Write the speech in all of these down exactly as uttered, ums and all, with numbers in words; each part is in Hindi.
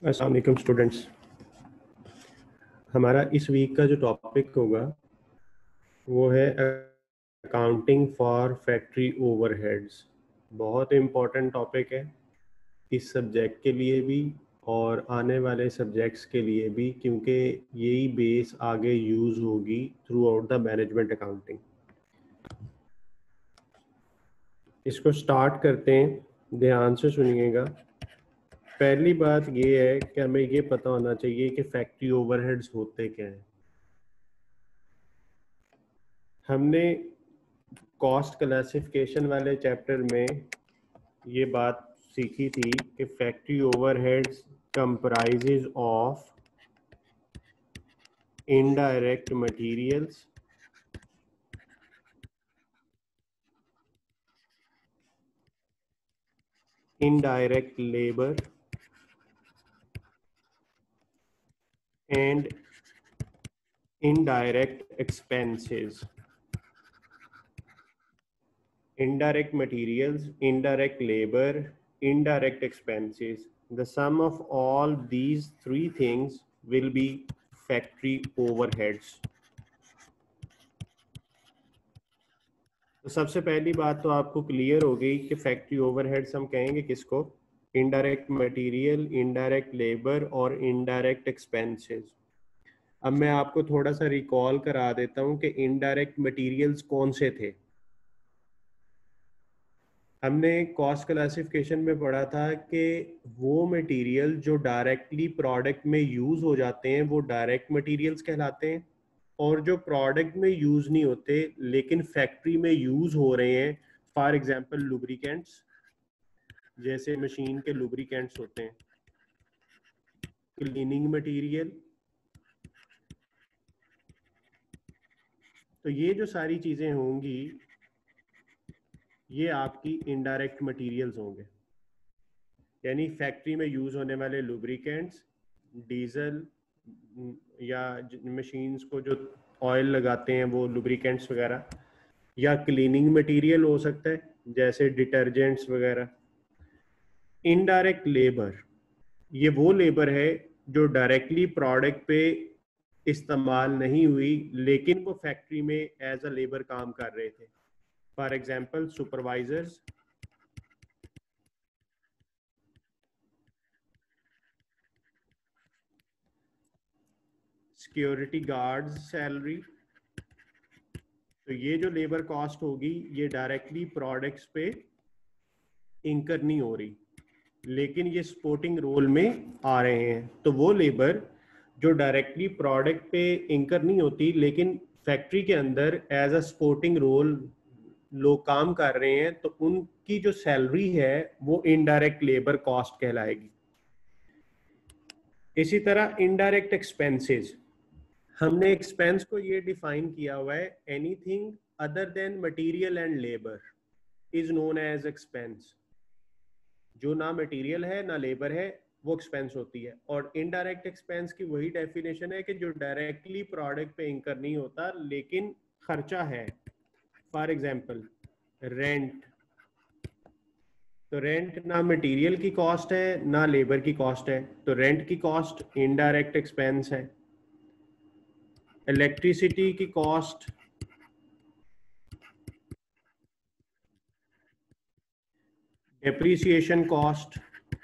अस्सलाम वालेकुम स्टूडेंट्स। हमारा इस वीक का जो टॉपिक होगा वो है अकाउंटिंग फॉर फैक्ट्री ओवरहेड्स। बहुत इम्पोर्टेंट टॉपिक है इस सब्जेक्ट के लिए भी और आने वाले सब्जेक्ट्स के लिए भी, क्योंकि यही बेस आगे यूज़ होगी throughout the management accounting. इसको स्टार्ट करते हैं, ध्यान से सुनिएगा। पहली बात ये है कि हमें ये पता होना चाहिए कि फैक्ट्री ओवरहेड्स होते क्या हैं। हमने कॉस्ट क्लासिफिकेशन वाले चैप्टर में ये बात सीखी थी कि factory overheads comprises of indirect materials, indirect labour and indirect expenses. Indirect materials, indirect labor, indirect expenses. The sum of all these three things will be factory overheads. तो सबसे पहली बात तो आपको क्लियर हो गई कि फैक्ट्री ओवरहेड्स हम कहेंगे किसको? इनडायरेक्ट मटेरियल, इनडायरेक्ट लेबर और इनडायरेक्ट एक्सपेंसेस। अब मैं आपको थोड़ा सा रिकॉल करा देता हूं कि इनडायरेक्ट मटेरियल्स कौन से थे। हमने कॉस्ट क्लासिफिकेशन में पढ़ा था कि वो मटेरियल जो डायरेक्टली प्रोडक्ट में यूज़ हो जाते हैं वो डायरेक्ट मटेरियल्स कहलाते हैं, और जो प्रोडक्ट में यूज़ नहीं होते लेकिन फैक्ट्री में यूज़ हो रहे हैं, फॉर एग्जांपल लुब्रिकेंट्स, जैसे मशीन के लुब्रिकेंट्स होते हैं, क्लीनिंग मटेरियल, तो ये जो सारी चीज़ें होंगी ये आपकी इनडायरेक्ट मटेरियल्स होंगे। यानी फैक्ट्री में यूज़ होने वाले लुब्रिकेंट्स, डीजल या मशीन्स को जो ऑयल लगाते हैं वो लुब्रिकेंट्स वगैरह, या क्लीनिंग मटेरियल हो सकता है जैसे डिटर्जेंट्स वगैरह। इनडायरेक्ट लेबर, ये वो लेबर है जो डायरेक्टली प्रोडक्ट पे इस्तेमाल नहीं हुई लेकिन वो फैक्ट्री में एज अ लेबर काम कर रहे थे। For example supervisors, security guards salary. तो ये जो लेबर कॉस्ट होगी ये डायरेक्टली प्रोडक्ट्स पे इंकर नहीं हो रही लेकिन ये सपोर्टिंग रोल में आ रहे हैं। तो वो लेबर जो डायरेक्टली प्रोडक्ट पे इंकर नहीं होती लेकिन फैक्ट्री के अंदर एज अ सपोर्टिंग रोल लोग काम कर रहे हैं, तो उनकी जो सैलरी है वो इनडायरेक्ट लेबर कॉस्ट कहलाएगी। इसी तरह इनडायरेक्ट एक्सपेंसेस, हमने एक्सपेंस को ये डिफाइन किया हुआ है, anything other than material and labour is known as expense. जो ना मटेरियल है ना लेबर है वो एक्सपेंस होती है। और इनडायरेक्ट एक्सपेंस की वही डेफिनेशन है कि जो डायरेक्टली प्रोडक्ट पे इंकर नहीं होता लेकिन खर्चा है। फॉर एग्जांपल रेंट, तो रेंट ना मटेरियल की कॉस्ट है ना लेबर की कॉस्ट है, तो रेंट की कॉस्ट इनडायरेक्ट एक्सपेंस है। इलेक्ट्रिसिटी की cost, depreciation cost,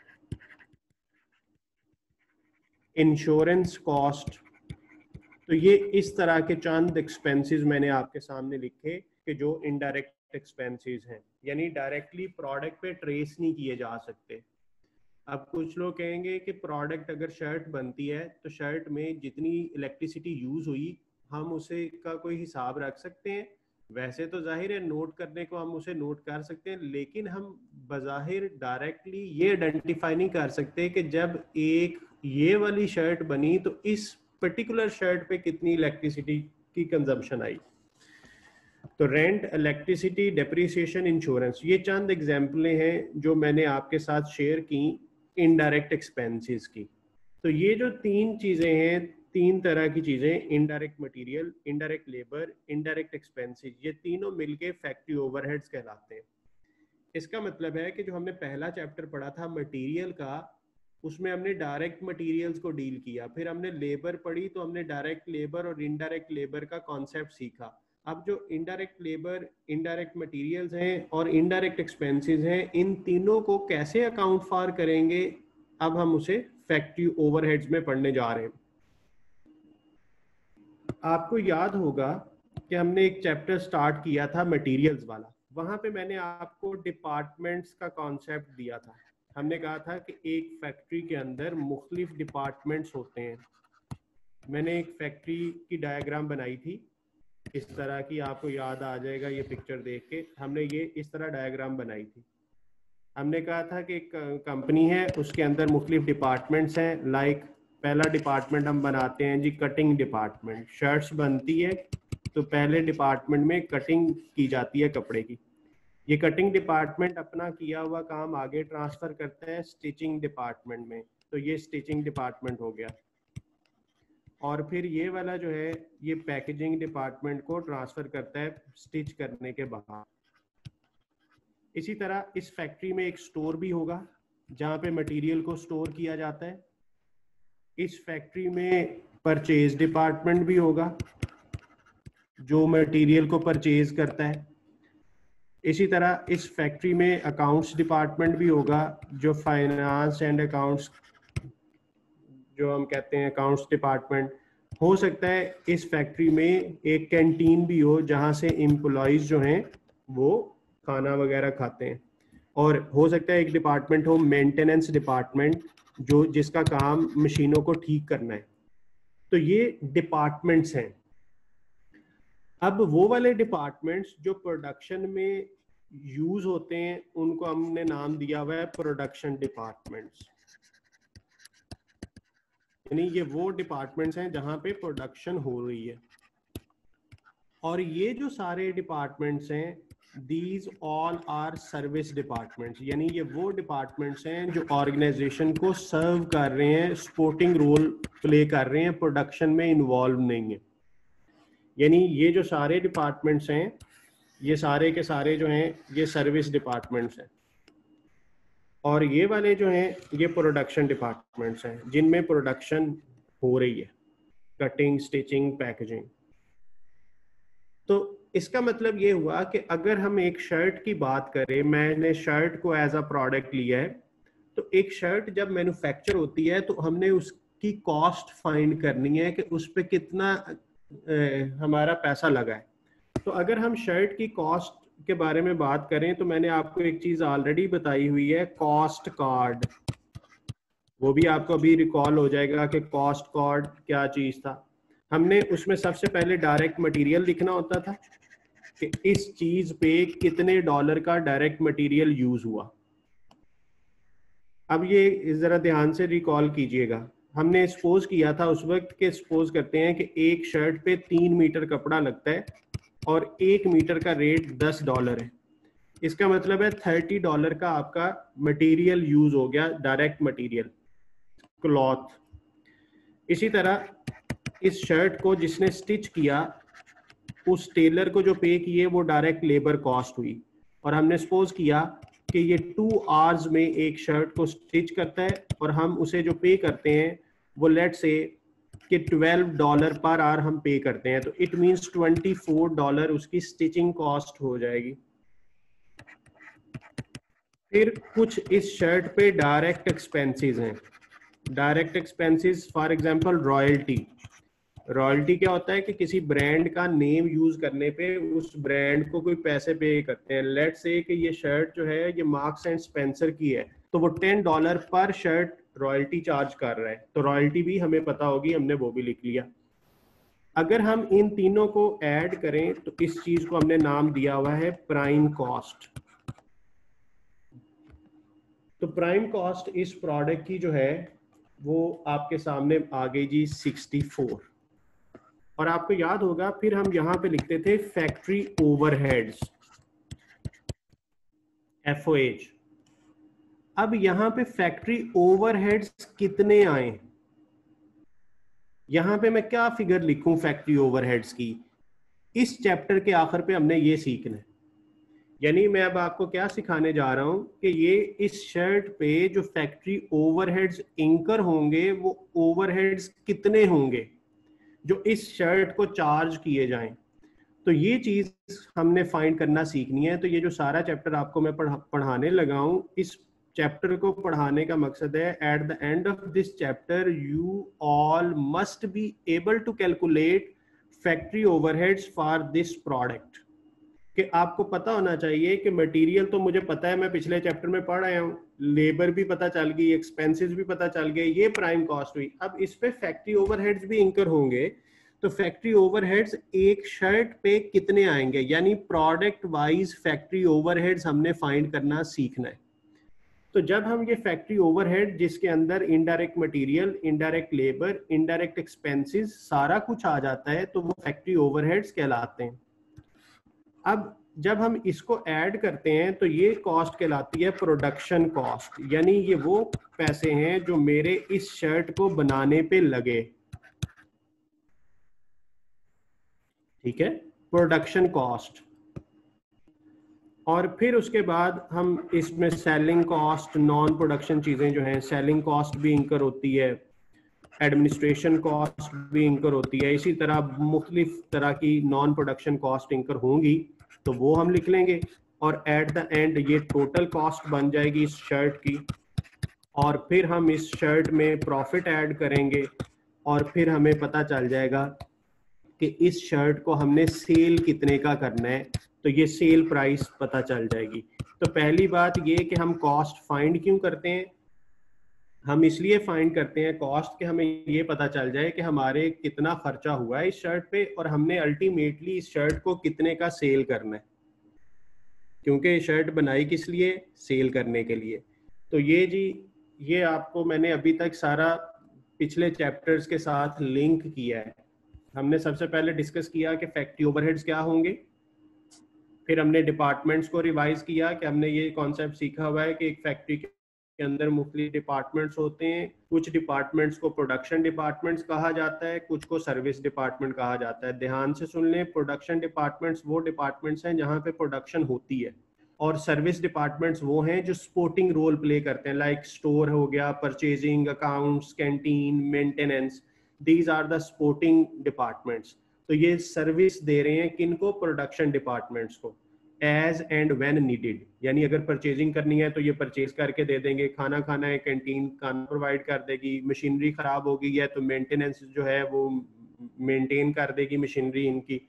insurance cost. तो ये इस तरह के चंद एक्सपेंसेस मैंने आपके सामने लिखे कि जो इनडायरेक्ट एक्सपेंसेस हैं, यानी डायरेक्टली प्रोडक्ट पे ट्रेस नहीं किए जा सकते। अब कुछ लोग कहेंगे कि प्रोडक्ट अगर शर्ट बनती है तो शर्ट में जितनी इलेक्ट्रिसिटी यूज हुई हम उसे का कोई हिसाब रख सकते हैं। वैसे तो जाहिर है नोट करने को हम उसे नोट कर सकते हैं, लेकिन हम बज़ाहिर डायरेक्टली ये आइडेंटिफाई नहीं कर सकते कि जब एक ये वाली शर्ट बनी तो इस पर्टिकुलर शर्ट पे कितनी इलेक्ट्रिसिटी की कंजम्पशन आई। तो रेंट, इलेक्ट्रिसिटी, डेप्रिसिएशन, इंश्योरेंस, ये चंद एग्जाम्पलें हैं जो मैंने आपके साथ शेयर की इनडायरेक्ट एक्सपेंसेस की। तो ये जो तीन चीजें हैं, तीन तरह की चीजें, indirect material, indirect labour, indirect expenses, ये तीनों मिलके फैक्ट्री ओवरहेड्स कहलाते हैं। इसका मतलब है कि जो हमने पहला चैप्टर पढ़ा था मटेरियल का, उसमें हमने डायरेक्ट मटेरियल्स को डील किया, फिर हमने लेबर पढ़ी तो हमने डायरेक्ट लेबर और इनडायरेक्ट लेबर का कॉन्सेप्ट सीखा। अब जो इनडायरेक्ट लेबर, इनडायरेक्ट मटेरियल्स हैं और इनडायरेक्ट एक्सपेंसेस हैं, इन तीनों को कैसे अकाउंट फॉर करेंगे, अब हम उसे फैक्ट्री ओवरहेड्स में पढ़ने जा रहे हैं। आपको याद होगा कि हमने एक चैप्टर स्टार्ट किया था मटेरियल्स वाला, वहां पे मैंने आपको डिपार्टमेंट्स का कॉन्सेप्ट दिया था। हमने कहा था कि एक फैक्ट्री के अंदर मुख्तलिफ डिपार्टमेंट्स होते हैं। मैंने एक फैक्ट्री की डायग्राम बनाई थी इस तरह की, आपको याद आ जाएगा ये पिक्चर देख के। हमने ये इस तरह डायग्राम बनाई थी। हमने कहा था कि एक कंपनी है, उसके अंदर मुख्तलिफ डिपार्टमेंट्स हैं। लाइक पहला डिपार्टमेंट हम बनाते हैं जी कटिंग डिपार्टमेंट। शर्ट्स बनती है तो पहले डिपार्टमेंट में कटिंग की जाती है कपड़े की। ये कटिंग डिपार्टमेंट अपना किया हुआ काम आगे ट्रांसफर करता है स्टिचिंग डिपार्टमेंट में, तो ये स्टिचिंग डिपार्टमेंट हो गया। और फिर ये वाला जो है ये पैकेजिंग डिपार्टमेंट को ट्रांसफर करता है स्टिच करने के बाद। इसी तरह इस फैक्ट्री में एक स्टोर भी होगा जहाँ पे मटेरियल को स्टोर किया जाता है। इस फैक्ट्री में परचेज डिपार्टमेंट भी होगा जो मटेरियल को परचेज करता है। इसी तरह इस फैक्ट्री में अकाउंट्स डिपार्टमेंट भी होगा जो फाइनेंस एंड अकाउंट्स, जो हम कहते हैं अकाउंट्स डिपार्टमेंट। हो सकता है इस फैक्ट्री में एक कैंटीन भी हो जहाँ से एम्प्लॉयज जो हैं वो खाना वगैरह खाते हैं। और हो सकता है एक डिपार्टमेंट हो मेंटेनेंस डिपार्टमेंट, जो जिसका काम मशीनों को ठीक करना है। तो ये डिपार्टमेंट्स हैं। अब वो वाले डिपार्टमेंट्स जो प्रोडक्शन में यूज होते हैं उनको हमने नाम दिया हुआ है प्रोडक्शन डिपार्टमेंट्स। यानी ये वो डिपार्टमेंट्स हैं जहां पे प्रोडक्शन हो रही है। और ये जो सारे डिपार्टमेंट्स हैं, these all are service departments. यानी ये वो डिपार्टमेंट्स हैं जो ऑर्गेनाइजेशन को सर्व कर रहे हैं, सपोर्टिंग रोल प्ले कर रहे हैं, प्रोडक्शन में इन्वॉल्व नहीं है। यानी ये जो सारे डिपार्टमेंट्स हैं, ये सारे के सारे जो हैं ये सर्विस डिपार्टमेंट्स हैं। और ये वाले जो हैं ये प्रोडक्शन डिपार्टमेंट्स हैं जिनमें प्रोडक्शन हो रही है, कटिंग, स्टिचिंग, पैकेजिंग। तो इसका मतलब ये हुआ कि अगर हम एक शर्ट की बात करें, मैंने शर्ट को एज अ प्रोडक्ट लिया है, तो एक शर्ट जब मैन्युफैक्चर होती है तो हमने उसकी कॉस्ट फाइंड करनी है कि उस पर कितना ए, हमारा पैसा लगा है। तो अगर हम शर्ट की कॉस्ट के बारे में बात करें तो मैंने आपको एक चीज ऑलरेडी बताई हुई है, कॉस्ट कार्ड। वो भी आपको अभी रिकॉल हो जाएगा कि कॉस्ट कार्ड क्या चीज था। हमने उसमें सबसे पहले डायरेक्ट मटेरियल लिखना होता था कि इस चीज पे कितने डॉलर का डायरेक्ट मटेरियल यूज हुआ। अब ये जरा ध्यान से रिकॉल कीजिएगा। हमने सपोज किया था उस वक्त के, सपोज करते हैं कि एक शर्ट पे तीन मीटर कपड़ा लगता है और एक मीटर का रेट दस डॉलर है। इसका मतलब है थर्टी डॉलर का आपका मटेरियल यूज हो गया, डायरेक्ट मटेरियल, क्लॉथ। इसी तरह इस शर्ट को जिसने स्टिच किया उस टेलर को जो पे किए वो डायरेक्ट लेबर कॉस्ट हुई। और हमने सपोज किया कि ये टू आवर्स में एक शर्ट को स्टिच करता है और हम उसे जो पे करते हैं वो लेट से कि ट्वेल्व डॉलर पर आवर हम पे करते हैं, तो it means twenty four dollar उसकी स्टिचिंग कॉस्ट हो जाएगी। फिर कुछ इस शर्ट पे डायरेक्ट एक्सपेंसेस हैं। Direct expenses for example royalty. Royalty क्या होता है कि किसी ब्रांड का नेम यूज करने पे उस ब्रांड को कोई पैसे पे करते हैं। लेट्स से कि ये शर्ट जो है ये मार्क्स एंड स्पेंसर की है, तो वो टेन डॉलर पर शर्ट रॉयल्टी चार्ज कर रहा है, तो रॉयल्टी भी हमें पता होगी, हमने वो भी लिख लिया। अगर हम इन तीनों को ऐड करें तो इस चीज को हमने नाम दिया हुआ है प्राइम कॉस्ट। तो प्राइम कॉस्ट इस प्रोडक्ट की जो है वो आपके सामने आ गई जी सिक्सटी फोर। और आपको याद होगा फिर हम यहां पे लिखते थे factory overheads, F O H. अब यहां पे फैक्ट्री ओवरहेड्स कितने आए, यहां पे मैं क्या फिगर लिखूं फैक्ट्री ओवरहेड्स की, इस चैप्टर के आखिर पे हमने ये सीखना है। यानी मैं अब आपको क्या सिखाने जा रहा हूं कि ये इस शर्ट पे जो फैक्ट्री ओवरहेड्स इंकर होंगे वो ओवरहेड्स कितने होंगे जो इस शर्ट को चार्ज किए जाएं। तो ये चीज हमने फाइंड करना सीखनी है। तो ये जो सारा चैप्टर आपको मैं पढ़ा, पढ़ाने लगा हूं, इस चैप्टर को पढ़ाने का मकसद है at the end of this chapter you all must be able to calculate factory overheads for this product. कि आपको पता होना चाहिए कि मटेरियल तो मुझे पता है, मैं पिछले चैप्टर में पढ़ आया हूँ, लेबर भी पता चल गई, एक्सपेंसेस भी पता चल गए, ये प्राइम कॉस्ट हुई। अब इस पे फैक्ट्री ओवरहेड्स भी इंकर होंगे, तो फैक्ट्री ओवरहेड्स एक शर्ट पे कितने आएंगे, यानी प्रोडक्ट वाइज फैक्ट्री ओवरहेड्स हमने फाइंड करना सीखना है। तो जब हम ये फैक्ट्री ओवरहेड जिसके अंदर indirect material, indirect labour, indirect expenses सारा कुछ आ जाता है, तो वो फैक्ट्री ओवरहेड्स कहलाते हैं। अब जब हम इसको ऐड करते हैं तो ये कॉस्ट कहलाती है प्रोडक्शन कॉस्ट, यानी ये वो पैसे हैं जो मेरे इस शर्ट को बनाने पे लगे। ठीक है, प्रोडक्शन कॉस्ट। और फिर उसके बाद हम इसमें सेलिंग कॉस्ट, नॉन प्रोडक्शन चीजें जो हैं, सेलिंग कॉस्ट भी इंकर होती है, एडमिनिस्ट्रेशन कॉस्ट भी इंकर होती है, इसी तरह मुख्तलिफ तरह की नॉन प्रोडक्शन कॉस्ट इंकर होंगी, तो वो हम लिख लेंगे। और एट द एंड ये टोटल कॉस्ट बन जाएगी इस शर्ट की। और फिर हम इस शर्ट में प्रॉफिट ऐड करेंगे और फिर हमें पता चल जाएगा कि इस शर्ट को हमने सेल कितने का करना है, तो ये सेल प्राइस पता चल जाएगी। तो पहली बात ये कि हम कॉस्ट फाइंड क्यों करते हैं, हम इसलिए फाइंड करते हैं कॉस्ट कि हमें ये पता चल जाए कि हमारे कितना खर्चा हुआ है इस शर्ट पे और हमने अल्टीमेटली इस शर्ट को कितने का सेल करना है, क्योंकि ये शर्ट बनाई किस लिए, सेल करने के लिए। तो ये जी, ये आपको मैंने अभी तक सारा पिछले चैप्टर्स के साथ लिंक किया है। हमने सबसे पहले डिस्कस किया कि फैक्ट्री ओवरहेड्स क्या होंगे, फिर हमने डिपार्टमेंट्स को रिवाइज किया कि हमने ये कॉन्सेप्ट सीखा हुआ है कि एक फैक्ट्री के अंदर मुख्तलिफ डिपार्टमेंट्स होते हैं, कुछ डिपार्टमेंट्स को प्रोडक्शन डिपार्टमेंट्स कहा जाता है, कुछ को सर्विस डिपार्टमेंट कहा जाता है। ध्यान से सुन लें, प्रोडक्शन डिपार्टमेंट्स वो डिपार्टमेंट्स हैं जहाँ पे प्रोडक्शन होती है, और सर्विस डिपार्टमेंट्स वो हैं जो सपोर्टिंग रोल प्ले करते हैं, लाइक स्टोर हो गया, purchasing, accounts, canteen, maintenance, these are the supporting departments. तो ये सर्विस दे रहे हैं किनको, प्रोडक्शन डिपार्टमेंट्स को, एज एंड व्हेन नीडेड। यानी अगर परचेजिंग करनी है तो ये परचेज करके दे देंगे, खाना खाना है कैंटीन खाना प्रोवाइड कर देगी, मशीनरी खराब हो गई है तो मेंटेनेंस जो है वो मेंटेन कर देगी मशीनरी इनकी।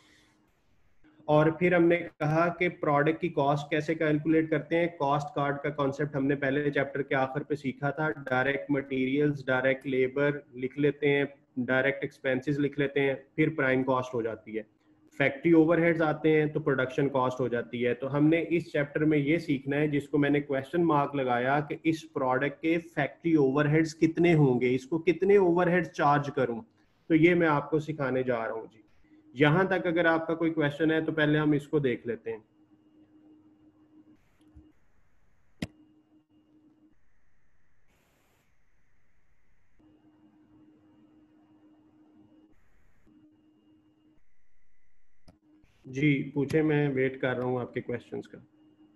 और फिर हमने कहा कि प्रोडक्ट की कॉस्ट कैसे कैलकुलेट करते हैं, कॉस्ट कार्ड का कॉन्सेप्ट हमने पहले चैप्टर के आखिर पे सीखा था। डायरेक्ट मटेरियल्स, डायरेक्ट लेबर लिख लेते हैं, डायरेक्ट एक्सपेंसेस लिख लेते हैं, फिर प्राइम कॉस्ट हो जाती है। फैक्ट्री ओवरहेड्स आते हैं तो प्रोडक्शन कॉस्ट हो जाती है। तो हमने इस चैप्टर में ये सीखना है, जिसको मैंने क्वेश्चन मार्क लगाया, कि इस प्रोडक्ट के फैक्ट्री ओवरहेड्स कितने होंगे, इसको कितने ओवरहेड्स चार्ज करूं। तो ये मैं आपको सिखाने जा रहा हूं जी। यहां तक अगर आपका कोई क्वेश्चन है तो पहले हम इसको देख लेते हैं। जी पूछे, मैं वेट कर रहा हूं आपके क्वेश्चंस का।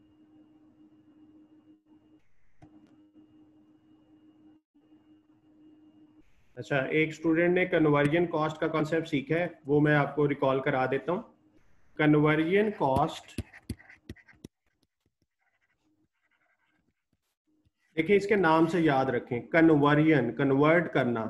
अच्छा, एक स्टूडेंट ने कन्वर्जन कॉस्ट का कॉन्सेप्ट सीखा है, वो मैं आपको रिकॉल करा देता हूं। कन्वर्जन कॉस्ट, देखिए इसके नाम से याद रखें, कन्वर्जन, कन्वर्ट करना।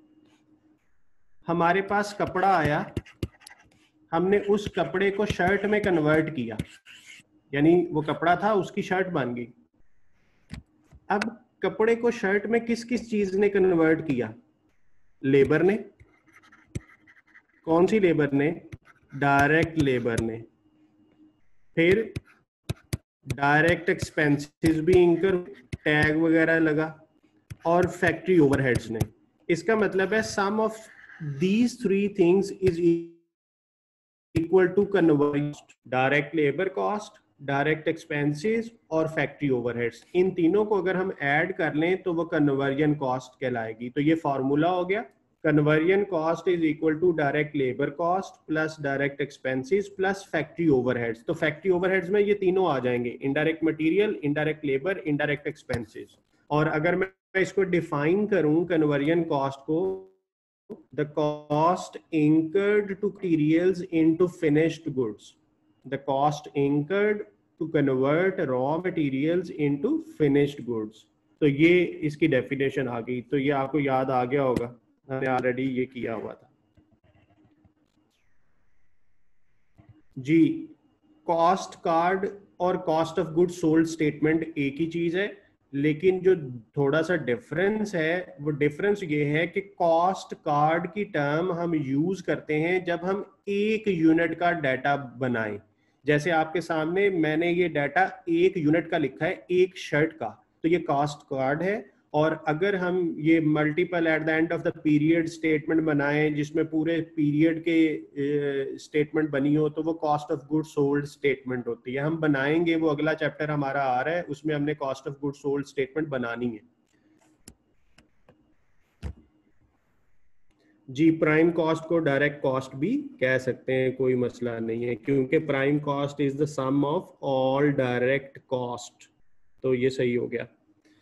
हमारे पास कपड़ा आया, हमने उस कपड़े को शर्ट में कन्वर्ट किया, यानी वो कपड़ा था उसकी शर्ट बन गई। अब कपड़े को शर्ट में किस किस चीज ने कन्वर्ट किया, लेबर ने। कौन सी लेबर ने, डायरेक्ट लेबर ने। फिर डायरेक्ट एक्सपेंसेस भी इंकर, टैग वगैरह लगा, और फैक्ट्री ओवरहेड्स ने। इसका मतलब है sum of these three things is equal to conversion, direct labour cost, direct expenses और फैक्ट्री ओवरहेड्स। इन तीनों को अगर हम ऐड कर लें तो वो कन्वर्जन कॉस्ट कहलाएगी। तो ये फॉर्मूला हो गया, conversion cost is equal to direct labour cost plus direct expenses plus factory overheads. तो फैक्ट्री ओवरहेड्स में ये तीनों आ जाएंगे, indirect material, indirect labour, indirect expenses. और अगर मैं इसको डिफाइन करूं कन्वर्जन कॉस्ट को, the cost incurred to materials into finished goods, the cost incurred to convert raw materials into finished goods. तो ये इसकी डेफिनेशन आ गई। तो ये आपको याद आ गया होगा, हमने ऑलरेडी ये किया हुआ था जी। कॉस्ट कार्ड और cost of goods sold statement एक ही चीज है, लेकिन जो थोड़ा सा डिफरेंस है वो डिफरेंस ये है कि कॉस्ट कार्ड की टर्म हम यूज करते हैं जब हम एक यूनिट का डाटा बनाएं। जैसे आपके सामने मैंने ये डाटा एक यूनिट का लिखा है, एक शर्ट का, तो ये कॉस्ट कार्ड है। और अगर हम ये multiple at the end of the period statement बनाएं जिसमें पूरे पीरियड के स्टेटमेंट बनी हो, तो वो cost of goods sold statement होती है। हम बनाएंगे, वो अगला चैप्टर हमारा आ रहा है, उसमें हमने cost of goods sold statement बनानी है जी। प्राइम कॉस्ट को डायरेक्ट कॉस्ट भी कह सकते हैं, कोई मसला नहीं है, क्योंकि prime cost is the sum of all direct cost. तो ये सही हो गया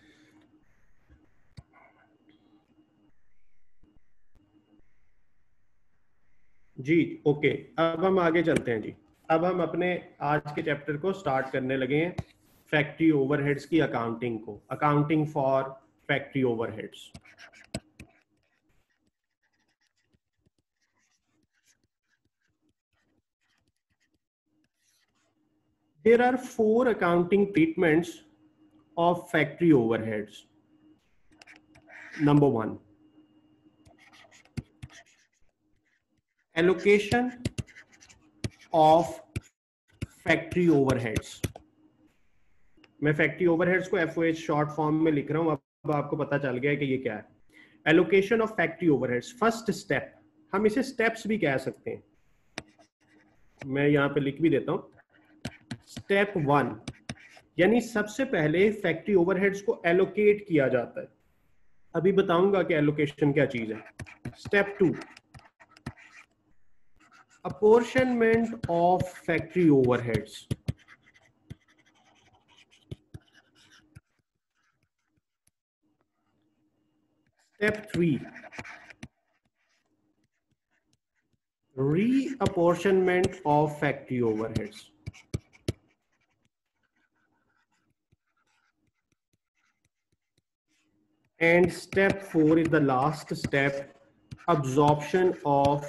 जी। ओके, अब हम आगे चलते हैं जी। अब हम अपने आज के चैप्टर को स्टार्ट करने लगे हैं, फैक्ट्री ओवरहेड्स की अकाउंटिंग को, accounting for factory overheads. There are four accounting treatments of factory overheads. Number one, allocation of factory overheads. मैं फैक्ट्री ओवरहेड्स को F O H short form में लिख रहा हूं, अब आपको पता चल गया है कि ये क्या है। Allocation of factory overheads, first step, हम इसे स्टेप्स भी कह सकते हैं, मैं यहां पे लिख भी देता हूं। स्टेप वन, यानी सबसे पहले फैक्ट्री ओवरहेड्स को एलोकेट किया जाता है। अभी बताऊंगा कि एलोकेशन क्या चीज है। Step two, apportionment of factory overheads. Step three, reapportionment of factory overheads. And step four is the last step, absorption of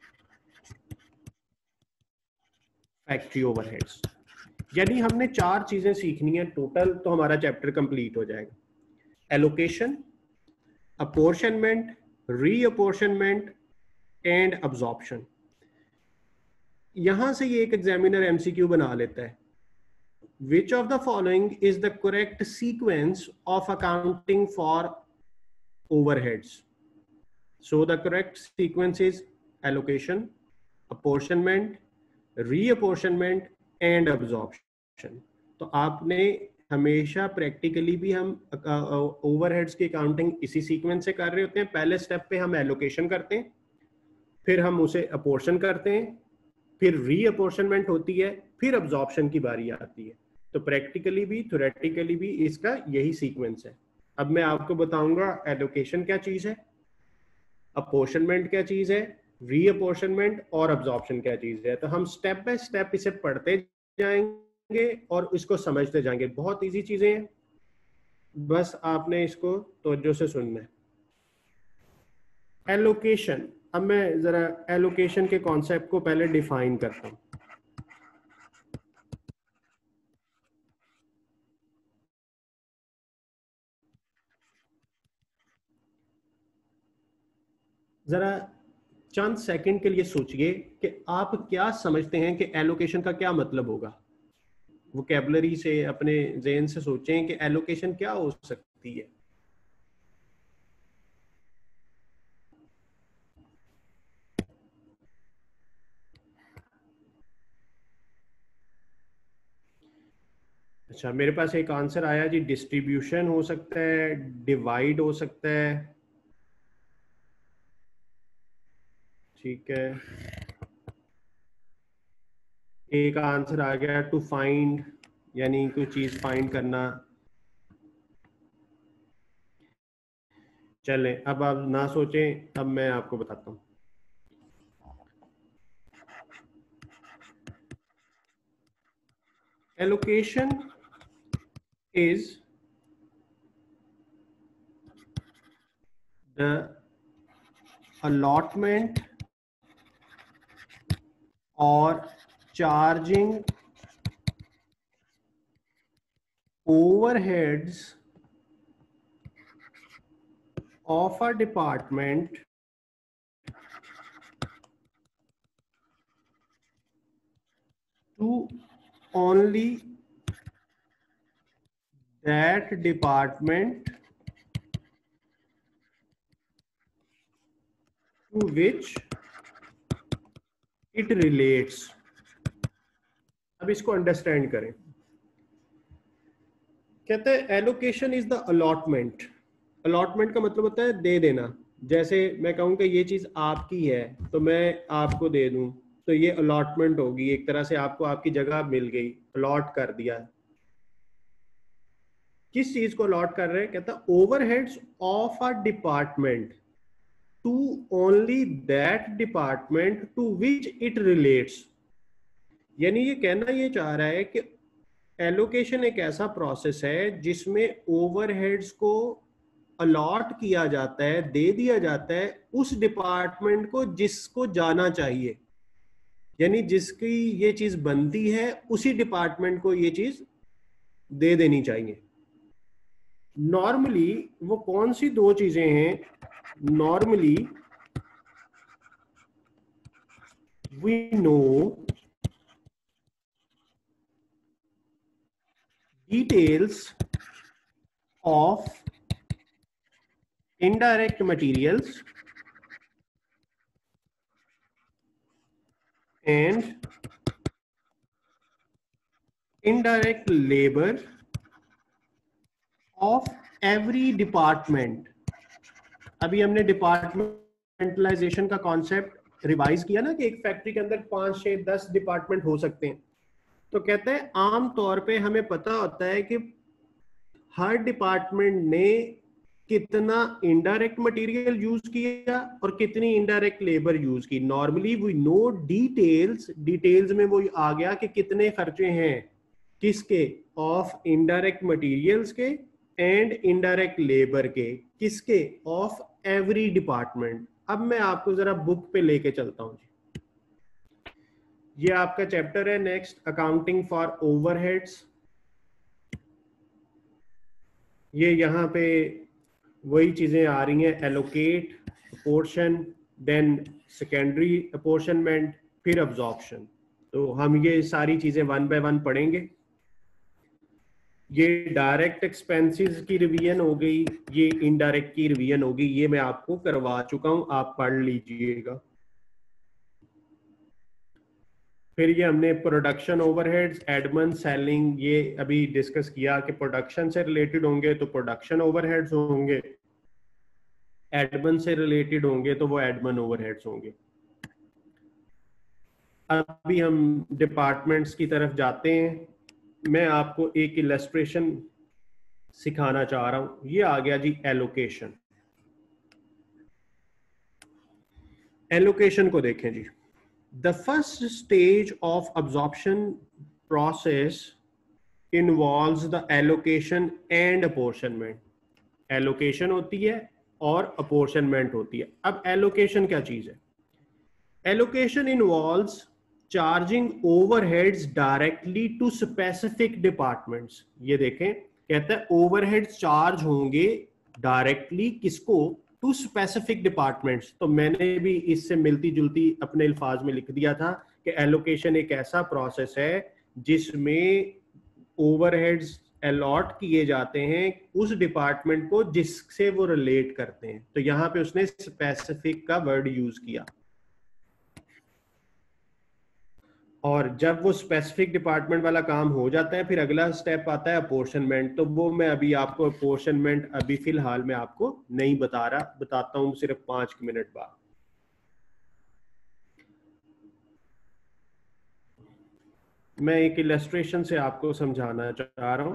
factory overheads. यानी हमने चार चीजें सीखनी है टोटल, तो हमारा चैप्टर कंप्लीट हो जाएगा। Allocation, apportionment, reapportionment and absorption. यहां से ये एक एग्जामिनर एमसीक्यू बना लेता है, which of the following is the correct sequence of accounting for overheads? So the correct sequence is allocation, apportionment, reapportionment and absorption. तो आपने हमेशा प्रैक्टिकली भी हम ओवरहेड्स की अकाउंटिंग इसी सीक्वेंस से कर रहे होते हैं। पहले स्टेप पे हम एलोकेशन करते हैं, फिर हम उसे अपोर्शन करते हैं, फिर रीअपोर्शनमेंट होती है, फिर अब्जॉर्प्शन की बारी आती है। तो प्रैक्टिकली भी थ्योरेटिकली भी इसका यही सीक्वेंस है। अब मैं आपको बताऊंगा एलोकेशन क्या चीज है, अपोर्शनमेंट क्या चीज है, रीअपोर्शनमेंट और अब्जॉर्प्शन क्या चीज है। तो हम स्टेप बाय स्टेप इसे पढ़ते जाएंगे और इसको समझते जाएंगे। बहुत इजी चीजें हैं, बस आपने इसको तवज्जो से सुनना है। एलोकेशन, अब मैं जरा एलोकेशन के कॉन्सेप्ट को पहले डिफाइन करता हूं। जरा चंद सेकंड के लिए सोचिए कि आप क्या समझते हैं कि एलोकेशन का क्या मतलब होगा। वोकैबुलरी से, अपने ज़हन से सोचें कि एलोकेशन क्या हो सकती है। अच्छा, मेरे पास एक आंसर आया जी, डिस्ट्रीब्यूशन हो सकता है, डिवाइड हो सकता है, ठीक है, एक आंसर आ गया टू फाइंड, यानी कोई चीज फाइंड करना। चलें, अब आप ना सोचें, अब मैं आपको बताता हूं। Allocation is the allotment or charging overheads of a department to only that department to which it relates। अब इसको अंडरस्टैंड करें। कहते हैं allocation is the allotment. Allotment का मतलब होता है दे देना। जैसे मैं कहूँ कि ये चीज आपकी है तो मैं आपको दे दूं, तो ये अलॉटमेंट होगी, एक तरह से आपको आपकी जगह मिल गई, अलॉट कर दिया। किस चीज को अलॉट कर रहे हैं? कहता है overheads of a department to only that department to which it relates. यानी ये कहना ये चाह रहा है कि एलोकेशन एक ऐसा प्रोसेस है जिसमें ओवरहेड्स को अलॉट किया जाता है, दे दिया जाता है उस डिपार्टमेंट को जिसको जाना चाहिए, यानी जिसकी ये चीज बनती है उसी डिपार्टमेंट को ये चीज दे देनी चाहिए। नॉर्मली वो कौन सी दो चीजें हैं? Normally we know details of indirect materials and indirect labor of every department। अभी हमने डिपार्टमेंटलाइजेशन का कॉन्सेप्ट रिवाइज किया ना कि एक फैक्ट्री के अंदर पांच छह दस डिपार्टमेंट हो सकते हैं। तो कहते हैं आम तौर पे हमें पता होता है कि हर डिपार्टमेंट ने कितना इनडायरेक्ट मटेरियल यूज किया और कितनी इनडायरेक्ट लेबर यूज की। Normally we know details, details में वो आ गया कि कितने खर्चे हैं किसके, ऑफ इनडायरेक्ट मटेरियल्स के एंड इनडायरेक्ट लेबर के, किसके, ऑफ एवरी डिपार्टमेंट। अब मैं आपको जरा बुक पे लेके चलता हूं। ये आपका चैप्टर है नेक्स्ट, अकाउंटिंग फॉर ओवरहेड्स। ये यहाँ पे वही चीजें आ रही हैं, allocate, apportion, then secondary apportionment, फिर अब्जॉर्प्शन। तो हम ये सारी चीजें वन बाय वन पढ़ेंगे। ये डायरेक्ट एक्सपेंसेस की रिवीजन हो गई, ये इनडायरेक्ट की रिवीजन हो गई, ये मैं आपको करवा चुका हूं, आप पढ़ लीजिएगा। फिर ये हमने प्रोडक्शन ओवरहेड्स, एडमन, सेलिंग, ये अभी डिस्कस किया कि प्रोडक्शन से रिलेटेड होंगे तो प्रोडक्शन ओवरहेड्स होंगे, एडमन से रिलेटेड होंगे तो वो एडमन ओवरहेड्स होंगे। अभी हम डिपार्टमेंट्स की तरफ जाते हैं। मैं आपको एक इलस्ट्रेशन सिखाना चाह रहा हूं। ये आ गया जी एलोकेशन। एलोकेशन को देखें जी। The first stage of absorption process involves the allocation and apportionment। Allocation होती है और apportionment होती है। अब allocation क्या चीज है? Allocation involves charging overheads directly to specific departments। ये देखें, कहता है overheads charge होंगे directly किसको? To specific departments. तो मैंने भी इससे मिलती जुलती अपने अल्फाज में लिख दिया था कि एलोकेशन एक ऐसा प्रोसेस है जिसमें ओवरहेड्स अलॉट किए जाते हैं उस डिपार्टमेंट को जिससे वो रिलेट करते हैं। तो यहां पे उसने स्पेसिफिक का वर्ड यूज किया। और जब वो स्पेसिफिक डिपार्टमेंट वाला काम हो जाता है फिर अगला स्टेप आता है अपोर्शनमेंट। तो वो मैं अभी आपको अपोर्शनमेंट अभी फिलहाल मैं आपको नहीं बता रहा, बताता हूं सिर्फ पांच मिनट बाद। मैं एक इलस्ट्रेशन से आपको समझाना चाह रहा हूं।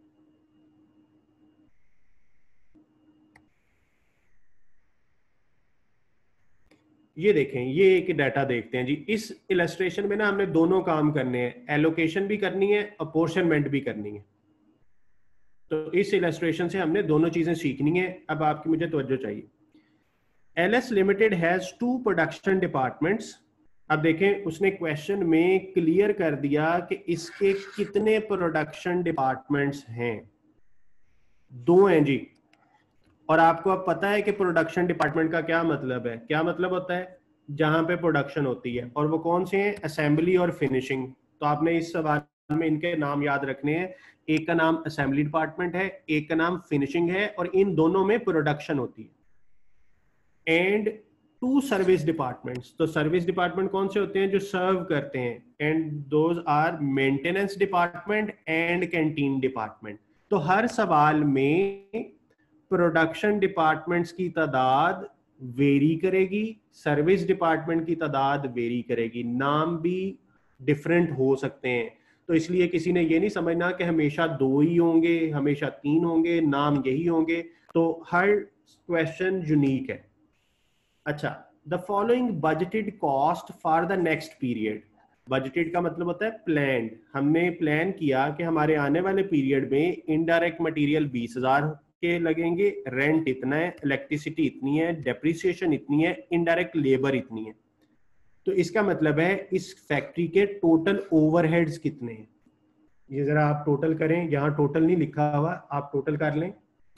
ये देखें, ये एक डाटा देखते हैं जी। इस इलस्ट्रेशन में ना हमने दोनों काम करने हैं, एलोकेशन भी करनी है, अपोर्शनमेंट भी करनी है। तो इस इलस्ट्रेशन से हमने दोनों चीजें सीखनी है। अब आपकी मुझे तवज्जो चाहिए। LS limited has two production departments. अब देखें, उसने क्वेश्चन में क्लियर कर दिया कि इसके कितने प्रोडक्शन डिपार्टमेंट्स हैं। दो हैं जी। और आपको अब पता है कि प्रोडक्शन डिपार्टमेंट का क्या मतलब है। क्या मतलब होता है? जहां पे प्रोडक्शन होती है। और वो कौन से हैं? असेंबली और फिनिशिंग। तो आपने इस सवाल में इनके नाम याद रखने हैं। एक का नाम असेंबली डिपार्टमेंट है, एक का नाम फिनिशिंग है, और इन दोनों में प्रोडक्शन होती है। And two service departments. तो सर्विस डिपार्टमेंट कौन से होते हैं? जो सर्व करते हैं। And those are maintenance department and canteen department. तो हर सवाल में प्रोडक्शन डिपार्टमेंट्स की तादाद वेरी करेगी, सर्विस डिपार्टमेंट की तादाद वेरी करेगी, नाम भी डिफरेंट हो सकते हैं। तो इसलिए किसी ने ये नहीं समझना कि हमेशा दो ही होंगे, हमेशा तीन होंगे, नाम यही होंगे। तो हर क्वेश्चन यूनिक है। अच्छा, the following budgeted cost for the next period. Budgeted का मतलब होता है प्लान। हमने प्लान किया कि हमारे आने वाले पीरियड में इनडायरेक्ट मटेरियल बीस हजार के लगेंगे, रेंट इतना है, इलेक्ट्रिसिटी इतनी है, डेप्रिसिएशन इतनी है, इनडायरेक्ट लेबर इतनी है। तो इसका मतलब है इस फैक्ट्री के टोटल ओवरहेड्स कितने हैं। ये जरा आप टोटल करें, यहाँ टोटल नहीं लिखा हुआ, आप टोटल कर लें।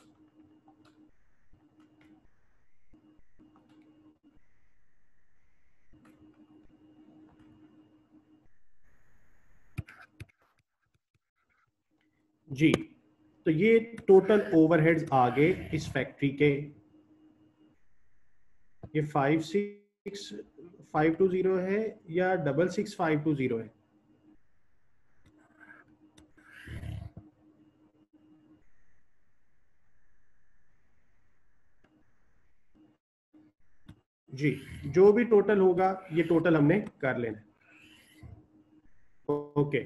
जी, तो ये टोटल ओवरहेड्स आ गए इस फैक्ट्री के। ये five six five two zero है या double six five two zero है? जी, जो भी टोटल होगा ये टोटल हमने कर लेना। ओके,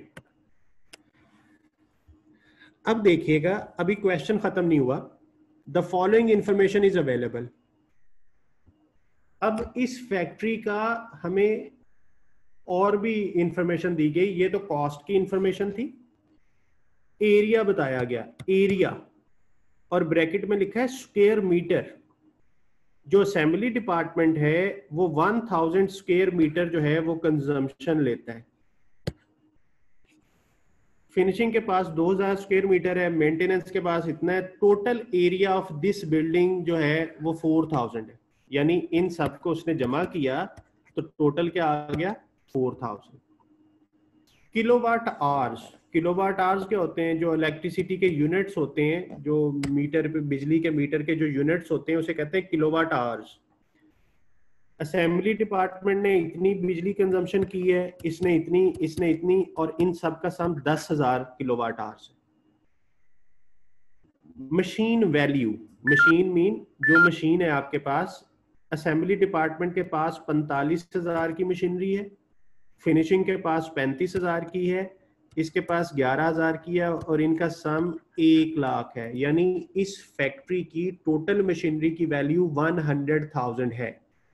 अब देखिएगा, अभी क्वेश्चन खत्म नहीं हुआ। The following information is available. अब इस फैक्ट्री का हमें और भी इंफॉर्मेशन दी गई। ये तो कॉस्ट की इंफॉर्मेशन थी। एरिया बताया गया, एरिया, और ब्रैकेट में लिखा है स्क्वायर मीटर। जो असेंबली डिपार्टमेंट है वो वन थाउजेंड स्क्वायर मीटर जो है वो कंजम्पशन लेता है। फिनिशिंग के पास दो हज़ार स्क्वायर मीटर है, मेंटेनेंस के पास इतना है। Total area of this building जो है वो फोर थाउजेंड है। यानी इन सबको उसने जमा किया तो टोटल क्या आ गया? Four thousand. Kilowatt hours. Kilowatt hours क्या होते हैं? जो इलेक्ट्रिसिटी के यूनिट्स होते हैं, जो मीटर पे बिजली के मीटर के जो यूनिट्स होते हैं उसे कहते हैं किलोवाट आवर्स। असेंबली डिपार्टमेंट ने इतनी बिजली कंजम्पशन की है, इसने इतनी, इसने इतनी, और इन सब का सम दस हजार किलोवाट आवर्स है। Machine value. मशीन मीन जो मशीन है आपके पास। असेंबली डिपार्टमेंट के पास पैंतालीस हजार की मशीनरी है, फिनिशिंग के पास पैंतीस हजार की है, इसके पास ग्यारह हजार की है, और इनका सम एक लाख है। यानी इस फैक्ट्री की टोटल मशीनरी की वैल्यू वन हंड्रेड थाउजेंड है।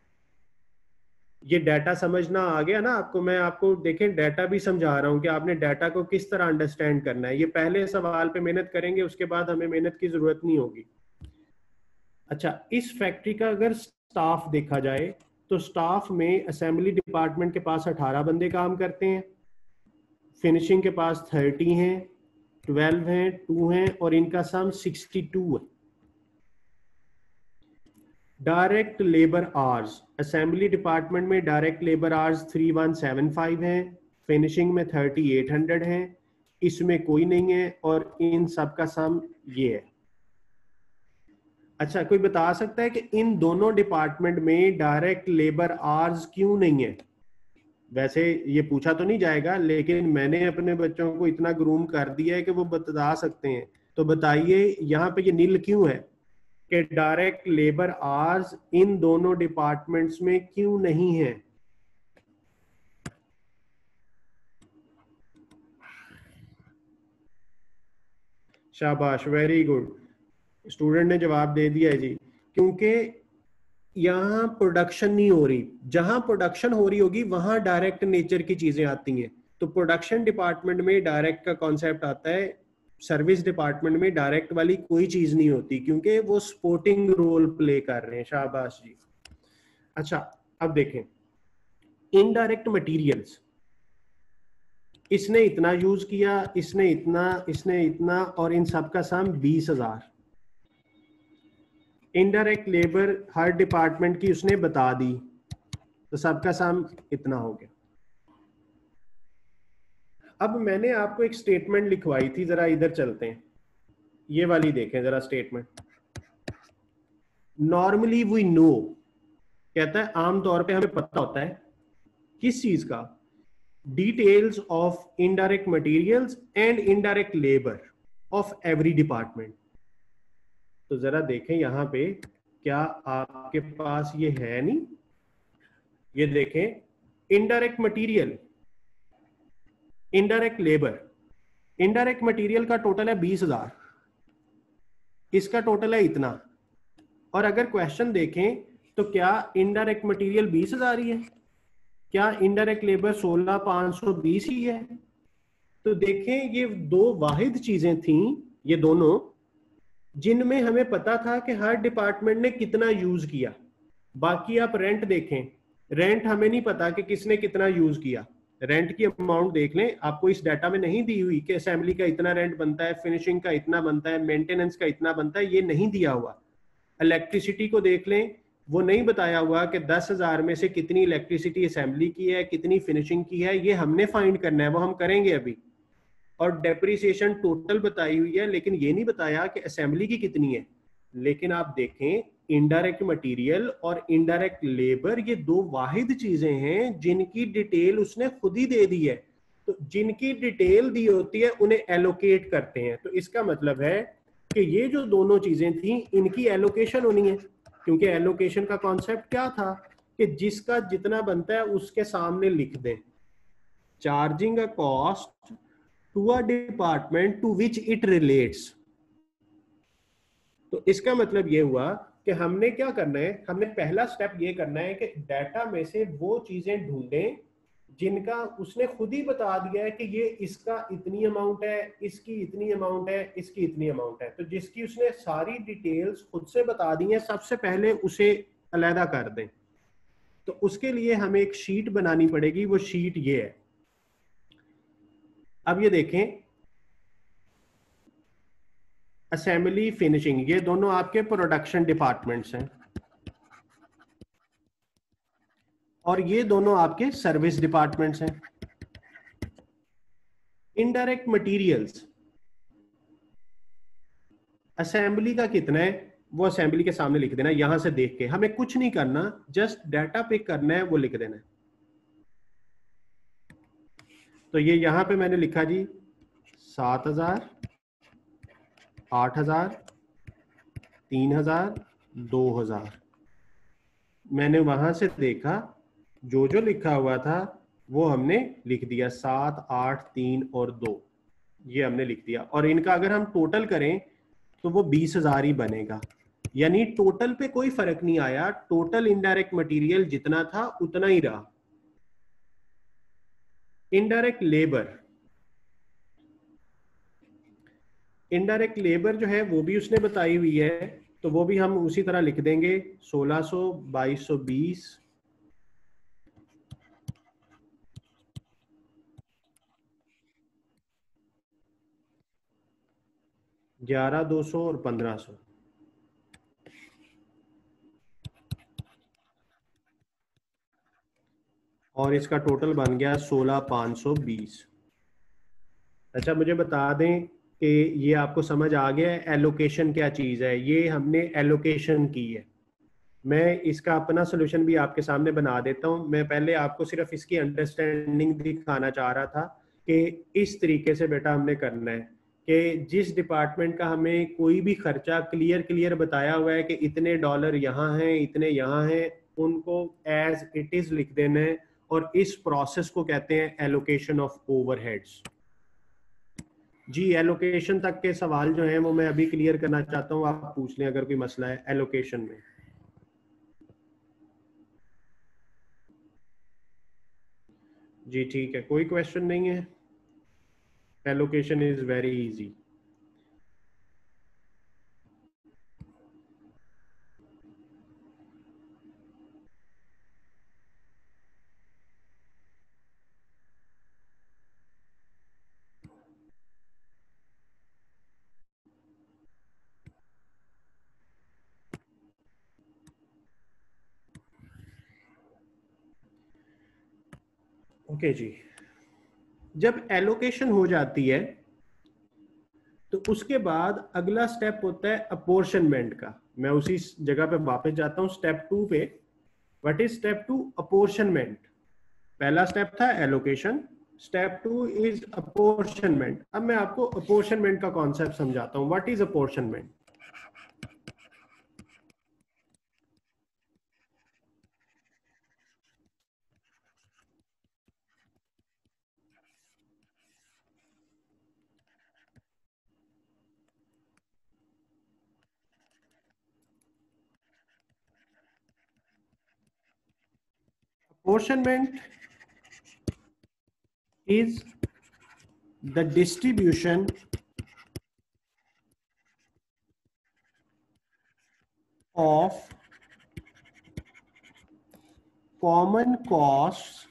ये डाटा समझना आ गया ना आपको? मैं आपको देखें डाटा भी समझा रहा हूं कि आपने डाटा को किस तरह अंडरस्टैंड करना है। ये पहले सवाल पे मेहनत करेंगे, उसके बाद हमें मेहनत की जरूरत नहीं होगी। अच्छा, इस फैक्ट्री का अगर स्टाफ देखा जाए तो स्टाफ में असेंबली डिपार्टमेंट के पास अठारह बंदे काम करते हैं, फिनिशिंग के पास थर्टी हैं, ट्वेल्व हैं, टू हैं, और इनका सम सिक्सटी टू है। Direct labour hours. Assembly department में direct labour hours three one seven five हैं, फिनिशिंग में थर्टी एट हंड्रेड हैं, इसमें कोई नहीं है, और इन सब का सम ये है। अच्छा, कोई बता सकता है कि इन दोनों डिपार्टमेंट में डायरेक्ट लेबर आवर्स क्यों नहीं है? वैसे ये पूछा तो नहीं जाएगा, लेकिन मैंने अपने बच्चों को इतना ग्रूम कर दिया है कि वो बता सकते हैं। तो बताइए यहाँ पे ये नील क्यों है कि डायरेक्ट लेबर आवर्स इन दोनों डिपार्टमेंट्स में क्यों नहीं है? शाबाश, वेरी गुड, स्टूडेंट ने जवाब दे दिया है जी। क्योंकि यहाँ प्रोडक्शन नहीं हो रही, जहां प्रोडक्शन हो रही होगी वहां डायरेक्ट नेचर की चीजें आती हैं। तो प्रोडक्शन डिपार्टमेंट में डायरेक्ट का कॉन्सेप्ट आता है, सर्विस डिपार्टमेंट में डायरेक्ट वाली कोई चीज नहीं होती, क्योंकि वो सपोर्टिंग रोल प्ले कर रहे हैं। शाबाश जी। अच्छा, अब देखें इनडायरेक्ट मटेरियल्स, इसने इतना यूज किया, इसने इतना, इसने इतना, और इन सब का सम बीस हजार। इनडायरेक्ट लेबर हर डिपार्टमेंट की उसने बता दी, तो सबका सम इतना हो गया। अब मैंने आपको एक स्टेटमेंट लिखवाई थी, जरा इधर चलते हैं, ये वाली देखें जरा स्टेटमेंट। नॉर्मली वी नो, कहता है आमतौर पे हमें पता होता है किस चीज का, details of indirect materials and indirect labour of every department. तो जरा देखें यहां पे, क्या आपके पास ये है? नहीं, ये देखें, indirect material, indirect labour, indirect material का टोटल है बीस हजार, इसका टोटल है इतना। और अगर क्वेश्चन देखें तो क्या इनडायरेक्ट मटेरियल बीस हजार ही है? क्या इनडायरेक्ट लेबर सोलह पांच सौ बीस ही है? तो देखें ये दो वाहिद चीजें थी, ये दोनों, जिनमें हमें पता था कि हर डिपार्टमेंट ने कितना यूज किया। बाकी आप रेंट देखें, रेंट हमें नहीं पता कि किसने कितना यूज किया। रेंट की अमाउंट देख लें, आपको इस डाटा में नहीं दी हुई कि असेंबली का इतना रेंट बनता है, फिनिशिंग का इतना बनता है, मेंटेनेंस का इतना बनता है, ये नहीं दिया हुआ। इलेक्ट्रिसिटी को देख लें, वो नहीं बताया हुआ कि दस हजार में से कितनी इलेक्ट्रिसिटी असेंबली की है, कितनी फिनिशिंग की है, ये हमने फाइंड करना है, वो हम करेंगे अभी। और डेप्रिसिएशन टोटल बताई हुई है, लेकिन ये नहीं बताया कि असेंबली की कितनी है। लेकिन आप देखें, इनडायरेक्ट मटेरियल और इनडायरेक्ट लेबर, ये दो वाहिद चीजें हैं जिनकी डिटेल उसने खुद ही दे दी है। तो जिनकी डिटेल दी होती है उन्हें एलोकेट करते हैं। तो इसका मतलब है कि ये जो दोनों चीजें थी, इनकी एलोकेशन होनी है, क्योंकि एलोकेशन का कॉन्सेप्ट क्या था कि जिसका जितना बनता है उसके सामने लिख दें। Charging a cost to a department to which it relates. तो इसका मतलब ये हुआ कि हमने क्या करना है, हमने पहला स्टेप ये करना है कि डाटा में से वो चीजें ढूंढें जिनका उसने खुद ही बता दिया है कि ये इसका इतनी अमाउंट है, इसकी इतनी अमाउंट है, इसकी इतनी अमाउंट है। तो जिसकी उसने सारी डिटेल्स खुद से बता दी है, सबसे पहले उसे अलहदा कर दें। तो उसके लिए हमें एक शीट बनानी पड़ेगी, वो शीट ये है। अब ये देखें, असेंबली, फिनिशिंग, ये दोनों आपके प्रोडक्शन डिपार्टमेंट्स हैं, और ये दोनों आपके सर्विस डिपार्टमेंट्स हैं। इनडायरेक्ट मटेरियल्स, असेंबली का कितना है वो असेंबली के सामने लिख देना, यहां से देख के, हमें कुछ नहीं करना, जस्ट डाटा पिक करना है, वो लिख देना है। तो ये यहां पे मैंने लिखा जी सात हजार, आठ हजार, तीन हजार, दो हजार। मैंने वहां से देखा, जो जो लिखा हुआ था वो हमने लिख दिया, सात, आठ, तीन और दो, ये हमने लिख दिया। और इनका अगर हम टोटल करें तो वो बीस हजार ही बनेगा। यानी टोटल पे कोई फर्क नहीं आया, टोटल इनडायरेक्ट मटेरियल जितना था उतना ही रहा। इनडायरेक्ट लेबर, इनडायरेक्ट लेबर जो है वो भी उसने बताई हुई है, तो वो भी हम उसी तरह लिख देंगे, सोलह सौ, बाईस सौ बीस, ग्यारह दो सौ और पंद्रह सौ। और इसका टोटल बन गया सोलह पाँच सौ बीस। अच्छा, मुझे बता दें कि ये आपको समझ आ गया है एलोकेशन क्या चीज़ है? ये हमने एलोकेशन की है। मैं इसका अपना सोल्यूशन भी आपके सामने बना देता हूँ। मैं पहले आपको सिर्फ इसकी अंडरस्टैंडिंग दिखाना चाह रहा था कि इस तरीके से बेटा हमने करना है कि जिस डिपार्टमेंट का हमें कोई भी खर्चा क्लियर क्लियर बताया हुआ है कि इतने डॉलर यहाँ हैं, इतने यहाँ हैं, उनको एज इट इज लिख देना है। और इस प्रोसेस को कहते हैं एलोकेशन ऑफ ओवरहेड्स। जी एलोकेशन तक के सवाल जो हैं वो मैं अभी क्लियर करना चाहता हूँ, आप पूछ लें अगर कोई मसला है एलोकेशन में। जी ठीक है, कोई क्वेश्चन नहीं है, allocation is very easy. Okay जी, जब एलोकेशन हो जाती है तो उसके बाद अगला स्टेप होता है अपोर्शनमेंट का। मैं उसी जगह पे वापस जाता हूं, स्टेप टू पे। What is step two? Apportionment. पहला स्टेप था allocation, step two is apportionment. अब मैं आपको अपोर्शनमेंट का कॉन्सेप्ट समझाता हूं। What is apportionment? Apportionment is the distribution of common costs,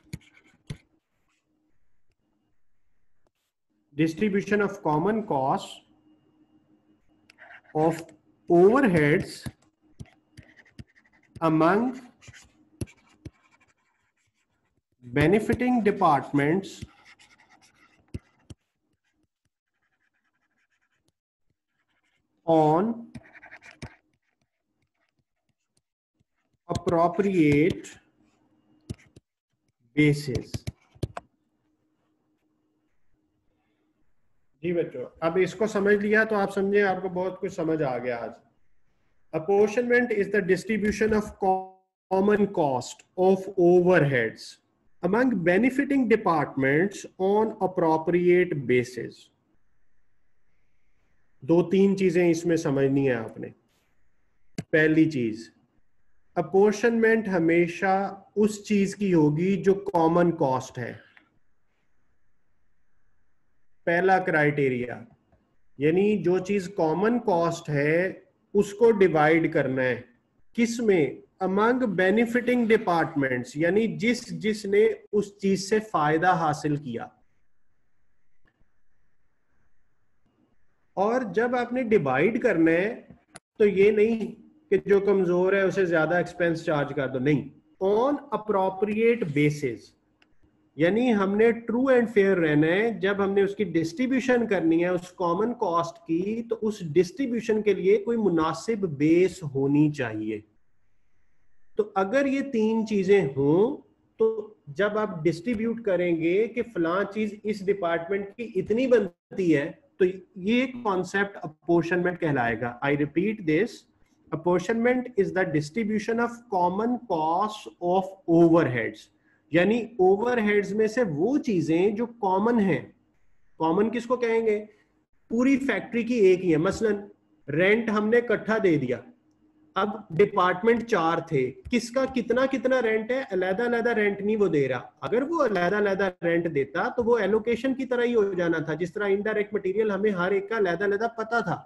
distribution of common costs of overheads among benefiting departments on appropriate basis। जी बच्चों, अब इसको समझ लिया तो आप समझे आपको बहुत कुछ समझ आ गया आज। Apportionment is the distribution of common cost of overheads among benefiting departments on appropriate basis। दो तीन चीजें इसमें समझनी है आपने। पहली चीज, अपॉर्शनमेंट हमेशा उस चीज की होगी जो कॉमन कॉस्ट है। पहला क्राइटेरिया, यानी जो चीज कॉमन कॉस्ट है उसको डिवाइड करना है किस में? अमंग बेनिफिटिंग डिपार्टमेंट्स, यानी जिस जिसने उस चीज से फायदा हासिल किया। और जब आपने डिवाइड करना है तो ये नहीं कि जो कमजोर है उसे ज्यादा एक्सपेंस चार्ज कर दो, नहीं, ऑन अप्रोप्रिएट बेसिस। यानी हमने ट्रू एंड फेयर रहना है। जब हमने उसकी डिस्ट्रीब्यूशन करनी है उस कॉमन कॉस्ट की, तो उस डिस्ट्रीब्यूशन के लिए कोई मुनासिब बेस होनी चाहिए। तो अगर ये तीन चीजें हों तो जब आप डिस्ट्रीब्यूट करेंगे कि फलां चीज इस डिपार्टमेंट की इतनी बनती है, तो ये कॉन्सेप्ट अपॉर्शनमेंट कहलाएगा। I repeat this, apportionment is the distribution of common cost of overheads. यानी ओवरहेड्स में से वो चीजें जो कॉमन हैं। कॉमन किसको कहेंगे? पूरी फैक्ट्री की एक ही है। मसलन रेंट हमने इकट्ठा दे दिया, अब डिपार्टमेंट चार थे, किसका कितना कितना रेंट है, अलग अलग रेंट नहीं वो दे रहा। अगर वो अलग अलग रेंट देता तो वो एलोकेशन की तरह ही हो जाना था, जिस तरह इनडायरेक्ट मटेरियल हमें हर एक का अलग अलग पता था।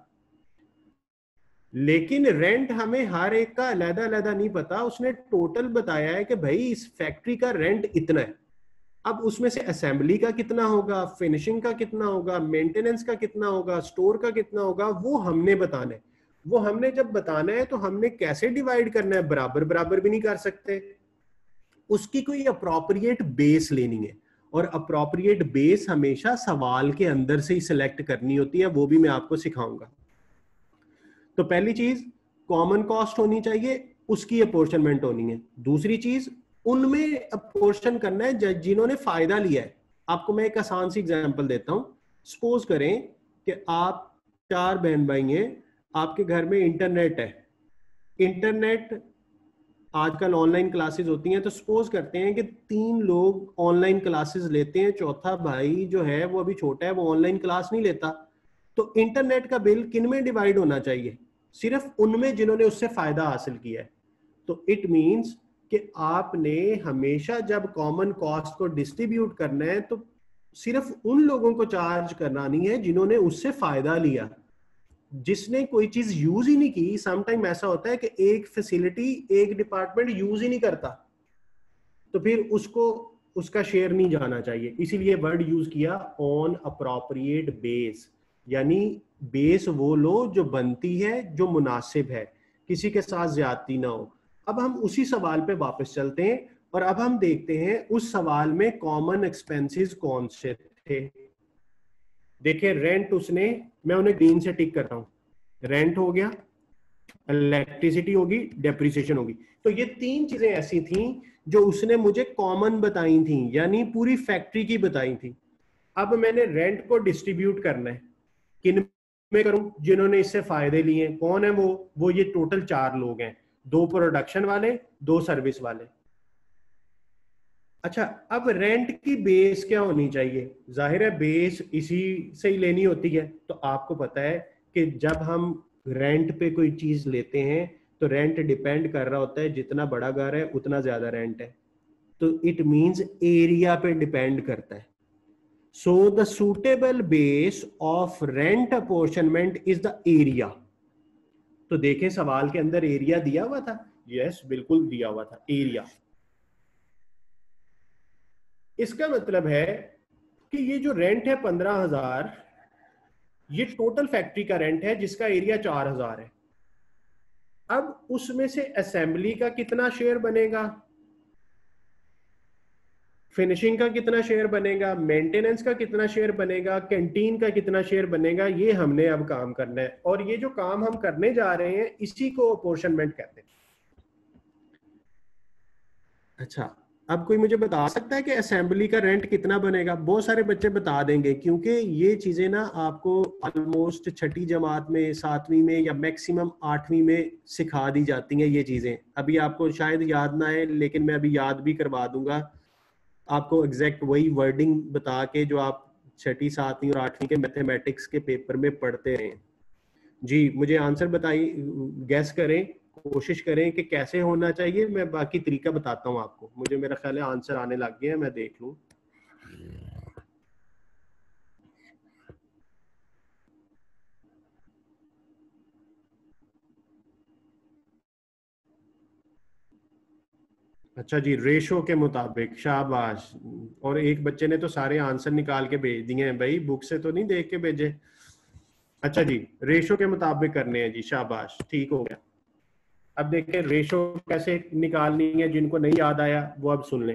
लेकिन रेंट हमें हर एक का अलग अलग नहीं पता, उसने टोटल बताया है कि भाई इस फैक्ट्री का रेंट इतना है। अब उसमें से असेंबली का कितना होगा, फिनिशिंग का कितना होगा, मेंटेनेंस का कितना होगा, स्टोर का कितना होगा, वो हमने बताना है। वो हमने जब बताना है तो हमने कैसे डिवाइड करना है? बराबर बराबर भी नहीं कर सकते, उसकी कोई अप्रोप्रिएट बेस लेनी है। और अप्रोप्रिएट बेस हमेशा सवाल के अंदर से ही सिलेक्ट करनी होती है, वो भी मैं आपको सिखाऊंगा। तो पहली चीज कॉमन कॉस्ट होनी चाहिए, उसकी अपॉर्शनमेंट होनी है। दूसरी चीज उनमें अपॉर्शन करना है जिन्होंने फायदा लिया है। आपको मैं एक आसान सी एग्जांपल देता हूं। सपोज करें कि आप चार बहन भाई हैं, आपके घर में इंटरनेट है। इंटरनेट आजकल ऑनलाइन क्लासेस होती हैं, तो सपोज करते हैं कि तीन लोग ऑनलाइन क्लासेस लेते हैं, चौथा भाई जो है वो अभी छोटा है, वो ऑनलाइन क्लास नहीं लेता, तो इंटरनेट का बिल किन में डिवाइड होना चाहिए? सिर्फ उनमें जिन्होंने उससे फायदा हासिल किया है। तो इट मींस कि आपने हमेशा जब कॉमन कॉस्ट को डिस्ट्रीब्यूट करना है तो सिर्फ उन लोगों को चार्ज करानी है जिन्होंने उससे फायदा लिया। जिसने कोई चीज यूज ही नहीं की, समटाइम ऐसा होता है कि एक फैसिलिटी एक डिपार्टमेंट यूज ही नहीं करता, तो फिर उसको उसका शेयर नहीं जाना चाहिए। इसीलिए वर्ड यूज किया ऑन अप्रोप्रिएट बेस, यानी बेस वो लो जो बनती है, जो मुनासिब है, किसी के साथ ज्यादती ना हो। अब हम उसी सवाल पे वापस चलते हैं और अब हम देखते हैं उस सवाल में कॉमन एक्सपेंसेस कौन से थे। देखिए रेंट, उसने, मैं उन्हें ग्रीन से टिक करता हूं, रेंट हो गया, इलेक्ट्रिसिटी होगी, डेप्रिसिएशन होगी। तो ये तीन चीजें ऐसी थी जो उसने मुझे कॉमन बताई थी, यानी पूरी फैक्ट्री की बताई थी। अब मैंने रेंट को डिस्ट्रीब्यूट करना है, किन में करूं? जिन्होंने इससे फायदे लिए। कौन है वो? वो ये टोटल चार लोग हैं, दो प्रोडक्शन वाले, दो सर्विस वाले। अच्छा, अब रेंट की बेस क्या होनी चाहिए? जाहिर है बेस इसी से ही लेनी होती है। तो आपको पता है कि जब हम रेंट पे कोई चीज लेते हैं तो रेंट डिपेंड कर रहा होता है, जितना बड़ा घर है उतना ज्यादा रेंट है, तो इट मींस एरिया पे डिपेंड करता है। So the suitable base of rent apportionment is the area. तो देखें सवाल के अंदर एरिया दिया हुआ था, यस बिल्कुल दिया हुआ था एरिया। इसका मतलब है कि ये जो रेंट है पंद्रह हजार, ये टोटल फैक्ट्री का रेंट है जिसका एरिया चार हजार है। अब उसमें से असेंबली का कितना शेयर बनेगा, फिनिशिंग का कितना शेयर बनेगा, मेंटेनेंस का कितना शेयर बनेगा, कैंटीन का कितना शेयर बनेगा, ये हमने अब काम करना है। और ये जो काम हम करने जा रहे हैं इसी को अपोर्शनमेंट कहते हैं। अच्छा, अब कोई मुझे बता सकता है कि असेंबली का रेंट कितना बनेगा? बहुत सारे बच्चे बता देंगे, क्योंकि ये चीजें ना आपको ऑलमोस्ट छठी जमात में, सातवीं में या मैक्सिमम आठवीं में सिखा दी जाती हैं ये चीजें। अभी आपको शायद याद ना है, लेकिन मैं अभी याद भी करवा दूंगा आपको, एग्जैक्ट वही वर्डिंग बता के जो आप छठी, सातवीं और आठवीं के मैथमेटिक्स के पेपर में पढ़ते हैं। जी, मुझे आंसर बताइए, गैस करें, कोशिश करें कि कैसे होना चाहिए। मैं बाकी तरीका बताता हूं आपको। मुझे मेरा ख्याल है आंसर आने लग गया है, मैं देख लूं। अच्छा जी, रेशो के मुताबिक, शाबाश। और एक बच्चे ने तो सारे आंसर निकाल के भेज दिए हैं भाई, बुक से तो नहीं देख के भेजे। अच्छा जी, रेशो के मुताबिक करने हैं जी, शाबाश, ठीक हो गया। अब देखिए रेशो कैसे निकालनी है, जिनको नहीं याद आया वो अब सुन लें।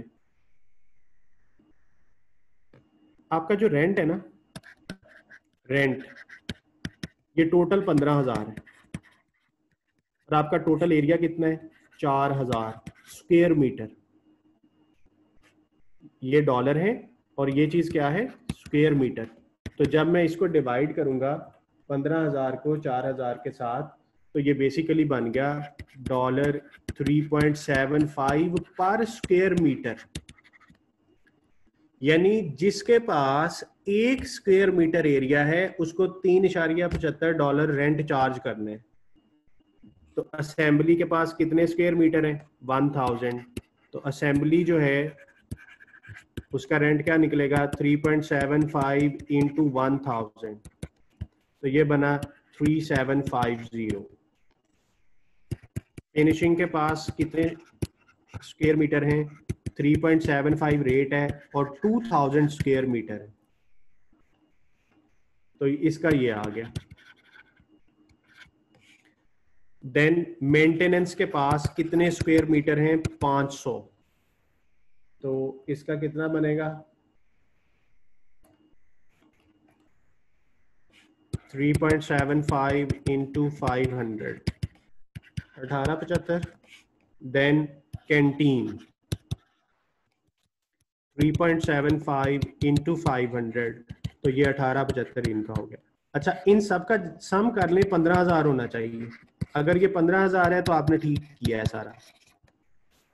आपका जो रेंट है ना, रेंट, ये टोटल पंद्रह हजार है और आपका टोटल एरिया कितना है? चार हजार स्क्वायर मीटर। ये डॉलर है और ये चीज क्या है? Square metre. तो जब मैं इसको डिवाइड करूंगा पंद्रह हजार को चार हजार के साथ, तो ये बेसिकली बन गया dollar three point seven five per square metre. यानी जिसके पास एक स्क्वायर मीटर एरिया है उसको तीन इशारिया पचहत्तर डॉलर रेंट चार्ज करने। तो असेंबली के पास कितने स्क्वायर मीटर है? One thousand. तो असेंबली जो है उसका रेंट क्या निकलेगा? Three point seven five into one thousand, तो ये बना three seven five zero. Finishing के पास कितने स्क्वायर मीटर हैं? Three point seven five rate है और टू थाउजेंड स्क्वायर मीटर है, तो इसका ये आ गया। देन मेंटेनेंस के पास कितने स्क्वायर मीटर हैं? पाँच सौ, तो इसका कितना बनेगा? Three point seven five into five hundred, अठारह पचहत्तर। Then canteen three point seven five into five hundred, तो ये अठारह पचहत्तर इनका हो गया। अच्छा, इन सब का सम कर लें, पंद्रह हजार होना चाहिए। अगर ये पंद्रह हजार है तो आपने ठीक किया है सारा।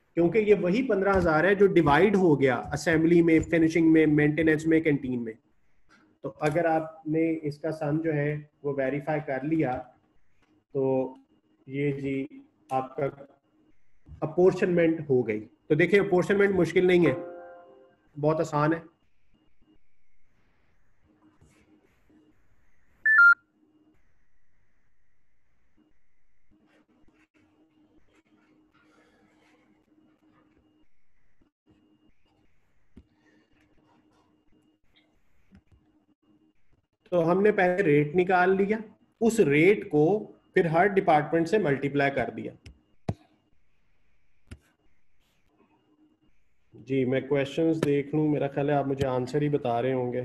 क्योंकि ये वही पंद्रह हजार है जो डिवाइड हो गया असेंबली में, फिनिशिंग में, मेंटेनेंस में, कैंटीन में। तो अगर आपने इसका सम जो है वो वेरीफाई कर लिया तो ये जी आपका अपोर्शनमेंट हो गई। तो देखिए अपोर्शनमेंट मुश्किल नहीं है, बहुत आसान है। तो हमने पहले रेट निकाल लिया, उस रेट को फिर हर डिपार्टमेंट से मल्टीप्लाई कर दिया। जी मैं क्वेश्चंस देख लूं, मेरा ख्याल है आप मुझे आंसर ही बता रहे होंगे।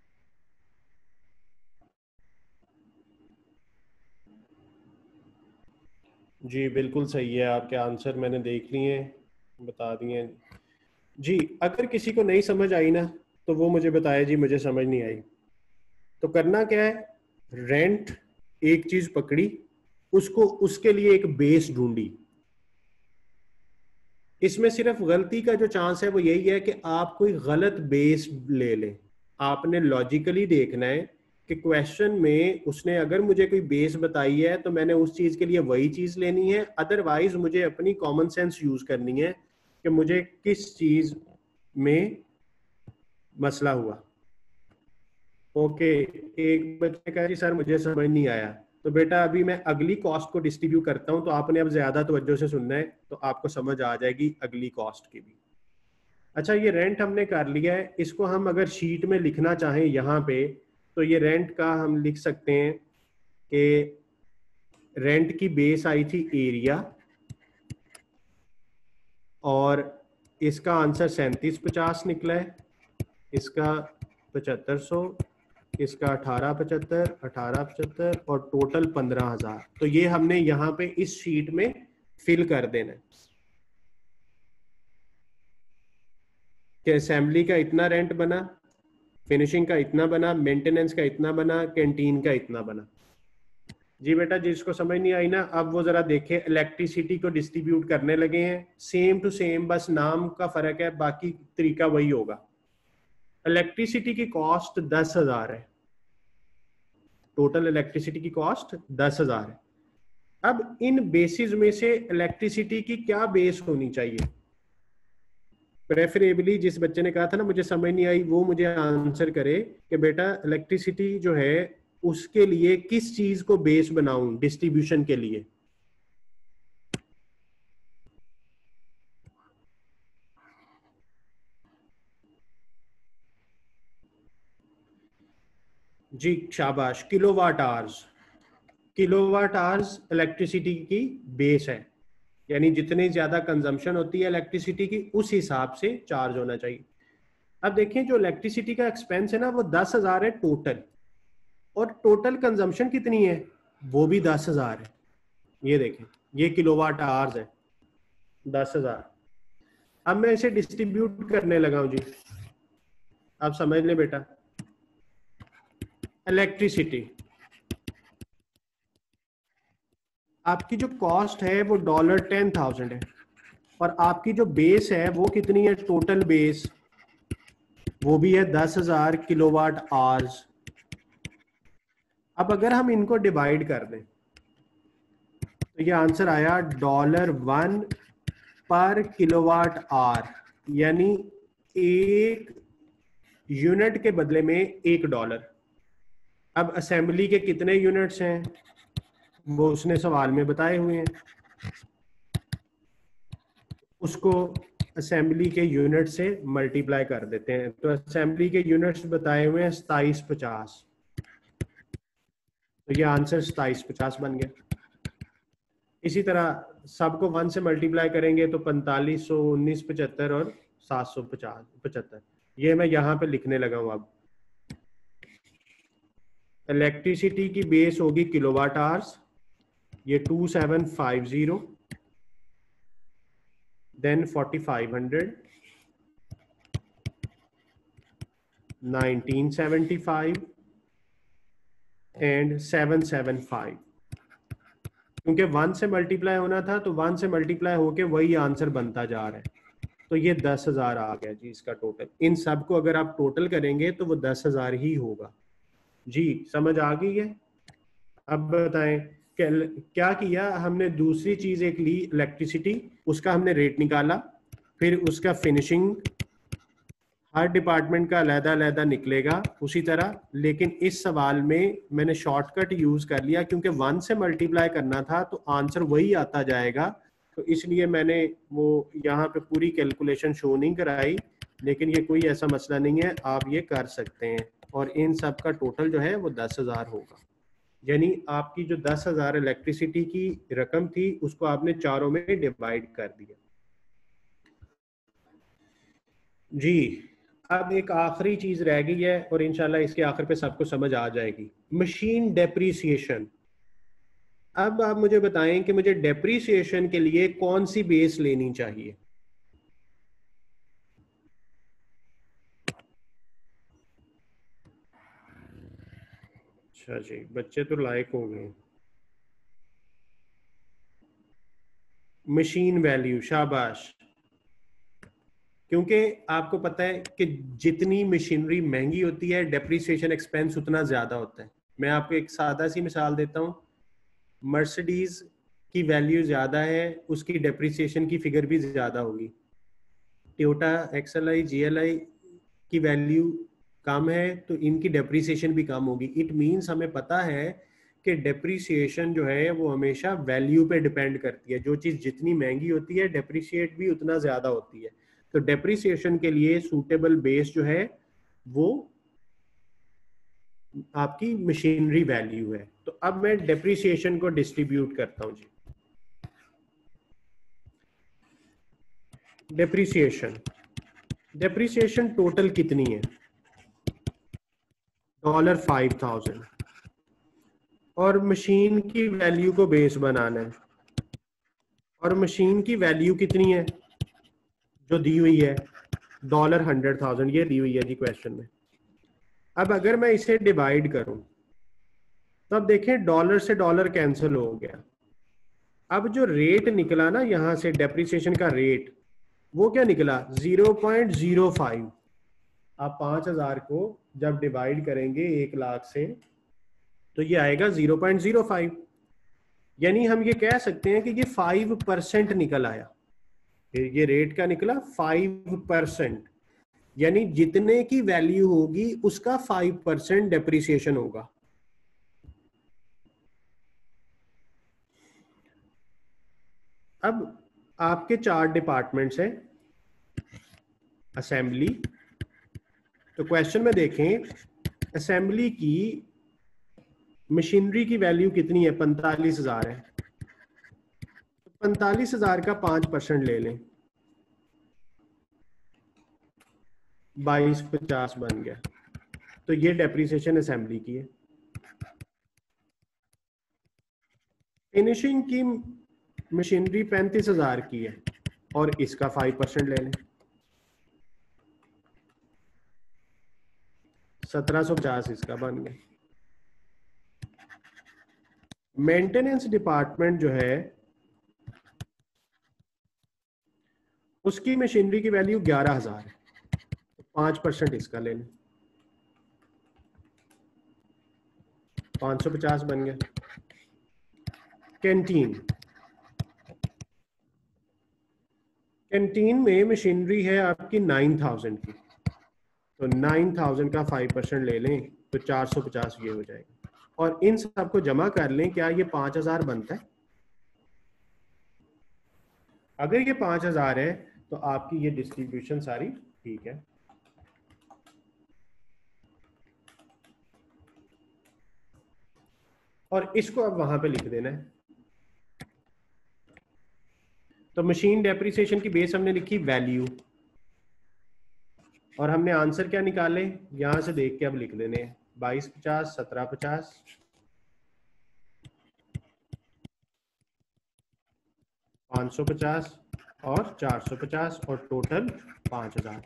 जी बिल्कुल सही है, आपके आंसर मैंने देख लिए, बता दिए जी। अगर किसी को नहीं समझ आई ना तो वो मुझे बताए जी मुझे समझ नहीं आई। तो करना क्या है, रेंट एक चीज पकड़ी, उसको उसके लिए एक बेस ढूंढी। इसमें सिर्फ गलती का जो चांस है वो यही है कि आप कोई गलत बेस ले लें। आपने लॉजिकली देखना है कि क्वेश्चन में उसने अगर मुझे कोई बेस बताई है तो मैंने उस चीज के लिए वही चीज लेनी है, अदरवाइज मुझे अपनी कॉमन सेंस यूज करनी है कि मुझे किस चीज में मसला हुआ। ओके, एक बच्चे कह रही सर मुझे समझ नहीं आया। तो बेटा अभी मैं अगली कॉस्ट को डिस्ट्रीब्यूट करता हूं, तो आपने अब ज्यादा तवज्जो से सुनना है, तो आपको समझ आ जाएगी अगली कॉस्ट की भी। अच्छा ये रेंट हमने कर लिया है, इसको हम अगर शीट में लिखना चाहें यहाँ पे, तो ये रेंट का हम लिख सकते हैं कि रेंट की बेस आई थी एरिया, और इसका आंसर सैंतीस पचास निकला है, इसका पचहत्तर सौ, इसका अठारह पचहत्तर, अठारह पचहत्तर और टोटल पंद्रह हजार। तो ये हमने यहाँ पे इस शीट में फिल कर देना है कि असेंबली का इतना रेंट बना, फिनिशिंग का इतना बना, मेंटेनेंस का इतना बना, कैंटीन का इतना बना। जी बेटा जिसको समझ नहीं आई ना अब वो जरा देखे, इलेक्ट्रिसिटी को डिस्ट्रीब्यूट करने लगे हैं, सेम टू सेम, बस नाम का फर्क है, बाकी तरीका वही होगा। इलेक्ट्रिसिटी की कॉस्ट दस हजार है, टोटल इलेक्ट्रिसिटी की कॉस्ट दस हजार है। अब इन बेसिस में से इलेक्ट्रिसिटी की क्या बेस होनी चाहिए? प्रेफरेबली जिस बच्चे ने कहा था ना मुझे समझ नहीं आई, वो मुझे आंसर करे कि बेटा इलेक्ट्रिसिटी जो है उसके लिए किस चीज को बेस बनाऊं डिस्ट्रीब्यूशन के लिए। जी शाबाश, kilowatt hours. Kilowatt hours electricity की बेस है, यानी जितनी ज्यादा कंजम्पशन होती है इलेक्ट्रिसिटी की उस हिसाब से चार्ज होना चाहिए। अब देखिए जो इलेक्ट्रिसिटी का एक्सपेंस है ना वो दस हजार है टोटल, और टोटल कंजम्पशन कितनी है वो भी दस हजार है। ये देखें ये किलोवाट आवर्स है दस हजार। अब मैं इसे डिस्ट्रीब्यूट करने लगा हूं जी, आप समझ लें बेटा। इलेक्ट्रिसिटी आपकी जो कॉस्ट है वो डॉलर टेन थाउजेंड है, और आपकी जो बेस है वो कितनी है, टोटल बेस वो भी है दस हजार किलोवाट आवर्स। अब अगर हम इनको डिवाइड कर दें तो ये आंसर आया dollar one per kilowatt hour, यानी एक यूनिट के बदले में एक डॉलर। अब असेंबली के कितने यूनिट्स हैं वो उसने सवाल में बताए हुए हैं, उसको असेंबली के यूनिट से मल्टीप्लाई कर देते हैं। तो असेंबली के यूनिट्स बताए हुए हैं सताइस पचास, तो ये आंसर सताइस पचास बन गया। इसी तरह सबको वन से मल्टीप्लाई करेंगे तो पैंतालीस सौ, उन्नीस पचहत्तर और सात सौ पचास पचहत्तर। ये मैं यहाँ पे लिखने लगा हूँ। अब इलेक्ट्रिसिटी की बेस होगी किलोवाट आवर्स, ये two seven five zero, then forty five hundred, nineteen seventy five and seven seven five. क्योंकि वन से मल्टीप्लाई होना था तो वन से मल्टीप्लाई होके वही आंसर बनता जा रहा है। तो ये दस हजार आ गया जी इसका टोटल। इन सब को अगर आप टोटल करेंगे तो वो दस हजार ही होगा जी। समझ आ गई है? अब बताएं क्या किया हमने। दूसरी चीज एक ली इलेक्ट्रिसिटी, उसका हमने रेट निकाला, फिर उसका फिनिशिंग हर डिपार्टमेंट का अलहदा अलहदा निकलेगा उसी तरह। लेकिन इस सवाल में मैंने शॉर्टकट यूज कर लिया क्योंकि वन से मल्टीप्लाई करना था तो आंसर वही आता जाएगा, तो इसलिए मैंने वो यहाँ पे पूरी कैलकुलेशन शो नहीं कराई। लेकिन ये कोई ऐसा मसला नहीं है, आप ये कर सकते हैं। और इन सब का टोटल जो है वो दस हजार होगा। यानी आपकी जो दस हजार इलेक्ट्रिसिटी की रकम थी उसको आपने चारों में डिवाइड कर दिया जी। अब एक आखिरी चीज रह गई है और इंशाल्लाह इसके आखिर पे सबको समझ आ जाएगी, मशीन डेप्रीसिएशन। अब आप मुझे बताएं कि मुझे डेप्रीसिएशन के लिए कौन सी बेस लेनी चाहिए। अच्छा जी, बच्चे तो लायक हो गए। मशीन वैल्यू, शाबाश। क्योंकि आपको पता है कि जितनी मशीनरी महंगी होती है डेप्रीसिएशन एक्सपेंस उतना ज्यादा होता है। मैं आपको एक सादा सी मिसाल देता हूँ। मर्सिडीज की वैल्यू ज्यादा है, उसकी डेप्रीसिएशन की फिगर भी ज्यादा होगी। Toyota XL I G L I की वैल्यू कम है तो इनकी डेप्रीसिएशन भी कम होगी। इट मीन्स हमें पता है कि डेप्रीसिएशन जो है वो हमेशा वैल्यू पे डिपेंड करती है। जो चीज़ जितनी महंगी होती है डेप्रीसिएट भी उतना ज़्यादा होती है। तो डेप्रीसिएशन के लिए सूटेबल बेस जो है वो आपकी मशीनरी वैल्यू है। तो अब मैं डेप्रीसिएशन को डिस्ट्रीब्यूट करता हूँ जी। डेप्रीसिएशन डेप्रीसिएशन टोटल कितनी है? Dollar five thousand. और मशीन की वैल्यू को बेस बनाना है। और मशीन की वैल्यू कितनी है जो दी हुई है? डॉलर हंड्रेड थाउजेंड, ये दी हुई है जी क्वेश्चन में। अब अगर मैं इसे डिवाइड करूं तो अब देखें डॉलर से डॉलर कैंसिल हो गया। अब जो रेट निकला ना यहां से डेप्रिसिएशन का रेट, वो क्या निकला? Zero point zero five. आप पांच हजार को जब डिवाइड करेंगे एक लाख से तो ये आएगा जीरो पॉइंट जीरो फाइव। यानी हम ये कह सकते हैं कि ये फाइव परसेंट निकल आया। ये रेट का निकला फाइव परसेंट, यानी जितने की वैल्यू होगी उसका फाइव परसेंट डेप्रिसिएशन होगा। अब आपके चार डिपार्टमेंट्स हैं असेंबली। तो क्वेश्चन में देखें असेंबली की मशीनरी की वैल्यू कितनी है? पैंतालीस हजार है। तो पैंतालीस हजार का पांच परसेंट ले लें, बाईस पचास बन गया। तो ये डेप्रिसिएशन असेंबली की है। फिनिशिंग की मशीनरी पैंतीस हजार की है और इसका फाइव परसेंट ले लें, सत्रह सौ पचास इसका बन गया। मेंटेनेंस डिपार्टमेंट जो है उसकी मशीनरी की वैल्यू ग्यारह हजार है, पांच परसेंट इसका ले लें, पांच सौ पचास बन गया। कैंटीन कैंटीन में मशीनरी है आपकी नाइन थाउजेंड की, तो नाइन थाउजेंड का फाइव परसेंट ले लें तो चार सौ पचास ये हो जाएगा। और इन सबको जमा कर लें, क्या ये पांच हजार बनता है? अगर ये पांच हजार है तो आपकी ये डिस्ट्रीब्यूशन सारी ठीक है। और इसको अब वहां पे लिख देना है। तो मशीन डेप्रिसिएशन की बेस हमने लिखी वैल्यू, और हमने आंसर क्या निकाले यहां से देख के अब लिख देने हैं। बाईस पचास, सत्रह पचास, पाँच सौ पचास और चार सौ पचास और टोटल पांच हजार।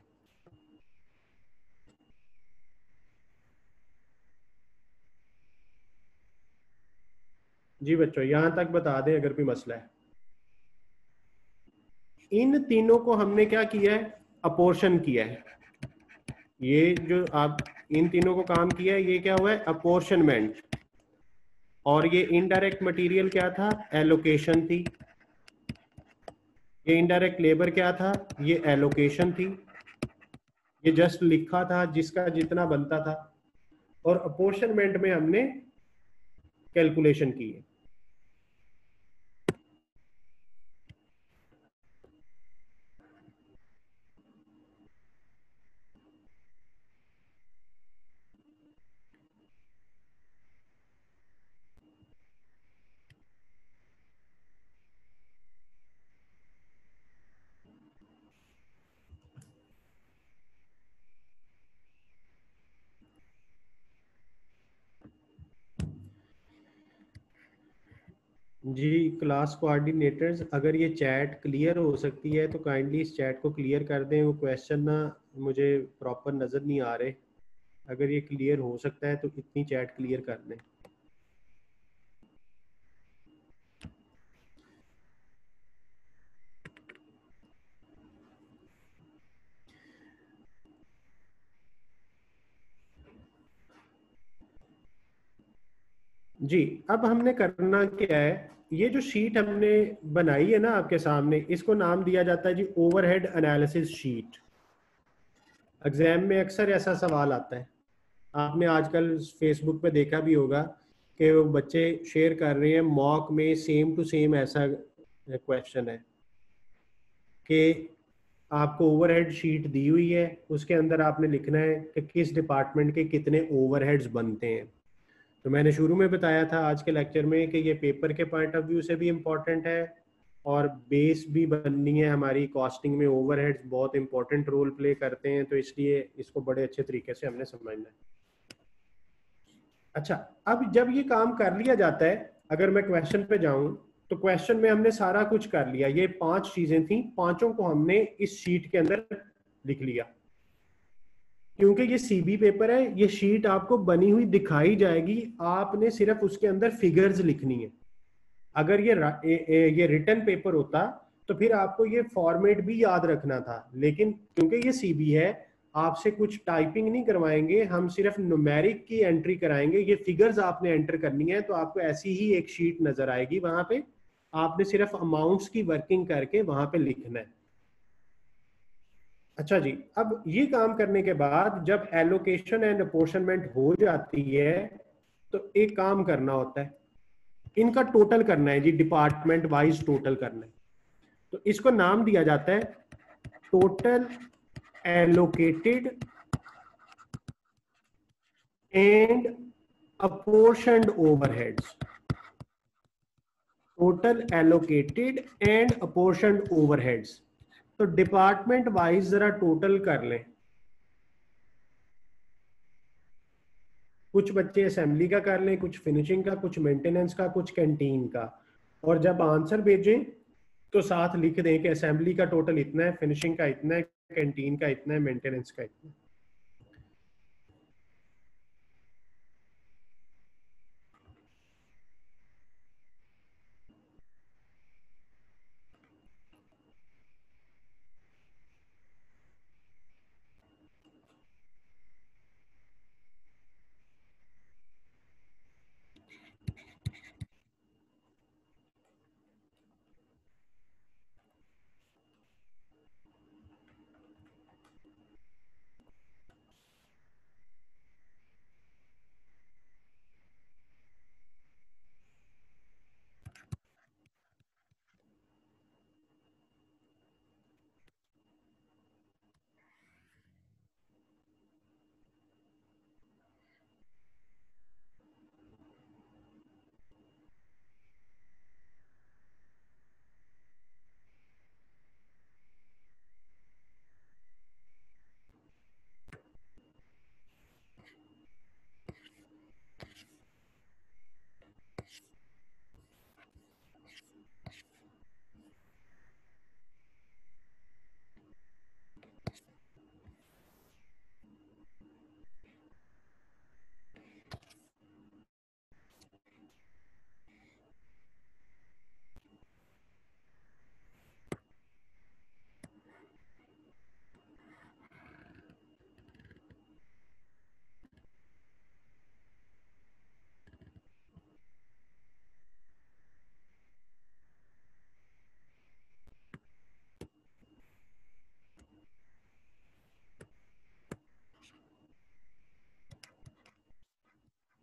जी बच्चों, यहां तक बता दें अगर कोई मसला है। इन तीनों को हमने क्या किया है, अपोर्शन किया है। ये जो आप इन तीनों को काम किया है, ये क्या हुआ है, अपोर्शनमेंट। और ये इनडायरेक्ट मटेरियल क्या था, एलोकेशन थी। ये इनडायरेक्ट लेबर क्या था, ये एलोकेशन थी। ये जस्ट लिखा था जिसका जितना बनता था। और अपोर्शनमेंट में हमने कैलकुलेशन की है। जी क्लास कोऑर्डिनेटर्स, अगर ये चैट क्लियर हो सकती है तो काइंडली इस चैट को क्लियर कर दें। वो क्वेश्चन ना मुझे प्रॉपर नज़र नहीं आ रहे। अगर ये क्लियर हो सकता है तो इतनी चैट क्लियर कर दें। जी, अब हमने करना क्या है, ये जो शीट हमने बनाई है ना आपके सामने, इसको नाम दिया जाता है जी ओवरहेड एनालिसिस शीट। एग्जाम में अक्सर ऐसा सवाल आता है। आपने आजकल फेसबुक पे देखा भी होगा कि वो बच्चे शेयर कर रहे हैं, मॉक में सेम टू सेम ऐसा क्वेश्चन है कि आपको ओवरहेड शीट दी हुई है, उसके अंदर आपने लिखना है कि किस डिपार्टमेंट के कितने ओवरहेड्स बनते हैं। तो मैंने शुरू में बताया था आज के लेक्चर में कि ये पेपर के पॉइंट ऑफ व्यू से भी इम्पोर्टेंट है और बेस भी बननी है हमारी कॉस्टिंग में। ओवरहेड्स बहुत इंपॉर्टेंट रोल प्ले करते हैं, तो इसलिए इसको बड़े अच्छे तरीके से हमने समझना है। अच्छा, अब जब ये काम कर लिया जाता है, अगर मैं क्वेश्चन पे जाऊं तो क्वेश्चन में हमने सारा कुछ कर लिया। ये पांच चीजें थी, पांचों को हमने इस शीट के अंदर लिख लिया। क्योंकि ये सीबी पेपर है, ये शीट आपको बनी हुई दिखाई जाएगी, आपने सिर्फ उसके अंदर फिगर्स लिखनी है। अगर ये ए, ए, ये रिटन पेपर होता तो फिर आपको ये फॉर्मेट भी याद रखना था, लेकिन क्योंकि ये सीबी है, आपसे कुछ टाइपिंग नहीं करवाएंगे, हम सिर्फ न्यूमेरिक की एंट्री कराएंगे। ये फिगर्स आपने एंटर करनी है, तो आपको ऐसी ही एक शीट नजर आएगी, वहां पे आपने सिर्फ अमाउंट्स की वर्किंग करके वहां पे लिखना है। अच्छा जी, अब ये काम करने के बाद जब एलोकेशन एंड अपोर्शनमेंट हो जाती है तो एक काम करना होता है, इनका टोटल करना है जी, डिपार्टमेंट वाइज टोटल करना है। तो इसको नाम दिया जाता है total allocated and apportioned overheads. Total allocated and apportioned overheads. तो डिपार्टमेंट वाइज जरा टोटल कर लें। कुछ बच्चे असेंबली का कर लें, कुछ फिनिशिंग का, कुछ मेंटेनेंस का, कुछ कैंटीन का। और जब आंसर भेजें तो साथ लिख दें कि असेंबली का टोटल इतना है, फिनिशिंग का इतना है, कैंटीन का इतना है, मेंटेनेंस का इतना है।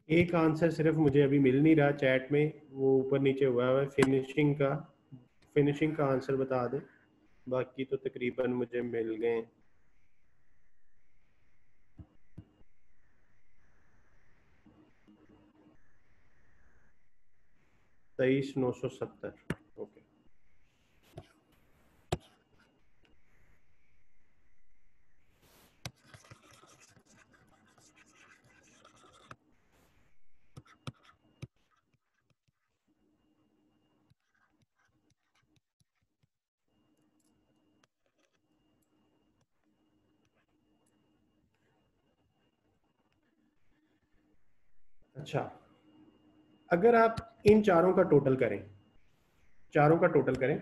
एक आंसर सिर्फ मुझे अभी मिल नहीं रहा चैट में, वो ऊपर नीचे हुआ है फिनिशिंग का। फिनिशिंग का आंसर बता दे, बाकी तो तकरीबन मुझे मिल गए। तेईस नौ सौ सत्तर। ओके। अच्छा, अगर आप इन चारों का टोटल करें, चारों का टोटल करें,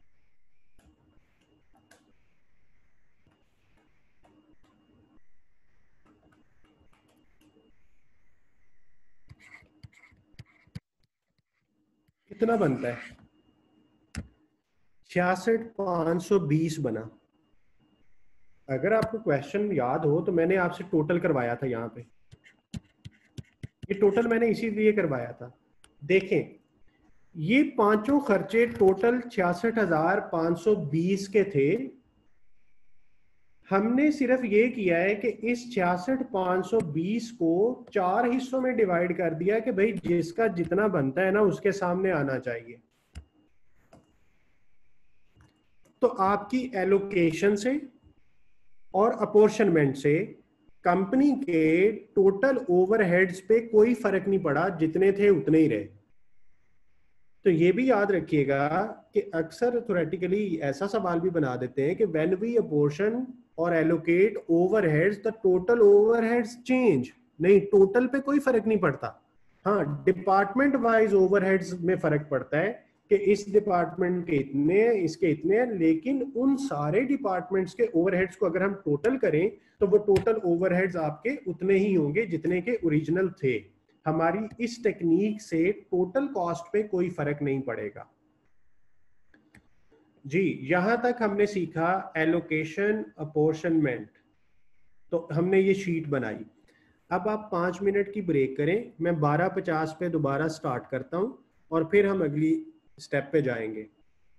कितना बनता है? छियासठ पांच सौ बीस बना। अगर आपको क्वेश्चन याद हो तो मैंने आपसे टोटल करवाया था यहाँ पे, ये टोटल मैंने इसीलिए करवाया था। देखें, ये पांचों खर्चे टोटल छियासठ हजार पांच सौ बीस के थे। हमने सिर्फ ये किया है कि इस छियासठ पांच सौ बीस को चार हिस्सों में डिवाइड कर दिया कि भाई जिसका जितना बनता है ना उसके सामने आना चाहिए। तो आपकी एलोकेशन से और अपोर्शनमेंट से कंपनी के टोटल ओवरहेड्स पे कोई फर्क नहीं पड़ा, जितने थे उतने ही रहे। तो ये भी याद रखिएगा कि अक्सर थ्योरेटिकली ऐसा सवाल भी बना देते हैं कि व्हेन वी अपोर्शन और allocate overheads the total overheads change. नहीं, टोटल पे कोई फर्क नहीं पड़ता। हाँ, डिपार्टमेंट वाइज ओवरहेड्स में फर्क पड़ता है कि इस डिपार्टमेंट के इतने हैं, इसके इतने हैं, लेकिन उन सारे डिपार्टमेंट्स के ओवरहेड्स को अगर हम टोटल करें तो वो टोटल ओवरहेड्स आपके उतने ही होंगे जितने के ओरिजिनल थे। हमारी इस टेक्निक से टोटल कॉस्ट पे कोई फर्क नहीं पड़ेगा। जी, यहां तक हमने सीखा एलोकेशन अपोर्शनमेंट, तो हमने ये शीट बनाई। अब आप पांच मिनट की ब्रेक करें, मैं बारह पचास पे दोबारा स्टार्ट करता हूं और फिर हम अगली स्टेप पे जाएंगे।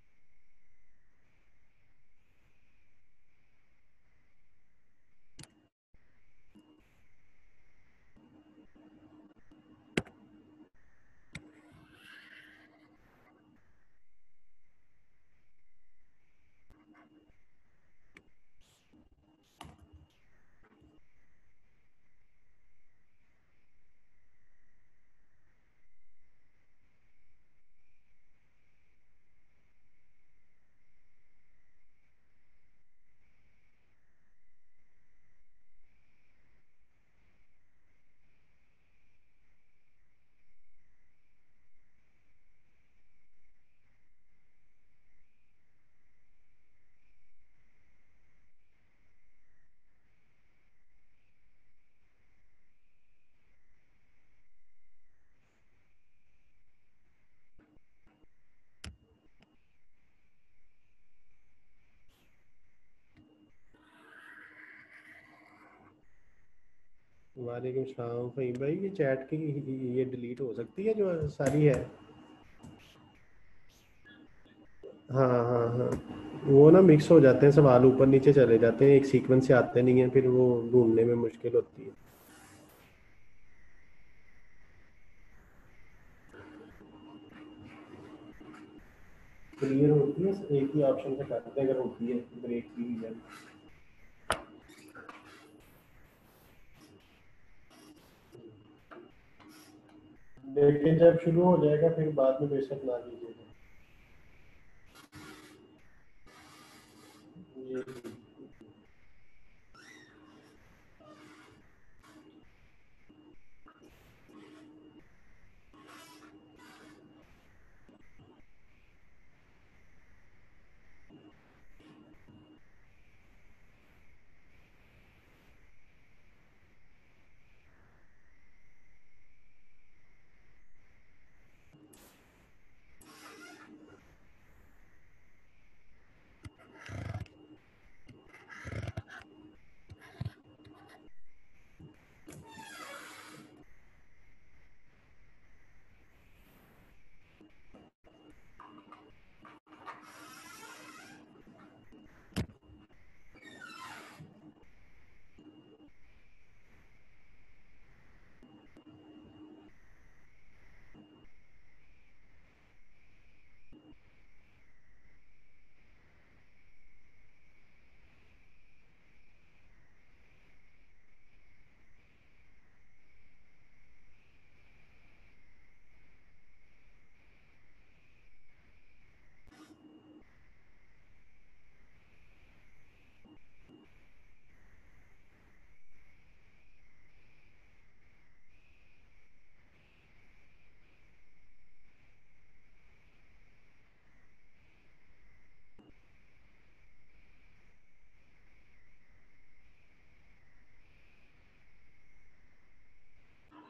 वालेकुम सलाम फहीम भाई, ये चैट की ये डिलीट हो सकती है जो सारी है? हाँ हाँ हाँ, वो ना मिक्स हो जाते हैं सवाल, ऊपर नीचे चले जाते हैं, एक सीक्वेंस से आते नहीं है, फिर वो ढूंढने में मुश्किल होती है। क्लियर होती है, एक ही ऑप्शन से करते हैं अगर होती है ब्रेक की हुई है। लेकिन जब शुरू हो जाएगा फिर बाद में बेशक ना लीजिएगा। ये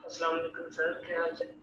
अस्सलाम वालेकुम सर, क्या हाल है?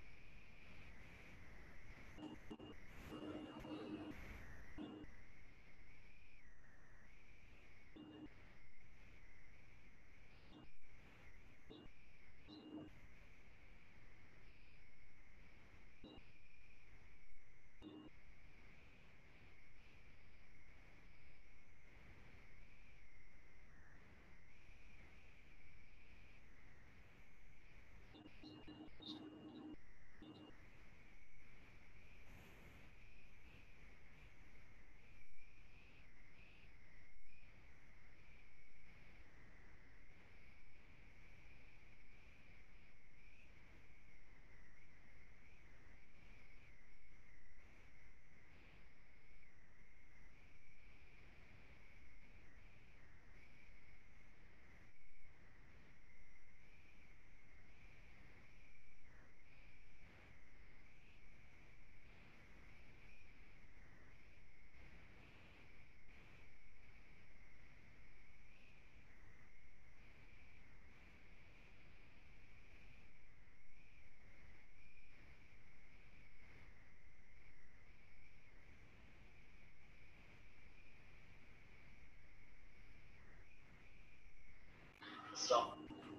अस्सलाम।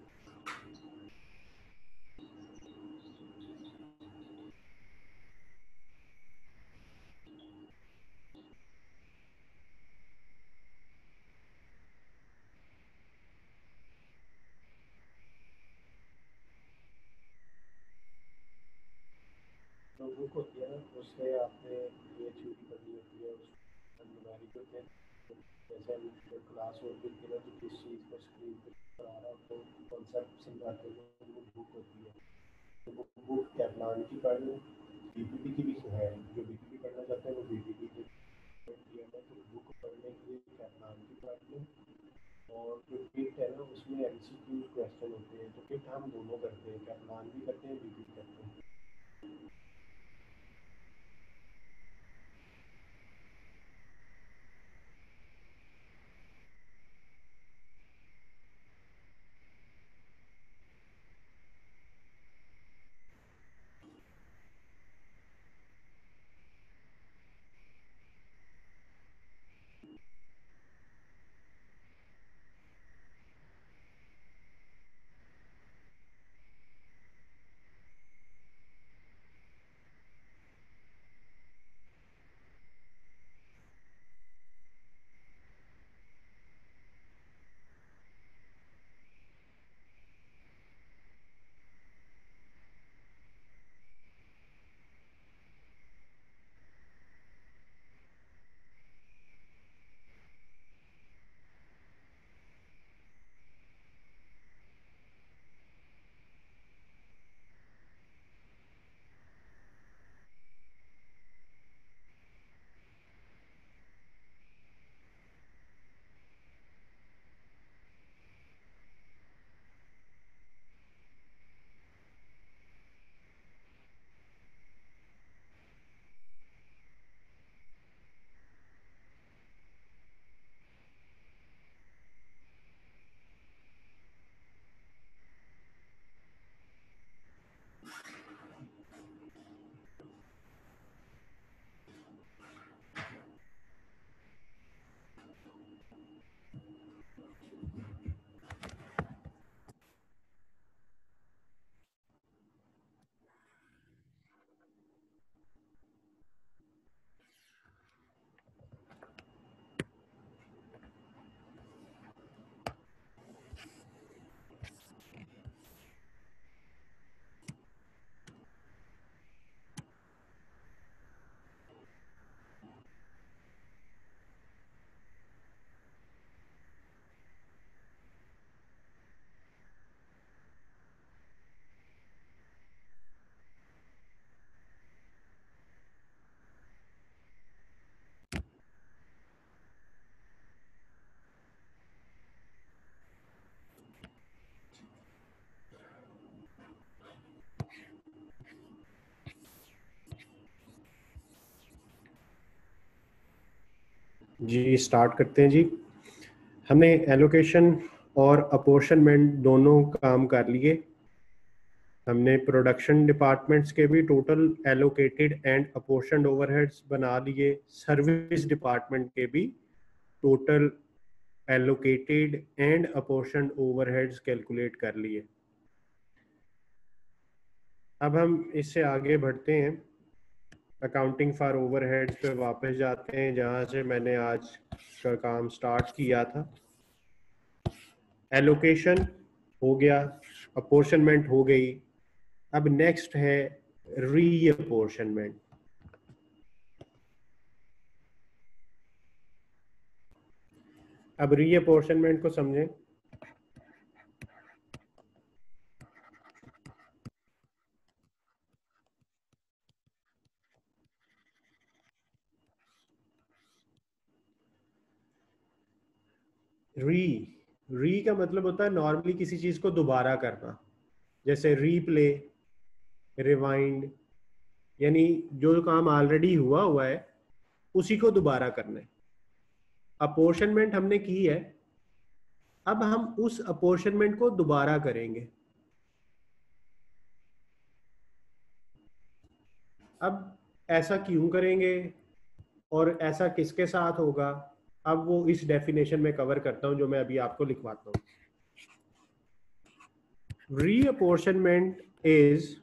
तो बुक होती है ना, उसमें आपने ये थ्योरी करनी होती है, उसमें न्यूमेरिक होते हैं। तो जैसे हम क्लास वर्क करते हैं तो किस चीज़ को स्क्रीन पर पढ़ा रहा हो तो कॉन्सेप्ट समझाते हैं, वो बुक होती है। तो वो बुक कैपलान की पढ़ लो, बीपीटी की भी है, जो बीपीटी पढ़ना चाहते हैं वो बीपीटी की है ना, तो बुक पढ़ने के लिए कैपलान की पढ़ लो। और जो किट है ना, उसमें एमसीक्यू क्वेश्चन होते हैं, तो किट हम दोनों करते हैं, कैपलान भी करते हैं, बीपीटी करते हैं। जी स्टार्ट करते हैं जी। हमने एलोकेशन और अपोर्शनमेंट दोनों काम कर लिए। हमने प्रोडक्शन डिपार्टमेंट्स के भी total allocated and apportioned overheads बना लिए, सर्विस डिपार्टमेंट के भी total allocated and apportioned overheads calculate कर लिए। अब हम इससे आगे बढ़ते हैं, अकाउंटिंग फॉर ओवरहेड्स पे वापस जाते हैं जहां से मैंने आज का काम स्टार्ट किया था। एलोकेशन हो गया, अपोर्शनमेंट हो गई, अब नेक्स्ट है रीअपोर्शनमेंट। अब रीअपोर्शनमेंट को समझें। री री का मतलब होता है नॉर्मली किसी चीज को दोबारा करना, जैसे रीप्ले, रिवाइंड, यानी जो काम ऑलरेडी हुआ हुआ है उसी को दोबारा करना है। अपोर्शनमेंट हमने की है, अब हम उस अपोर्शनमेंट को दोबारा करेंगे। अब ऐसा क्यों करेंगे और ऐसा किसके साथ होगा, अब वो इस डेफिनेशन में कवर करता हूं जो मैं अभी आपको लिखवाता हूं। Reapportionment is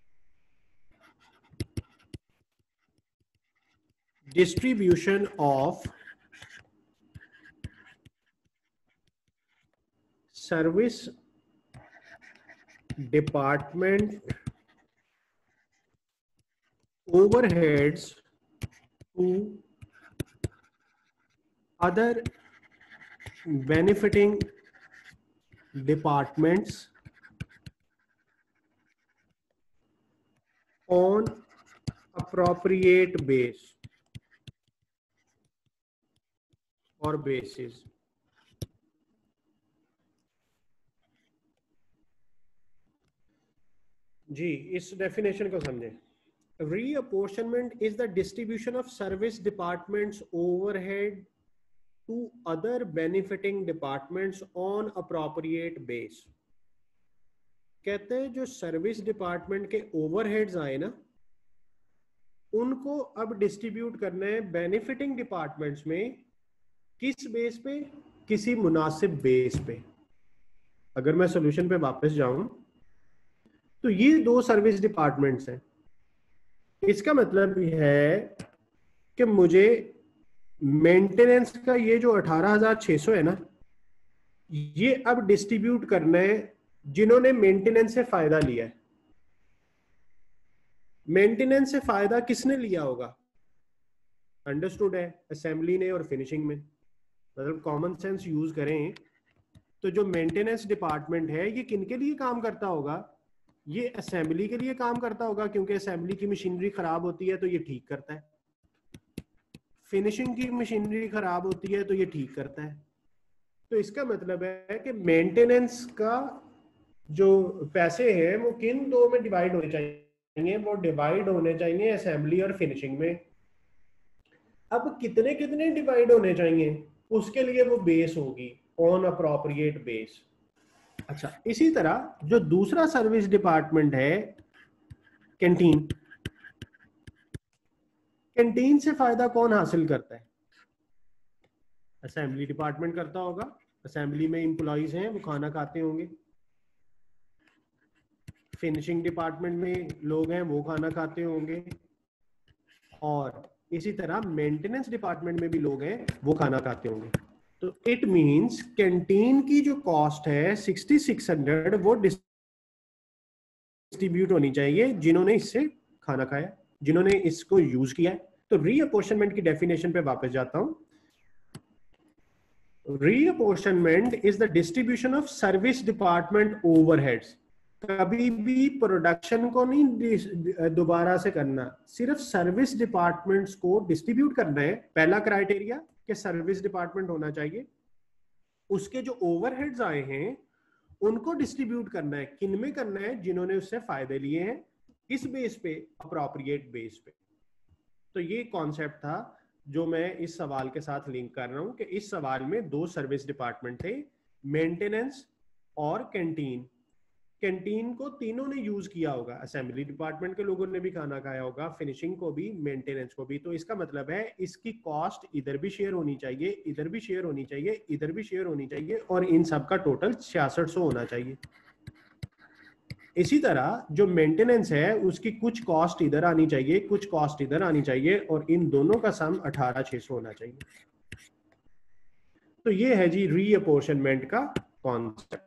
distribution of service department overheads to other benefiting departments on appropriate base or basis। जी, इस डेफिनेशन को समझें। Reapportionment is the distribution of service departments overhead to other benefiting departments on appropriate base. कहते हैं जो सर्विस डिपार्टमेंट के ओवरहेड्स आए ना, उनको अब डिस्ट्रीब्यूट करना है बेनिफिटिंग डिपार्टमेंट्स में। किस बेस पे? किसी मुनासिब बेस पे। अगर मैं सॉल्यूशन पे वापस जाऊं तो ये दो सर्विस डिपार्टमेंट्स हैं। इसका मतलब है कि मुझे मेंटेनेंस का ये जो अठारह हजार छह सौ है ना, ये अब डिस्ट्रीब्यूट करना है जिन्होंने मेंटेनेंस से फायदा लिया है। मेंटेनेंस से फायदा किसने लिया होगा? अंडरस्टूड है, असेंबली ने और फिनिशिंग में। मतलब कॉमन सेंस यूज करें तो जो मेंटेनेंस डिपार्टमेंट है ये किनके लिए काम करता होगा? ये असेंबली के लिए काम करता होगा, क्योंकि असेंबली की मशीनरी खराब होती है तो ये ठीक करता है। फिनिशिंग की मशीनरी खराब होती है तो ये ठीक करता है। तो इसका मतलब है कि मेंटेनेंस का जो पैसे हैं वो किन दो में डिवाइड होने चाहिए? वो डिवाइड होने चाहिए असेंबली और फिनिशिंग में। अब कितने कितने डिवाइड होने चाहिए? उसके लिए वो बेस होगी ऑन अप्रोप्रिएट बेस। अच्छा, इसी तरह जो दूसरा सर्विस डिपार्टमेंट है कैंटीन, कैंटीन से फायदा कौन हासिल करता है? असेंबली डिपार्टमेंट करता होगा। असेंबली में एम्प्लॉइज हैं, वो खाना खाते होंगे। फिनिशिंग डिपार्टमेंट में लोग हैं, वो खाना खाते होंगे। और इसी तरह मेंटेनेंस डिपार्टमेंट में भी लोग हैं, वो खाना खाते होंगे। तो इट मींस कैंटीन की जो कॉस्ट है सिक्सटी सिक्स हंड्रेड वो डिस्ट्रीब्यूट होनी चाहिए जिन्होंने इससे खाना खाया, जिन्होंने इसको यूज किया है। तो रीअपोर्शनमेंट की डेफिनेशन पे वापस जाता हूं। Reapportionment is the distribution of service department overheads. कभी भी प्रोडक्शन को नहीं दोबारा से करना, सिर्फ सर्विस डिपार्टमेंट्स को डिस्ट्रीब्यूट करना है। पहला क्राइटेरिया कि सर्विस डिपार्टमेंट होना चाहिए। उसके जो ओवरहेड्स आए हैं उनको डिस्ट्रीब्यूट करना है। किन में करना है? जिन्होंने उससे फायदे लिए हैं। इस बेस पे, अप्रोप्रिएट बेस पे। तो ये कॉन्सेप्ट था जो मैं इस सवाल के साथ लिंक कर रहा हूं कि इस सवाल में दो सर्विस डिपार्टमेंट थे, मेंटेनेंस और कैंटीन। कैंटीन को तीनों ने यूज किया होगा, असेंबली डिपार्टमेंट के लोगों ने भी खाना खाया होगा, फिनिशिंग को भी, मेंटेनेंस को भी। तो इसका मतलब है इसकी कॉस्ट इधर भी शेयर होनी चाहिए, इधर भी शेयर होनी चाहिए, इधर भी शेयर होनी चाहिए, और इन सब का टोटल छियासठ सौ होना चाहिए। इसी तरह जो मेंटेनेंस है उसकी कुछ कॉस्ट इधर आनी चाहिए, कुछ कॉस्ट इधर आनी चाहिए, और इन दोनों का सम अठारह छह सौ होना चाहिए। तो ये है जी रीअपोर्शनमेंट का कॉन्सेप्ट।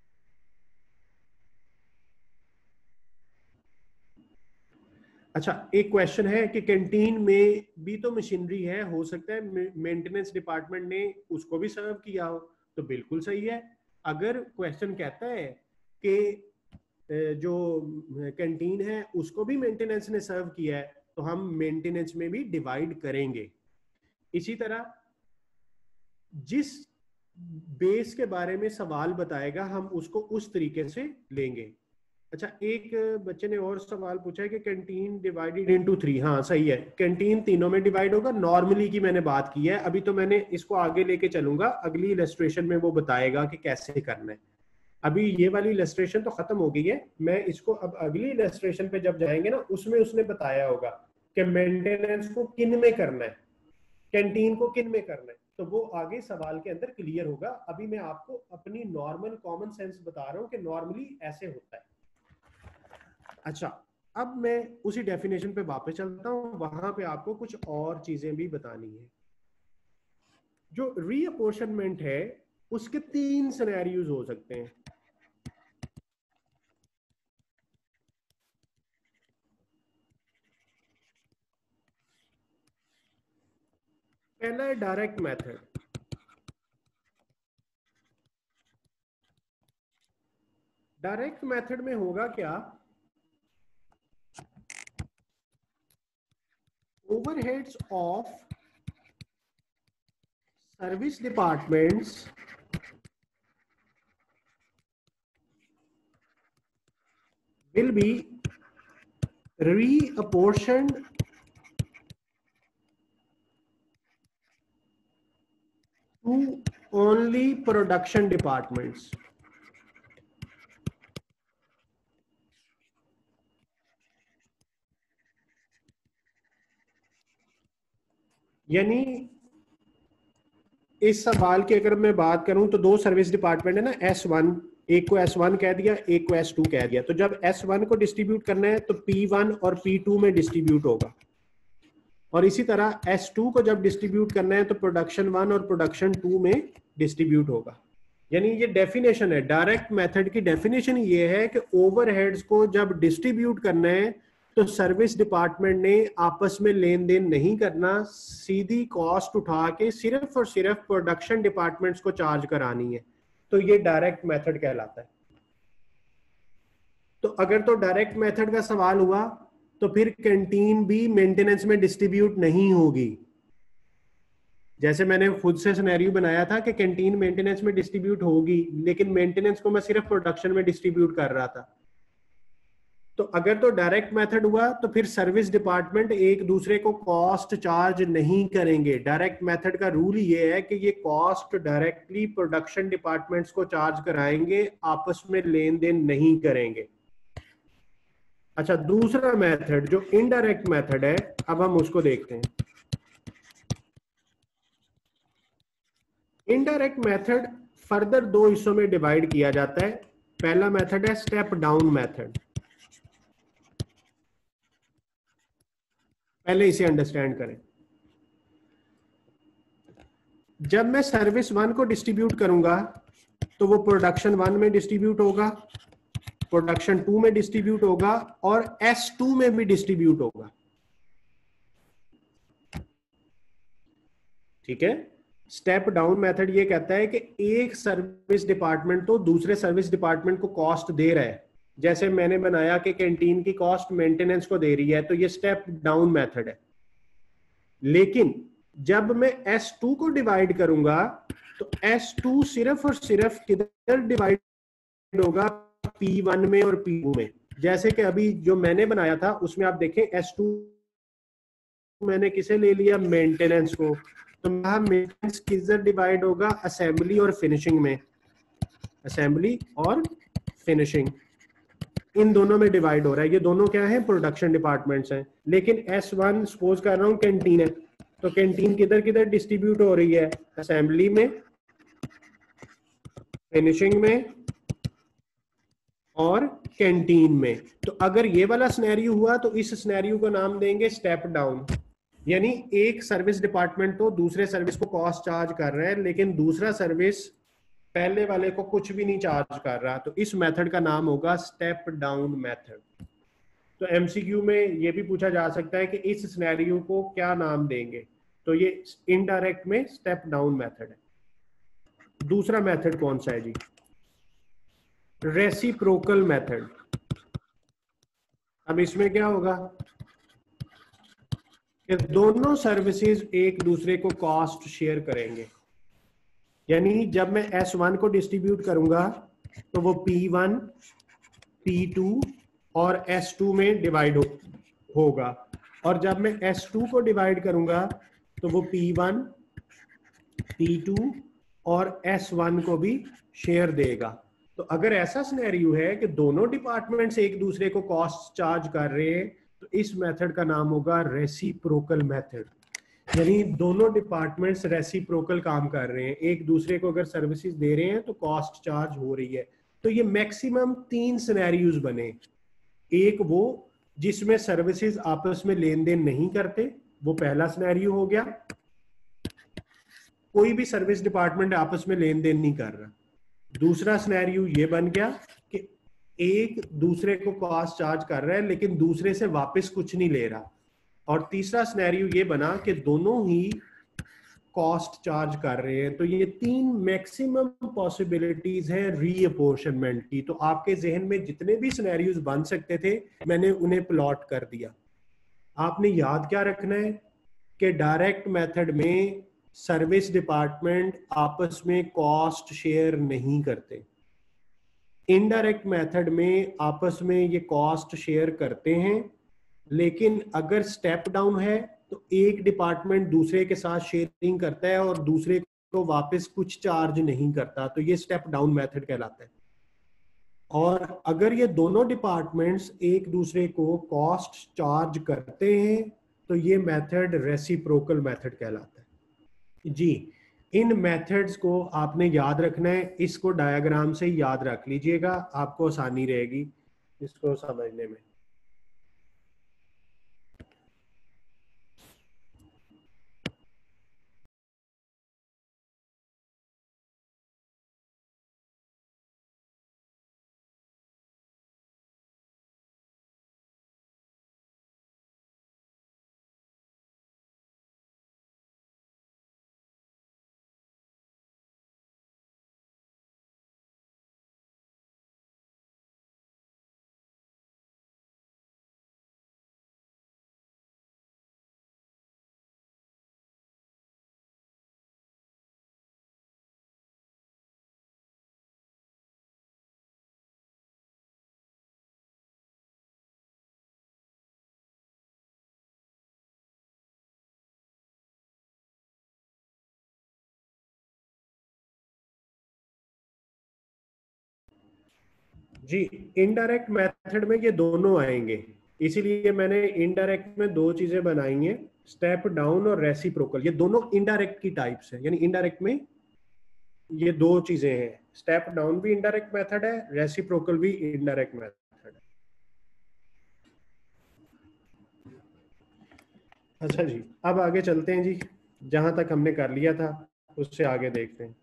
अच्छा, एक क्वेश्चन है कि कैंटीन में भी तो मशीनरी है, हो सकता है मेंटेनेंस डिपार्टमेंट ने उसको भी सर्व किया हो। तो बिल्कुल सही है। अगर क्वेश्चन कहता है कि जो कैंटीन है उसको भी मेंटेनेंस ने सर्व किया है, तो हम मेंटेनेंस में भी डिवाइड करेंगे। इसी तरह जिस बेस के बारे में सवाल बताएगा हम उसको उस तरीके से लेंगे। अच्छा, एक बच्चे ने और सवाल पूछा है कि कैंटीन डिवाइडेड इनटू थ्री। हाँ सही है, कैंटीन तीनों में डिवाइड होगा। नॉर्मली की मैंने बात की है, अभी तो मैंने इसको आगे लेके चलूंगा, अगली इलस्ट्रेशन में वो बताएगा कि कैसे करना है। अभी ये वाली इलस्ट्रेशन तो खत्म हो गई है, मैं इसको अब अगली इलस्ट्रेशन पे जब जाएंगे ना उसमें उसने बताया होगा कि मेंटेनेंस को किन में करना है, कैंटीन को किन में करना है, तो वो आगे सवाल के अंदर क्लियर होगा। अभी मैं आपको अपनी नॉर्मल कॉमन सेंस बता रहा हूँ कि नॉर्मली ऐसे होता है। अच्छा, अब मैं उसी डेफिनेशन पे वापस चलता हूँ, वहां पे आपको कुछ और चीजें भी बतानी है। जो रीअपोर्शनमेंट है उसके तीन सिनेरियोज हो सकते हैं। पहला है डायरेक्ट मेथड। डायरेक्ट मेथड में होगा क्या, overheads of service departments will be reapportioned to only production departments. यानी इस सवाल की अगर मैं बात करूं तो दो सर्विस डिपार्टमेंट है ना, एस वन, एक को एस वन कह दिया, एक को एस टू कह दिया। तो जब एस वन को डिस्ट्रीब्यूट करना है तो पी वन और पी टू में डिस्ट्रीब्यूट होगा, और इसी तरह एस टू को जब डिस्ट्रीब्यूट करना है तो प्रोडक्शन वन और प्रोडक्शन टू में डिस्ट्रीब्यूट होगा। यानी ये डेफिनेशन है, डायरेक्ट मेथड की डेफिनेशन ये है कि ओवरहेड्स को जब डिस्ट्रीब्यूट करना है तो सर्विस डिपार्टमेंट ने आपस में लेन देन नहीं करना, सीधी कॉस्ट उठा के सिर्फ और सिर्फ प्रोडक्शन डिपार्टमेंट्स को चार्ज करानी है। तो ये डायरेक्ट मेथड कहलाता है। तो अगर तो डायरेक्ट मेथड का सवाल हुआ तो फिर कैंटीन भी मेंटेनेंस में डिस्ट्रीब्यूट नहीं होगी। जैसे मैंने खुद से सिनेरियो बनाया था कि कैंटीन मेंटेनेंस में डिस्ट्रीब्यूट होगी, लेकिन मेंटेनेंस को मैं सिर्फ प्रोडक्शन में डिस्ट्रीब्यूट कर रहा था। तो अगर तो डायरेक्ट मेथड हुआ तो फिर सर्विस डिपार्टमेंट एक दूसरे को कॉस्ट चार्ज नहीं करेंगे। डायरेक्ट मेथड का रूल ये है कि ये कॉस्ट डायरेक्टली प्रोडक्शन डिपार्टमेंट्स को चार्ज कराएंगे, आपस में लेन देन नहीं करेंगे। अच्छा, दूसरा मेथड जो इनडायरेक्ट मेथड है, अब हम उसको देखते हैं। इनडायरेक्ट मेथड फर्दर दो हिस्सों में डिवाइड किया जाता है। पहला मेथड है स्टेप डाउन मेथड। पहले इसे अंडरस्टैंड करें। जब मैं सर्विस वन को डिस्ट्रीब्यूट करूंगा तो वो प्रोडक्शन वन में डिस्ट्रीब्यूट होगा, प्रोडक्शन टू में डिस्ट्रीब्यूट होगा, और एस टू में भी डिस्ट्रीब्यूट होगा। ठीक है। स्टेप डाउन मेथड ये कहता है कि एक सर्विस डिपार्टमेंट तो दूसरे सर्विस डिपार्टमेंट को कॉस्ट दे रहा है। जैसे मैंने बनाया कि कैंटीन की कॉस्ट मेंटेनेंस को दे रही है, तो ये स्टेप डाउन मेथड है। लेकिन जब मैं एस टू को डिवाइड करूंगा तो एस टू सिर्फ और सिर्फ किधर डिवाइड होगा, पी वन में और पी टू में। जैसे कि अभी जो मैंने बनाया था उसमें आप देखें एस टू मैंने किसे ले लिया, मेंटेनेंस को। तो मेंटेनेंस किधर डिवाइड होगा, असेंबली और फिनिशिंग में, असेंबली और फिनिशिंग। इन दोनों में डिवाइड हो रहा है। ये दोनों क्या है, प्रोडक्शन डिपार्टमेंट्स हैं। लेकिन एस वन सपोज कर रहा हूँ कैंटीन है, तो कैंटीन किधर किधर डिस्ट्रीब्यूट हो रही है, असेंबली में, फिनिशिंग में और कैंटीन में। तो अगर ये वाला सिनेरियो हुआ तो इस सिनेरियो को नाम देंगे स्टेप डाउन। यानी एक सर्विस डिपार्टमेंट तो दूसरे सर्विस को कॉस्ट चार्ज कर रहा है, लेकिन दूसरा सर्विस पहले वाले को कुछ भी नहीं चार्ज कर रहा, तो इस मेथड का नाम होगा स्टेप डाउन मेथड। तो एमसीक्यू में ये भी पूछा जा सकता है कि इस सिनेरियो को क्या नाम देंगे, तो ये इनडायरेक्ट में स्टेप डाउन मेथड है। दूसरा मेथड कौन सा है जी, रेसिप्रोकल मेथड। अब इसमें क्या होगा कि दोनों सर्विसेज एक दूसरे को कॉस्ट शेयर करेंगे। यानी जब मैं एस वन को डिस्ट्रीब्यूट करूंगा तो वो पी वन, पी टू और एस टू में डिवाइड हो, होगा, और जब मैं एस टू को डिवाइड करूंगा तो वो पी वन, पी टू और एस वन को भी शेयर देगा। तो अगर ऐसा सिनेरियो है कि दोनों डिपार्टमेंट्स एक दूसरे को कॉस्ट चार्ज कर रहे हैं, तो इस मेथड का नाम होगा रेसिप्रोकल मेथड। यानी दोनों डिपार्टमेंट्स रेसिप्रोकल काम कर रहे हैं, एक दूसरे को अगर सर्विसेज दे रहे हैं तो कॉस्ट चार्ज हो रही है। तो ये मैक्सिमम तीन सिनेरियोज बने। एक वो जिसमें सर्विसेज आपस में लेन देन नहीं करते, वो पहला सिनेरियो हो गया, कोई भी सर्विस डिपार्टमेंट आपस में लेन देन नहीं कर रहा। दूसरा सिनेरियो ये बन गया कि एक दूसरे को कॉस्ट चार्ज कर रहा है लेकिन दूसरे से वापस कुछ नहीं ले रहा। और तीसरा सिनेरियो ये बना कि दोनों ही कॉस्ट चार्ज कर रहे हैं। तो ये तीन मैक्सिमम पॉसिबिलिटीज हैं रीअपोर्शनमेंट की। तो आपके जहन में जितने भी सिनेरियोज बन सकते थे मैंने उन्हें प्लॉट कर दिया। आपने याद क्या रखना है कि डायरेक्ट मेथड में सर्विस डिपार्टमेंट आपस में कॉस्ट शेयर नहीं करते, इनडायरेक्ट मेथड में आपस में ये कॉस्ट शेयर करते हैं। लेकिन अगर स्टेप डाउन है तो एक डिपार्टमेंट दूसरे के साथ शेयरिंग करता है और दूसरे को वापस कुछ चार्ज नहीं करता, तो ये स्टेप डाउन मेथड कहलाता है। और अगर ये दोनों डिपार्टमेंट्स एक दूसरे को कॉस्ट चार्ज करते हैं तो ये मेथड रेसिप्रोकल मेथड कहलाता है जी। इन मेथड्स को आपने याद रखना है, इसको डायग्राम से याद रख लीजिएगा, आपको आसानी रहेगी इसको समझने में। जी इनडायरेक्ट मेथड में ये दोनों आएंगे, इसीलिए मैंने इनडायरेक्ट में दो चीजें बनाई हैं, स्टेप डाउन और रेसिप्रोकल। ये दोनों इनडायरेक्ट की टाइप्स हैं, यानी इनडायरेक्ट में ये दो चीजें हैं। स्टेप डाउन भी इनडायरेक्ट मेथड है, रेसिप्रोकल भी इनडायरेक्ट मेथड है। अच्छा जी, अब आगे चलते हैं जी, जहां तक हमने कर लिया था उससे आगे देखते हैं।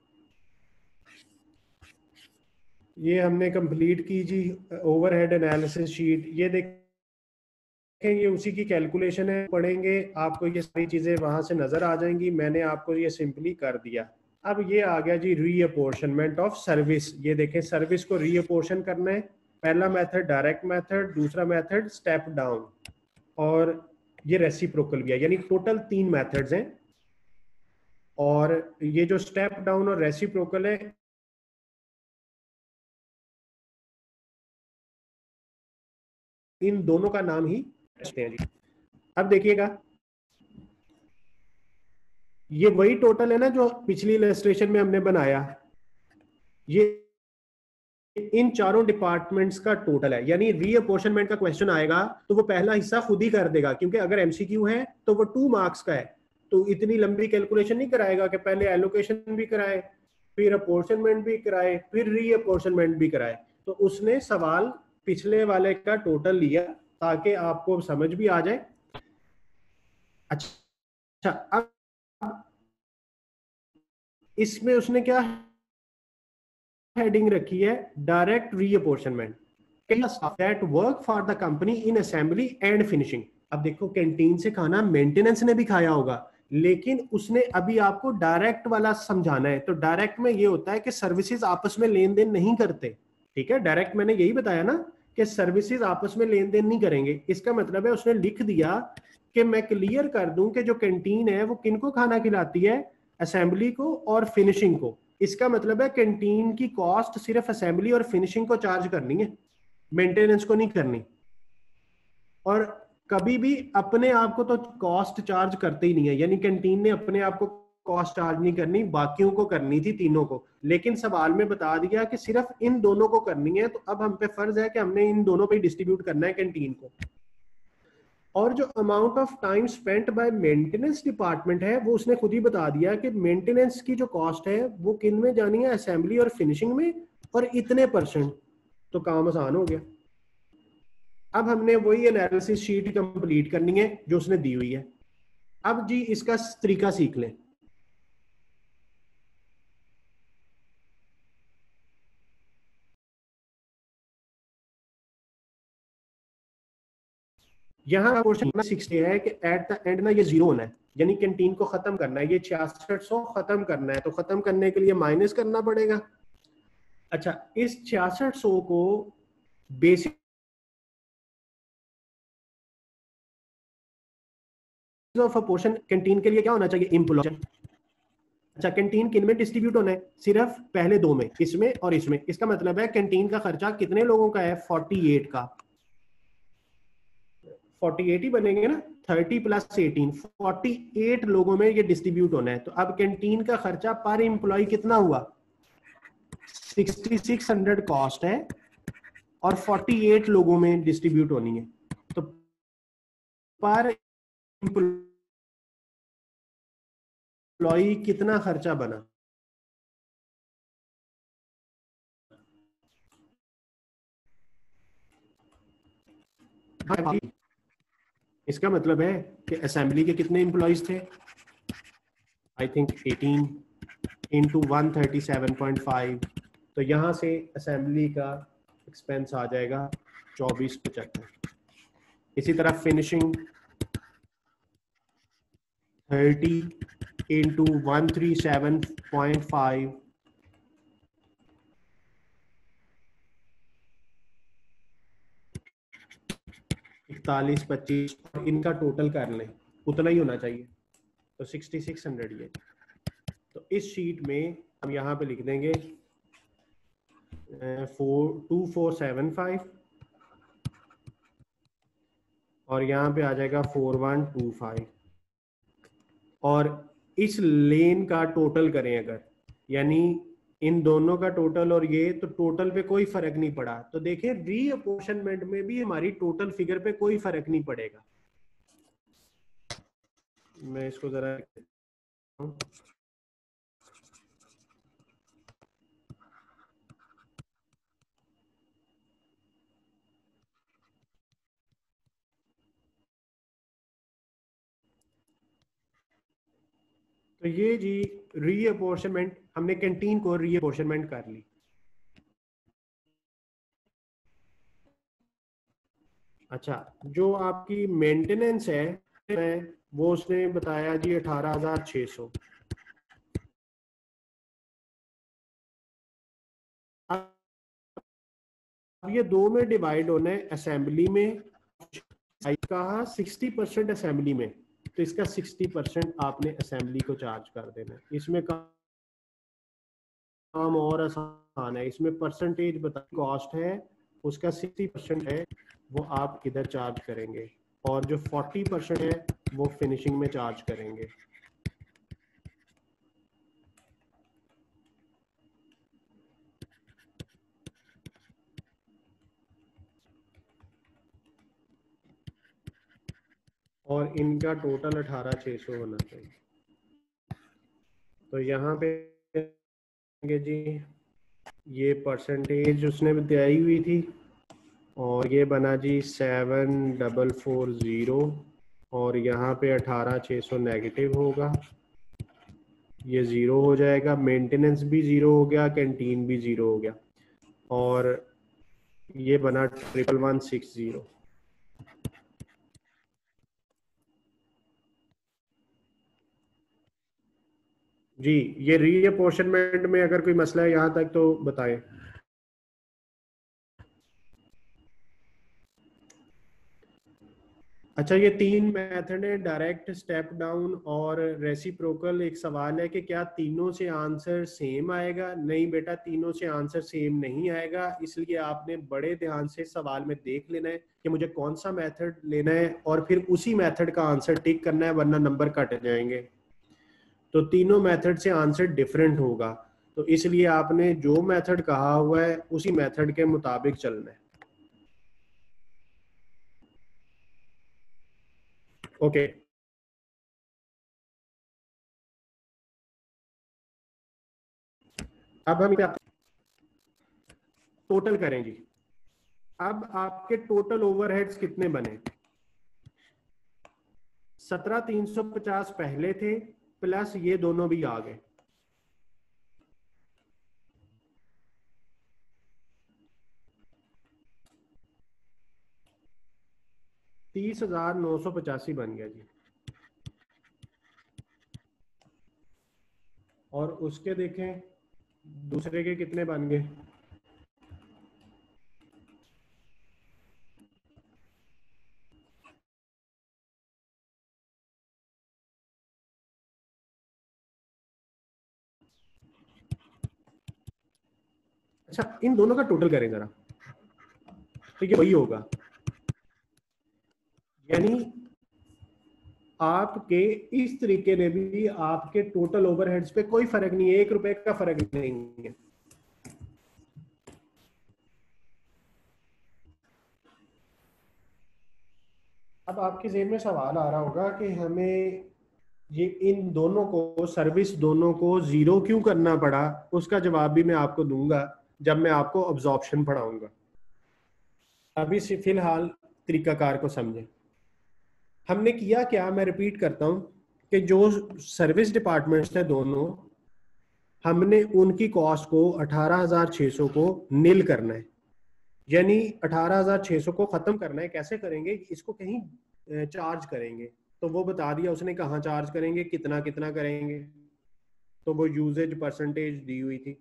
ये हमने कंप्लीट की जी ओवरहेड एनालिसिस शीट। ये देखें ये उसी की कैलकुलेशन है, पढ़ेंगे आपको ये सारी चीजें वहां से नजर आ जाएंगी। मैंने आपको ये सिंपली कर दिया। अब ये आ गया जी रीअपोर्शनमेंट ऑफ सर्विस। ये देखें सर्विस को रीअपोर्शन करना है। पहला मेथड डायरेक्ट मेथड, दूसरा मेथड स्टेप डाउन और ये रेसिप्रोकल भी है, यानी टोटल तीन मेथड्स हैं। और ये जो स्टेप डाउन और रेसिप्रोकल है इन दोनों का नाम ही हैं जी। अब देखिएगा ये वही टोटल है ना जो पिछली इलस्ट्रेशन में हमने बनाया। ये इन चारों डिपार्टमेंट्स का टोटल है, यानी रीअपोर्शनमेंट का क्वेश्चन आएगा तो वो पहला हिस्सा खुद ही कर देगा, क्योंकि अगर एमसीक्यू है तो वो टू मार्क्स का है, तो इतनी लंबी कैलकुलेशन नहीं कराएगा कि पहले एलोकेशन भी कराए, फिर अपोर्शनमेंट भी कराए, फिर रीअपोर्शनमेंट भी कराए। तो उसने सवाल पिछले वाले का टोटल लिया ताकि आपको समझ भी आ जाए। अच्छा, अब इसमें उसने क्या हेडिंग रखी है, direct reapportionment that work for the company in assembly and finishing. अब देखो, कैंटीन से खाना मेंटेनेंस ने भी खाया होगा, लेकिन उसने अभी आपको डायरेक्ट वाला समझाना है। तो डायरेक्ट में ये होता है कि सर्विसेज आपस में लेन देन नहीं करते, ठीक है। डायरेक्ट मैंने यही बताया ना कि सर्विसेज आपस में लेन देन नहीं करेंगे। इसका मतलब है उसने लिख दिया कि मैं क्लियर कर दूं कि जो कैंटीन है वो किनको खाना खिलाती है, असेंबली को और फिनिशिंग को। इसका मतलब है कैंटीन की कॉस्ट सिर्फ असेंबली और फिनिशिंग को चार्ज करनी है, मेंटेनेंस को नहीं करनी। और कभी भी अपने आप को तो कॉस्ट चार्ज करते ही नहीं है, यानी कैंटीन ने अपने आप को कॉस्ट चार्ज नहीं करनी, बाकियों को करनी थी, तीनों को। लेकिन सवाल में बता दिया कि सिर्फ इन दोनों को करनी है, तो अब हम पे फर्ज है कि हमने इन दोनों पे डिस्ट्रीब्यूट करना है कैंटीन को। और जो amount of time spent by maintenance department है वो उसने खुद ही बता दिया कि मेंटेनेंस की जो कॉस्ट है वो किन में जानी है, असेंबली और फिनिशिंग में, और इतने परसेंट। तो काम आसान हो गया। अब हमने वही एनालिसिस शीट कंप्लीट करनी है जो उसने दी हुई है। अब जी इसका तरीका सीख लें। यहाँ क्वेश्चन सिक्स है कि एट द एंड ना ये जीरो होना है, यानी कैंटीन को खत्म करना है। ये छियासठ सौ खत्म करना है, तो खत्म करने के लिए माइनस करना पड़ेगा। अच्छा, इस छियासठ सौ को basic of apportion canteen के लिए क्या होना चाहिए, इम्प्लॉय। अच्छा, कैंटीन किन में डिस्ट्रीब्यूट होना है, सिर्फ पहले दो में, इसमें और इसमें। इसका मतलब है कैंटीन का खर्चा कितने लोगों का है, अड़तालीस का। अड़तालीस ही बनेंगे ना, तीस प्लस अठारह, अड़तालीस लोगों में ये डिस्ट्रीब्यूट होना है। तो अब कैंटीन का खर्चा पर एम्प्लॉय कितना हुआ, छियासठ सौ कॉस्ट है और अड़तालीस लोगों में डिस्ट्रीब्यूट होनी है। तो पर एम्प्लॉय कितना खर्चा बना, इसका मतलब है कि असेंबली के कितने एम्प्लॉयज थे, आई थिंक अठारह into one thirty seven point five. तो यहां से असेंबली का एक्सपेंस आ जाएगा चौबीस पचहत्तर। इसी तरह finishing thirty into one three seven point five, इकतालीस पच्चीस, और इनका टोटल कर लें, उतना ही होना चाहिए। तो सिक्सटी सिक्स हंड्रेड ये। तो इस शीट में हम यहाँ पे लिख देंगे four two four seven five, और यहाँ पे आ जाएगा फोर वन टू फाइव। और इस लेन का टोटल करें अगर, यानी इन दोनों का टोटल और ये, तो टोटल पे कोई फर्क नहीं पड़ा। तो देखिए रीअपोर्शनमेंट में भी हमारी टोटल फिगर पे कोई फर्क नहीं पड़ेगा। मैं इसको जरा, तो ये जी रीअपोर्शनमेंट, हमने कैंटीन को रीअपोर्शनमेंट कर ली। अच्छा, जो आपकी मेंटेनेंस है वो उसने बताया जी अठारह हजार छह सौ। अब ये दो में डिवाइड होना है, असेंबली में कहा सिक्सटी परसेंट असेंबली में, तो इसका सिक्सटी परसेंट आपने असेंबली को चार्ज कर देना है। इसमें काम और आसान है, इसमें परसेंटेज बता, कॉस्ट है उसका सिक्सटी परसेंट है वो आप इधर चार्ज करेंगे, और जो फोर्टी परसेंट है वो फिनिशिंग में चार्ज करेंगे। और इनका टोटल अठारह छः सौ होना चाहिए। तो यहाँ पे जी ये परसेंटेज उसने बताई हुई थी और ये बना जी सेवन डबल फोर ज़ीरो और यहाँ पे अठारह छः सौ नेगेटिव होगा, ये ज़ीरो हो जाएगा, मेंटेनेंस भी ज़ीरो हो गया, कैंटीन भी ज़ीरो हो गया और ये बना ट्रिपल वन सिक्स ज़ीरो। जी ये रीअपोर्शनमेंट में अगर कोई मसला है यहाँ तक तो बताएं। अच्छा ये तीन मेथड है, डायरेक्ट, स्टेप डाउन और रेसिप्रोकल। एक सवाल है कि क्या तीनों से आंसर सेम आएगा? नहीं बेटा, तीनों से आंसर सेम नहीं आएगा, इसलिए आपने बड़े ध्यान से सवाल में देख लेना है कि मुझे कौन सा मेथड लेना है और फिर उसी मेथड का आंसर टिक करना है, वरना नंबर कट जाएंगे। तो तीनों मेथड से आंसर डिफरेंट होगा, तो इसलिए आपने जो मेथड कहा हुआ है उसी मेथड के मुताबिक चलना है। Okay okay. अब हम टोटल करें जी। अब आपके टोटल ओवरहेड्स कितने बने? सत्रह तीन सौ पचास पहले थे प्लस ये दोनों भी आ गए, तीस हजार नौ सौ पचासी बन गया जी। और उसके देखें दूसरे के कितने बन गए? अच्छा इन दोनों का टोटल करें जरा, तो ये वही होगा, यानी आपके इस तरीके में भी आपके टोटल ओवरहेड्स पे कोई फर्क नहीं है, एक रुपए का फर्क नहीं है। अब आपके जेहन में सवाल आ रहा होगा कि हमें ये इन दोनों को, सर्विस दोनों को जीरो क्यों करना पड़ा? उसका जवाब भी मैं आपको दूंगा जब मैं आपको अब्जॉर्प्शन पढ़ाऊंगा। अभी से फिलहाल तरीकाकार को समझें। हमने किया क्या, मैं रिपीट करता हूं कि जो सर्विस डिपार्टमेंट्स थे दोनों, हमने उनकी कॉस्ट को अठारह हजार छह सौ को नील करना है, यानी अठारह हजार छह सौ को खत्म करना है। कैसे करेंगे? इसको कहीं चार्ज करेंगे, तो वो बता दिया उसने कहाँ चार्ज करेंगे, कितना कितना करेंगे, तो वो यूजेज परसेंटेज दी हुई थी।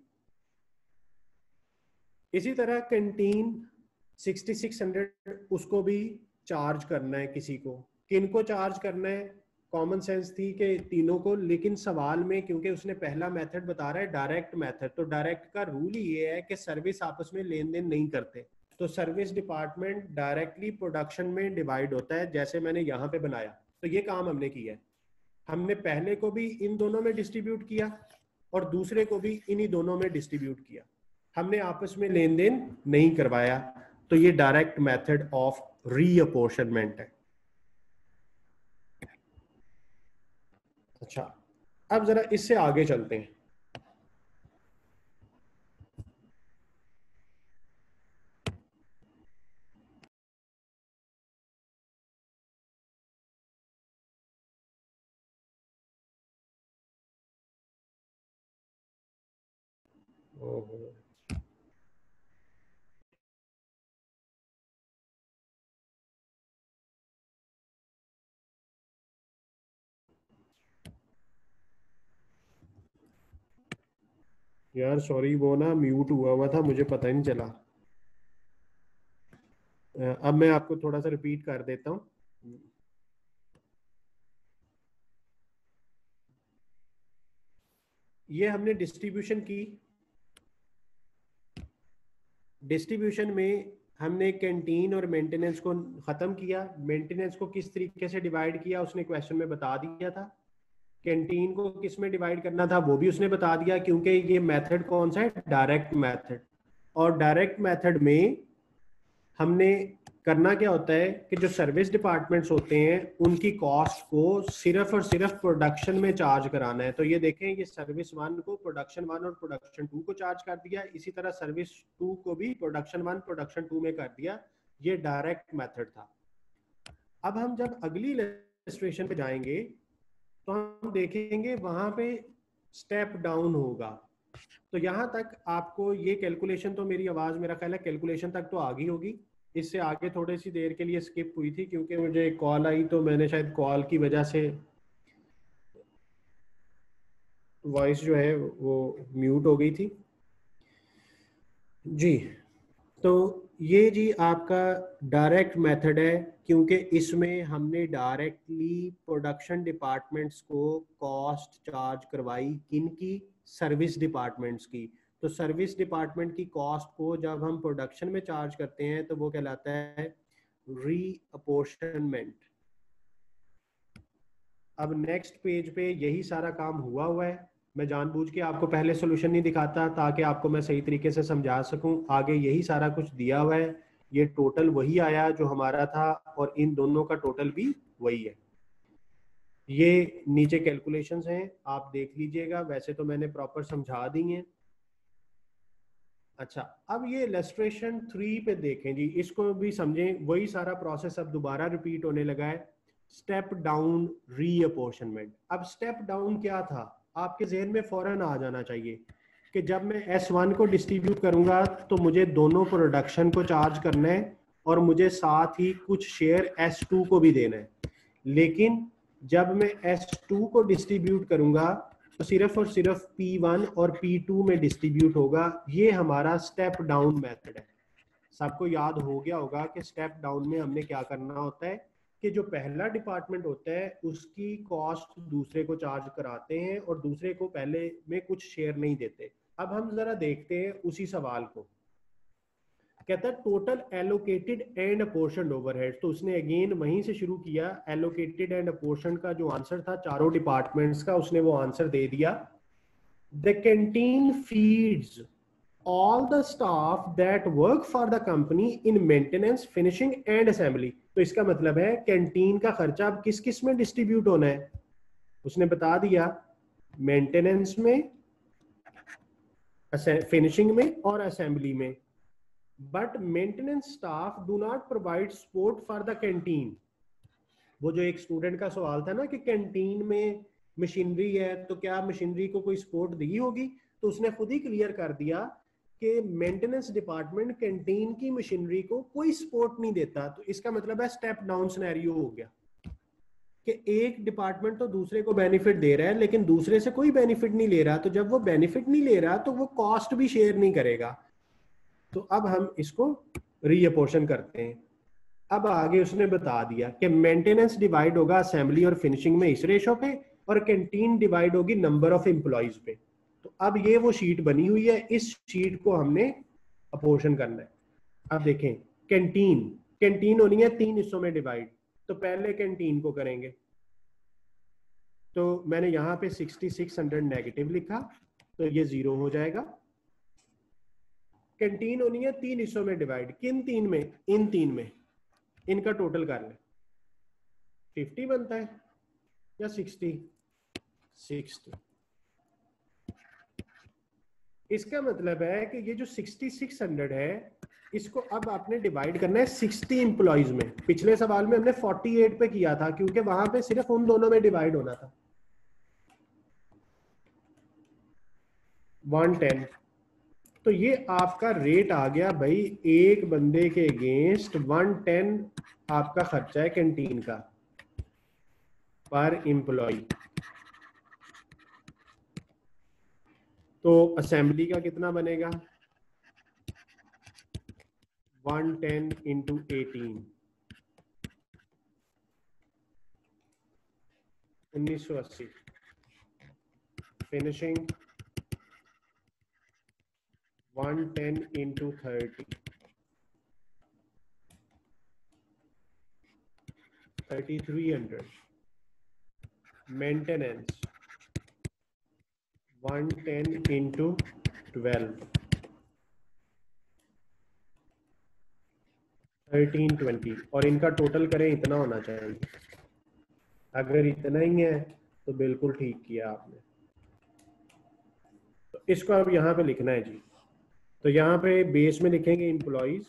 इसी तरह कैंटीन सिक्सटी सिक्स हंड्रेड उसको भी चार्ज करना है किसी को। किनको चार्ज करना है? कॉमन सेंस थी कि तीनों को, लेकिन सवाल में क्योंकि उसने पहला मेथड बता रहा है डायरेक्ट मेथड, तो डायरेक्ट का रूल ही ये है कि सर्विस आपस में लेन देन नहीं करते, तो सर्विस डिपार्टमेंट डायरेक्टली प्रोडक्शन में डिवाइड होता है, जैसे मैंने यहाँ पे बनाया। तो ये काम हमने किया है, हमने पहले को भी इन दोनों में डिस्ट्रीब्यूट किया और दूसरे को भी इन्हीं दोनों में डिस्ट्रीब्यूट किया, हमने आपस में लेन देन नहीं करवाया। तो ये डायरेक्ट मेथड ऑफ रीअपोर्शनमेंट है। अच्छा अब जरा इससे आगे चलते हैं। ओहो यार सॉरी, वो ना म्यूट हुआ हुआ था, मुझे पता ही नहीं चला। अब मैं आपको थोड़ा सा रिपीट कर देता हूँ। ये हमने डिस्ट्रीब्यूशन की, डिस्ट्रीब्यूशन में हमने कैंटीन और मेंटेनेंस को ख़त्म किया। मेंटेनेंस को किस तरीके से डिवाइड किया उसने क्वेश्चन में बता दिया था, कैंटीन को किस में डिवाइड करना था वो भी उसने बता दिया, क्योंकि ये मेथड कौन सा है? Direct method. और डायरेक्ट मेथड में हमने करना क्या होता है कि जो सर्विस डिपार्टमेंट्स होते हैं उनकी कॉस्ट को सिर्फ और सिर्फ प्रोडक्शन में चार्ज कराना है। तो ये देखें, ये सर्विस वन को प्रोडक्शन वन और प्रोडक्शन टू को चार्ज कर दिया, इसी तरह सर्विस टू को भी प्रोडक्शन वन प्रोडक्शन टू में कर दिया। ये डायरेक्ट मेथड था। अब हम जब अगली इलस्ट्रेशन पे जाएंगे तो हम देखेंगे वहां पे स्टेप डाउन होगा। तो यहाँ तक आपको ये कैलकुलेशन, तो मेरी आवाज मेरा ख्याल है कैलकुलेशन तक तो आ गई होगी। इससे आगे थोड़ी सी देर के लिए स्किप हुई थी क्योंकि मुझे एक कॉल आई, तो मैंने शायद कॉल की वजह से वॉइस जो है वो म्यूट हो गई थी जी। तो ये जी आपका डायरेक्ट मेथड है, क्योंकि इसमें हमने डायरेक्टली प्रोडक्शन डिपार्टमेंट्स को कॉस्ट चार्ज करवाई। किन की? सर्विस डिपार्टमेंट्स की। तो सर्विस डिपार्टमेंट की कॉस्ट को जब हम प्रोडक्शन में चार्ज करते हैं तो वो कहलाता है रीअपोर्शनमेंट। अब नेक्स्ट पेज पे यही सारा काम हुआ हुआ है। मैं जानबूझ के आपको पहले सॉल्यूशन नहीं दिखाता ताकि आपको मैं सही तरीके से समझा सकूं। आगे यही सारा कुछ दिया हुआ है। ये टोटल वही आया जो हमारा था और इन दोनों का टोटल भी वही है। ये नीचे कैलकुलेशंस हैं, आप देख लीजिएगा। वैसे तो मैंने प्रॉपर समझा दी हैं। अच्छा, अब ये इलस्ट्रेशन थ्री पे देखें जी, इसको भी समझें। वही सारा प्रोसेस अब दोबारा रिपीट होने लगा है। Step down reapportionment. अब स्टेप डाउन क्या था आपके जहन में फौरन आ जाना चाहिए कि जब मैं एस वन को डिस्ट्रीब्यूट करूंगा तो मुझे दोनों प्रोडक्शन को चार्ज करना है और मुझे साथ ही कुछ शेयर एस टू को भी देना है। लेकिन जब मैं एस टू को डिस्ट्रीब्यूट करूंगा तो सिर्फ और सिर्फ पी वन और पी टू में डिस्ट्रीब्यूट होगा। ये हमारा स्टेप डाउन मेथड है। सबको याद हो गया होगा कि स्टेप डाउन में हमने क्या करना होता है कि जो पहला डिपार्टमेंट होता है उसकी कॉस्ट दूसरे को चार्ज कराते हैं और दूसरे को पहले में कुछ शेयर नहीं देते। अब हम जरा देखते हैं उसी सवाल को। कहता है total allocated and apportioned overhead. तो उसने अगेन वहीं से शुरू किया। एलोकेटेड एंड अपोर्शनड का जो आंसर था चारों डिपार्टमेंट्स का, उसने वो आंसर दे दिया। The canteen feeds all the staff that work for the company in maintenance, finishing and assembly। तो इसका मतलब है कैंटीन का खर्चा अब किस किस में डिस्ट्रीब्यूट होना है। उसने बता दिया मेंटेनेंस में, फिनिशिंग में और असेंबली में। But maintenance staff do not provide support for the canteen. वो जो एक स्टूडेंट का सवाल था ना कि कैंटीन में मशीनरी है तो क्या मशीनरी को कोई सपोर्ट दी होगी, तो उसने खुद ही क्लियर कर दिया कि मेंटेनेंस डिपार्टमेंट कैंटीन की मशीनरी को कोई सपोर्ट नहीं देता। तो इसका मतलब है स्टेप डाउन सिनेरियो हो गया कि एक डिपार्टमेंट तो दूसरे को बेनिफिट दे रहा है लेकिन दूसरे से कोई बेनिफिट नहीं ले रहा। तो जब वो बेनिफिट नहीं ले रहा तो वो कॉस्ट भी शेयर नहीं करेगा। तो अब हम इसको रीअपोर्शन करते हैं। अब आगे उसने बता दिया कि मेंटेनेंस डिवाइड होगा असेंबली और फिनिशिंग में इस रेशो पे और कैंटीन डिवाइड होगी नंबर ऑफ एम्प्लॉइज पे। तो अब ये वो शीट बनी हुई है, इस शीट को हमने अपोर्शन करना है। अब देखें कैंटीन कैंटीन होनी है तीन हिस्सों में डिवाइड। तो पहले कैंटीन को करेंगे। तो मैंने यहां पे सिक्सटी सिक्स हंड्रेड नेगेटिव लिखा तो ये जीरो हो जाएगा। कैंटीन होनी है तीन हिस्सों में डिवाइड। किन तीन में? इन तीन में। इनका टोटल कर लें। फिफ्टी बनता है या सिक्सटी? सिक्सटी। इसका मतलब है कि ये जो सिक्सटी सिक्स हंड्रेड है इसको अब आपने डिवाइड करना है सिक्सटी एम्प्लॉइज में। पिछले सवाल में हमने फोर्टी एट पे किया था क्योंकि वहां पे सिर्फ उन दोनों में डिवाइड होना था। One ten. तो ये आपका रेट आ गया भाई, एक बंदे के अगेंस्ट वन टेन आपका खर्चा है कैंटीन का पर एम्प्लॉय। तो असेंबली का कितना बनेगा? वन टेन इंटू एटीन, उन्नीस सौ अस्सी। Finishing one ten into thirty, thirty three hundred. Maintenance one ten into twelve, thirteen twenty, और इनका टोटल करें इतना होना चाहिए। अगर इतना ही है तो बिल्कुल ठीक किया आपने। तो इसको अब यहाँ पे लिखना है जी। तो यहाँ पे बेस में लिखेंगे एम्प्लॉइज,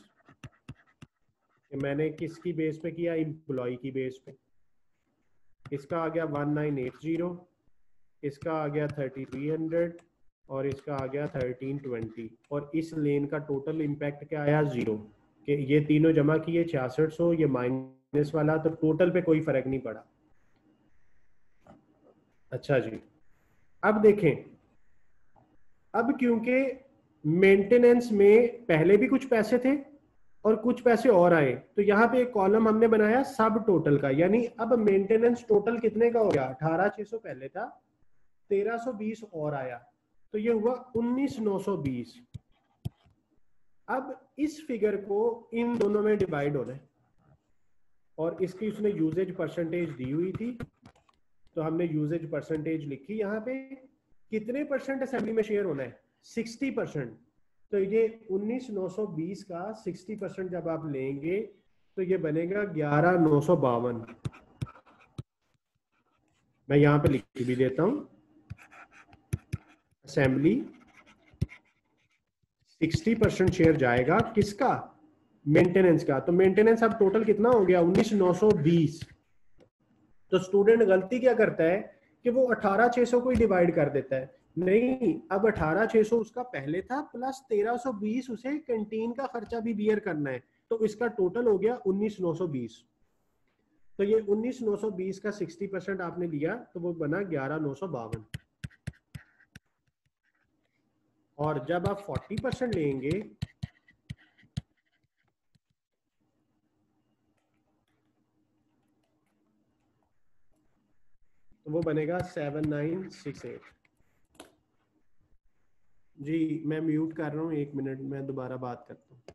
मैंने किसकी बेस पे किया, एम्प्लॉय की बेस पे। इसका आ गया वन नाइन एट जीरो, इसका आ गया थर्टी थ्री हंड्रेड, और इसका आ गया थर्टीन ट्वेंटी, और इस लेन का टोटल इम्पैक्ट क्या आया, जीरो। कि ये तीनों जमा किए छियासठ सौ, ये माइनस वाला, तो टोटल पे कोई फर्क नहीं पड़ा। अच्छा जी, अब देखें, अब क्योंकि मेंटेनेंस में पहले भी कुछ पैसे थे और कुछ पैसे और आए, तो यहाँ पे एक कॉलम हमने बनाया सब टोटल का, यानी अब मेंटेनेंस टोटल कितने का हो गया, अठारह छह सौ पहले था, तेरह सौ बीस और आया, तो ये हुआ उन्नीस नौ सौ बीस। अब इस फिगर को इन दोनों में डिवाइड होना है, और इसकी उसने यूजेज परसेंटेज दी हुई थी, तो हमने यूजेज परसेंटेज लिखी। यहाँ पे कितने परसेंट असेंबली में शेयर होना है, सिक्सटी परसेंट। तो ये उन्नीस नौ सौ बीस का सिक्सटी परसेंट जब आप लेंगे तो ये बनेगा ग्यारह नौ सौ बावन। मैं यहाँ पे लिख भी देता हूं, असेंबली सिक्सटी परसेंट शेयर जाएगा किसका, मेंटेनेंस का। तो मेंटेनेंस अब टोटल कितना हो गया, उन्नीस नौ सौ बीस। तो स्टूडेंट गलती क्या करता है कि वो अठारह छह सौ को ही डिवाइड कर देता है। नहीं, अब अठारह छह सौ उसका पहले था, प्लस तेरह सौ बीस उसे कैंटीन का खर्चा भी बियर करना है, तो इसका टोटल हो गया उन्नीस नौ सौ बीस। तो ये उन्नीस नौ सौ बीस का सिक्सटी परसेंट आपने लिया तो वो बना ग्यारह नौ सौ बावन। और जब आप फोर्टी परसेंट लेंगे तो वो बनेगा सेवन नाइन सिक्स एट। जी मैं म्यूट कर रहा हूँ, एक मिनट में दोबारा बात करता हूँ।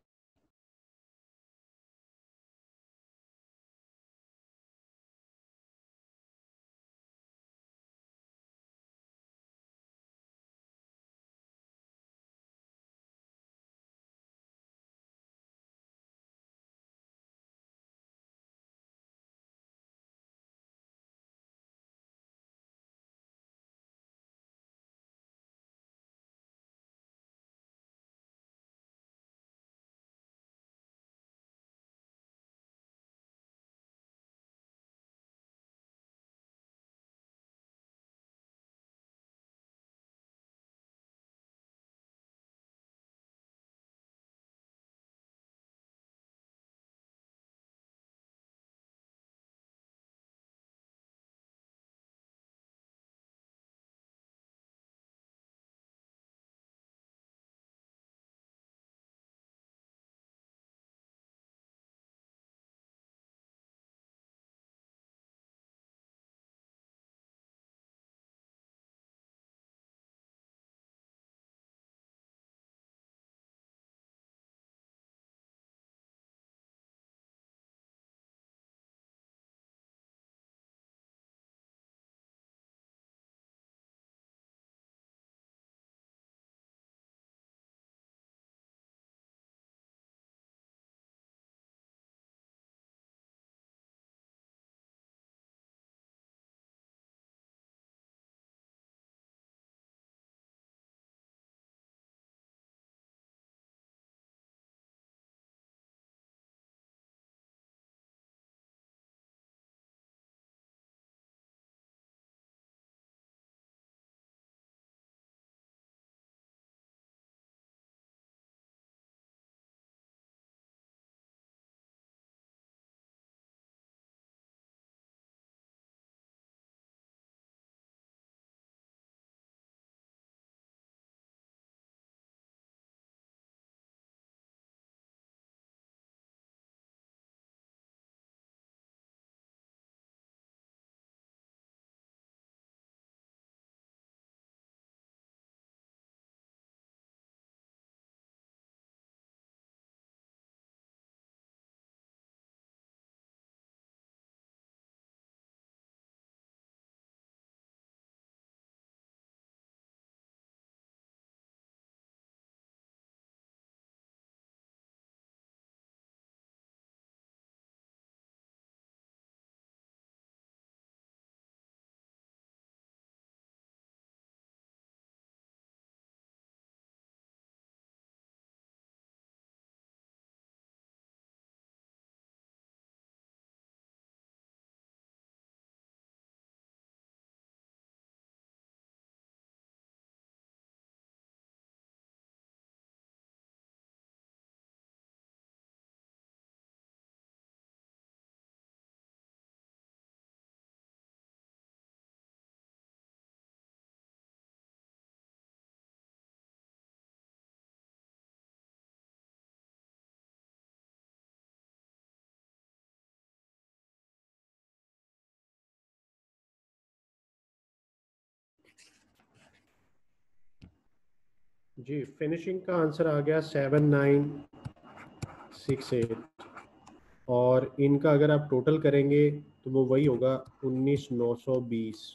जी फिनिशिंग का आंसर आ गया सेवन नाइन सिक्स एट, और इनका अगर आप टोटल करेंगे तो वो वही होगा उन्नीस नौ सौ बीस,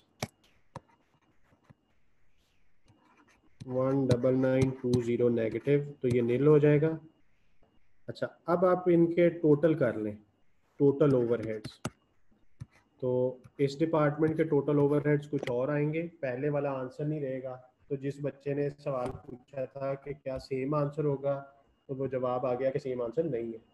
one double nine two zero negative, तो ये नील हो जाएगा। अच्छा अब आप इनके टोटल कर लें, टोटल ओवरहेड्स। तो इस डिपार्टमेंट के टोटल ओवरहेड्स कुछ और आएंगे, पहले वाला आंसर नहीं रहेगा। तो जिस बच्चे ने सवाल पूछा था कि क्या सेम आंसर होगा, तो वो जवाब आ गया कि सेम आंसर नहीं है।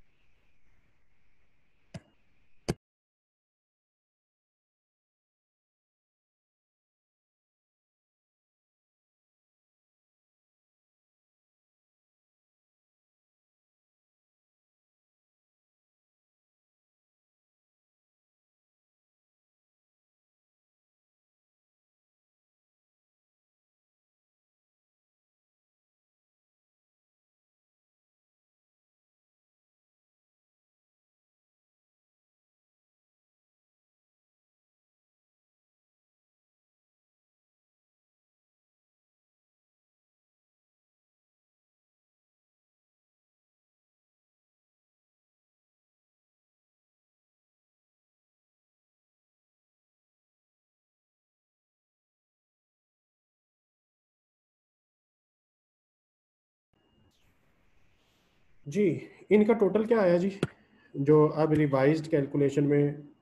जी इनका टोटल क्या आया जी, जो अब रिवाइज्ड कैलकुलेशन में?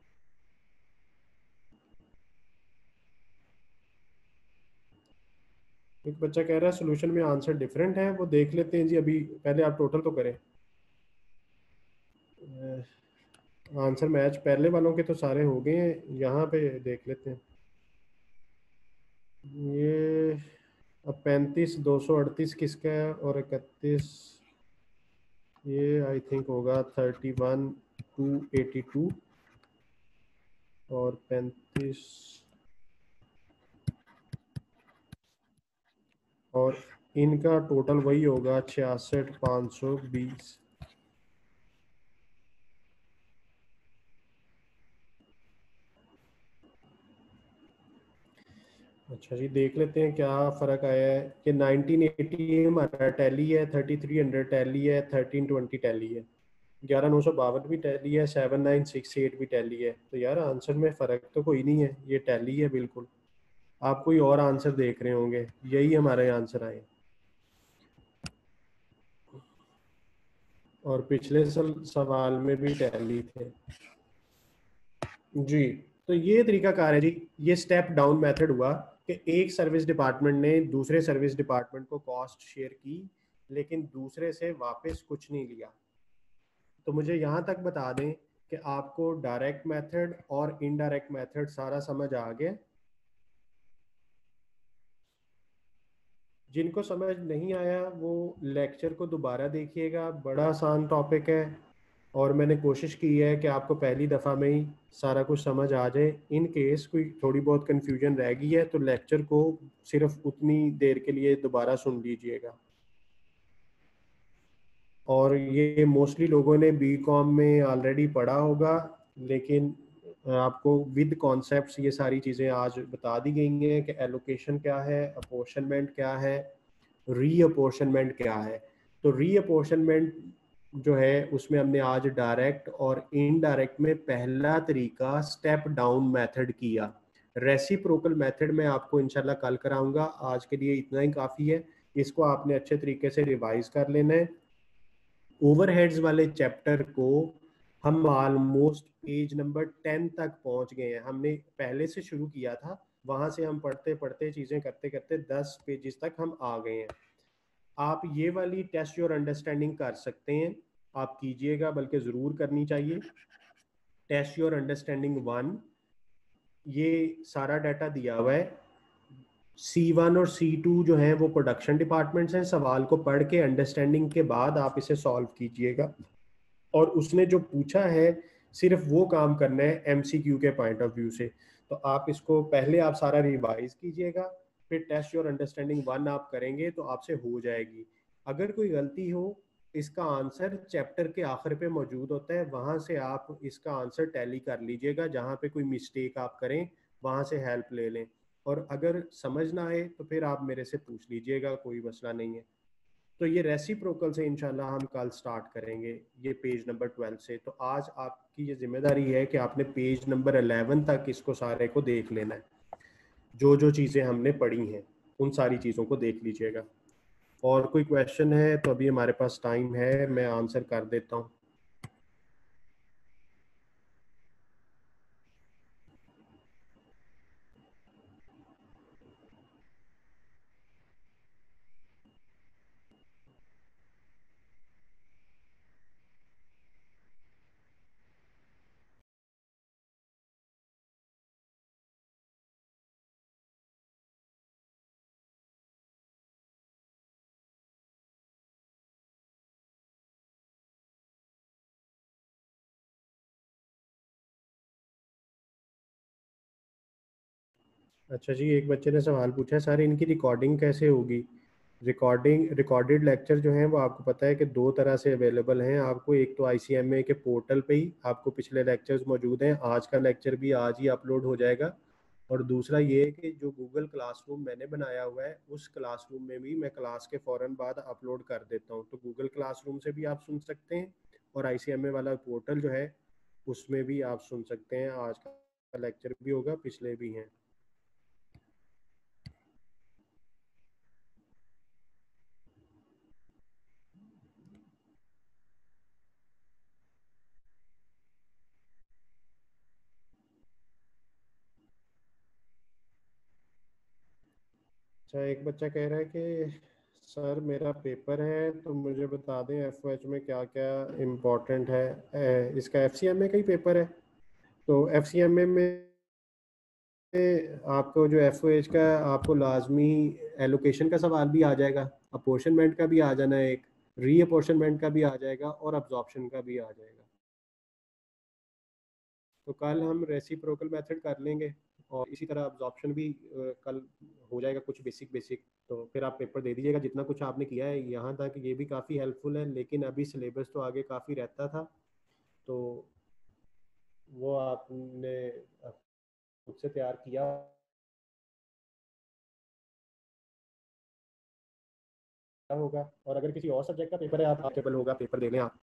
एक बच्चा कह रहा है सोल्यूशन में आंसर डिफरेंट है, वो देख लेते हैं जी, अभी पहले आप टोटल तो करें। आंसर मैच पहले वालों के तो सारे हो गए हैं, यहाँ पे देख लेते हैं। ये अब पैंतीस दो सौ अड़तीस किसका है, और इकतीस, ये आई थिंक होगा thirty one two eighty two, और पैंतीस, और इनका टोटल वही होगा छियासठ पाँच सौ बीस। अच्छा जी देख लेते हैं क्या फ़र्क आया है कि नाइनटीन एटी हमारा टैली है, थर्टी थ्री हंड्रेड टैली है, थर्टीन ट्वेंटी टैली है, ग्यारह नौ सौ बावन भी टैली है, सेवन नाइन सिक्स एट भी टैली है। तो यार आंसर में फ़र्क तो कोई नहीं है, ये टैली है बिल्कुल। आप कोई और आंसर देख रहे होंगे, यही हमारे आंसर आए। और पिछले सवाल में भी टैली थे जी। तो ये तरीका कार है जी, ये स्टेप डाउन मेथड हुआ कि एक सर्विस डिपार्टमेंट ने दूसरे सर्विस डिपार्टमेंट को कॉस्ट शेयर की, लेकिन दूसरे से वापस कुछ नहीं लिया। तो मुझे यहाँ तक बता दें कि आपको डायरेक्ट मेथड और इनडायरेक्ट मेथड सारा समझ आ गया। जिनको समझ नहीं आया वो लेक्चर को दोबारा देखिएगा, बड़ा आसान टॉपिक है, और मैंने कोशिश की है कि आपको पहली दफ़ा में ही सारा कुछ समझ आ जाए। इन केस कोई थोड़ी बहुत कन्फ्यूजन रह गई है तो लेक्चर को सिर्फ उतनी देर के लिए दोबारा सुन लीजिएगा। और ये मोस्टली लोगों ने बी कॉम में ऑलरेडी पढ़ा होगा, लेकिन आपको विद कॉन्सेप्ट्स ये सारी चीज़ें आज बता दी गई हैं कि एलोकेशन क्या है, अपोर्शनमेंट क्या है, री अपोर्शनमेंट क्या है। तो री अपोर्शनमेंट जो है उसमें हमने आज डायरेक्ट और इनडायरेक्ट में पहला तरीका स्टेप डाउन मेथड किया। रेसिप्रोकल मेथड में आपको इंशाल्लाह कल कराऊंगा, आज के लिए इतना ही काफ़ी है। इसको आपने अच्छे तरीके से रिवाइज कर लेना है। ओवरहेड्स वाले चैप्टर को हम ऑलमोस्ट पेज नंबर टेन तक पहुंच गए हैं। हमने पहले से शुरू किया था, वहां से हम पढ़ते पढ़ते चीज़ें करते करते दस पेजेस तक हम आ गए हैं। आप ये वाली टेस्ट योर अंडरस्टैंडिंग कर सकते हैं, आप कीजिएगा, बल्कि ज़रूर करनी चाहिए। टेस्ट योर अंडरस्टैंडिंग वन, ये सारा डाटा दिया हुआ है। सी वन और सी टू जो है वो प्रोडक्शन डिपार्टमेंट्स हैं। सवाल को पढ़ के अंडरस्टैंडिंग के बाद आप इसे सॉल्व कीजिएगा, और उसने जो पूछा है सिर्फ वो काम करना है एमसीक्यू के पॉइंट ऑफ व्यू से। तो आप इसको पहले आप सारा रिवाइज कीजिएगा, फिर टेस्ट योर अंडरस्टैंडिंग वन आप करेंगे तो आपसे हो जाएगी। अगर कोई गलती हो, इसका आंसर चैप्टर के आखिर पे मौजूद होता है, वहाँ से आप इसका आंसर टैली कर लीजिएगा। जहाँ पे कोई मिस्टेक आप करें वहाँ से हेल्प ले लें। और अगर समझ ना आए तो फिर आप मेरे से पूछ लीजिएगा, कोई मसला नहीं है। तो ये रेसिप्रोकल से इंशाल्लाह हम कल स्टार्ट करेंगे, ये पेज नंबर ट्वेल्व से। तो आज आपकी ये जिम्मेदारी है कि आपने पेज नंबर इलेवन तक इसको सारे को देख लेना है। जो जो चीज़ें हमने पढ़ी हैं उन सारी चीज़ों को देख लीजिएगा। और कोई क्वेश्चन है तो अभी हमारे पास टाइम है, मैं आंसर कर देता हूँ। अच्छा जी, एक बच्चे ने सवाल पूछा है, सर इनकी रिकॉर्डिंग कैसे होगी? रिकॉर्डिंग रिकॉर्डेड लेक्चर जो हैं वो आपको पता है कि दो तरह से अवेलेबल हैं आपको। एक तो आईसीएमए के पोर्टल पे ही आपको पिछले लेक्चर्स मौजूद हैं, आज का लेक्चर भी आज ही अपलोड हो जाएगा। और दूसरा ये है कि जो गूगल क्लासरूम मैंने बनाया हुआ है उस क्लासरूम में भी मैं क्लास के फ़ौरन बाद अपलोड कर देता हूँ। तो गूगल क्लासरूम से भी आप सुन सकते हैं और आईसीएमए वाला पोर्टल जो है उसमें भी आप सुन सकते हैं। आज का लेक्चर भी होगा, पिछले भी हैं। अच्छा, एक बच्चा कह रहा है कि सर मेरा पेपर है तो मुझे बता दें एफ ओ एच में क्या क्या इम्पोर्टेंट है। ए, इसका एफ सी एम ए का ही पेपर है। तो एफ सी एम ए में आपको जो एफ ओ एच का आपको लाजमी एलोकेशन का सवाल भी आ जाएगा, अपोर्शनमेंट का भी आ जाना है, एक री अपोर्शनमेंट का भी आ जाएगा और अब्जॉर्प्शन का भी आ जाएगा। तो कल हम रेसिप्रोकल मेथड कर लेंगे और इसी तरह अब्जॉर्प्शन भी अ, कल हो जाएगा कुछ बेसिक बेसिक। तो फिर आप पेपर दे दीजिएगा। जितना कुछ आपने किया है यहाँ तक ये भी काफ़ी हेल्पफुल है, लेकिन अभी सिलेबस तो आगे काफ़ी रहता था, तो वो आपने खुद से तैयार किया होगा। और अगर किसी और सब्जेक्ट का पेपर है आप केबल होगा, पेपर दे लें आप।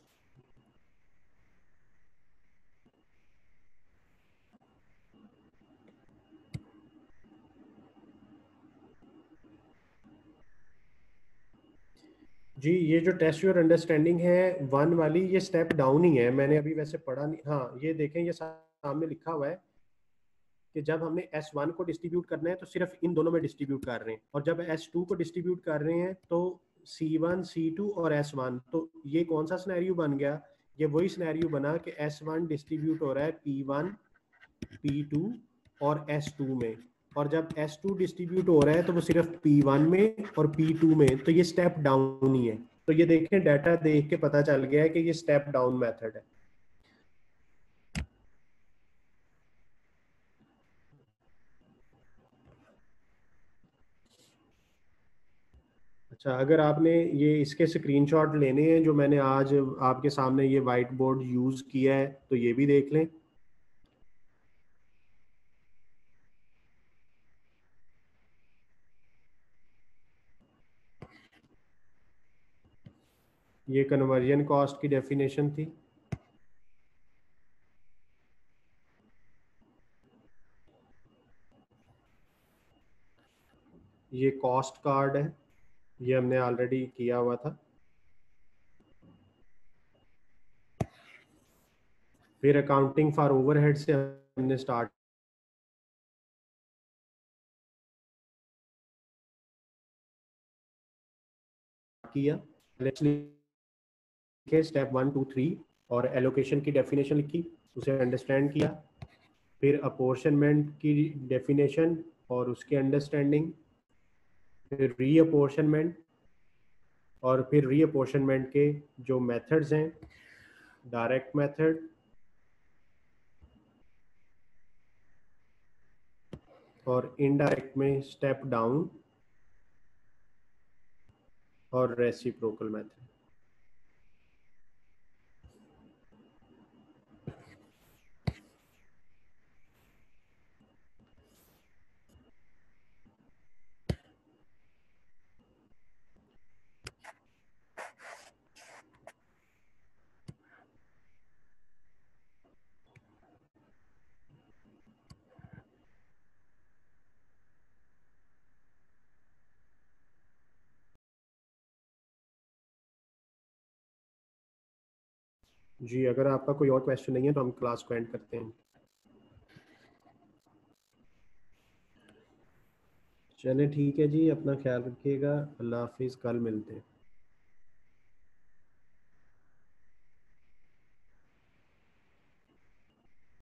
जी, ये जो टेस्ट योर अंडरस्टैंडिंग है वन वाली, ये स्टेप डाउन ही है। मैंने अभी वैसे पढ़ा नहीं। हाँ, ये देखें, ये सामने लिखा हुआ है कि जब हमने एस वन को डिस्ट्रीब्यूट करना है तो सिर्फ इन दोनों में डिस्ट्रीब्यूट कर रहे हैं, और जब एस टू को डिस्ट्रीब्यूट कर रहे हैं तो सी वन सी टू और एस वन। तो ये कौन सा सिनेरियो बन गया? ये वही सिनेरियो बना कि एस वन डिस्ट्रीब्यूट हो रहा है पी वन पी टू और एस टू में, और जब एस टू डिस्ट्रीब्यूट हो रहा है तो वो सिर्फ पी वन में और पी टू में। तो ये स्टेप डाउन ही है। तो ये देखें, डाटा देख के पता चल गया है कि ये स्टेप डाउन मेथड है। अच्छा, अगर आपने ये इसके स्क्रीनशॉट लेने हैं जो मैंने आज आपके सामने ये वाइट बोर्ड यूज़ किया है तो ये भी देख लें। ये कन्वर्जन कॉस्ट की डेफिनेशन थी। ये कॉस्ट कार्ड है, ये हमने ऑलरेडी किया हुआ था। फिर अकाउंटिंग फॉर ओवरहेड से हमने स्टार्ट किया। स्टेप वन टू थ्री और एलोकेशन की डेफिनेशन लिखी, उसे अंडरस्टैंड किया। फिर अपोर्शनमेंट की डेफिनेशन और उसकी अंडरस्टैंडिंग, फिर रीअपोर्शनमेंट, और फिर रीअपोर्शनमेंट के जो मेथड्स हैं, डायरेक्ट मेथड और इनडायरेक्ट में स्टेप डाउन और रेसिप्रोकल मेथड। जी, अगर आपका कोई और क्वेश्चन नहीं है तो हम क्लास को एंड करते हैं। चलें ठीक है जी, अपना ख्याल रखिएगा। अल्लाह हाफिज़, कल मिलते हैं।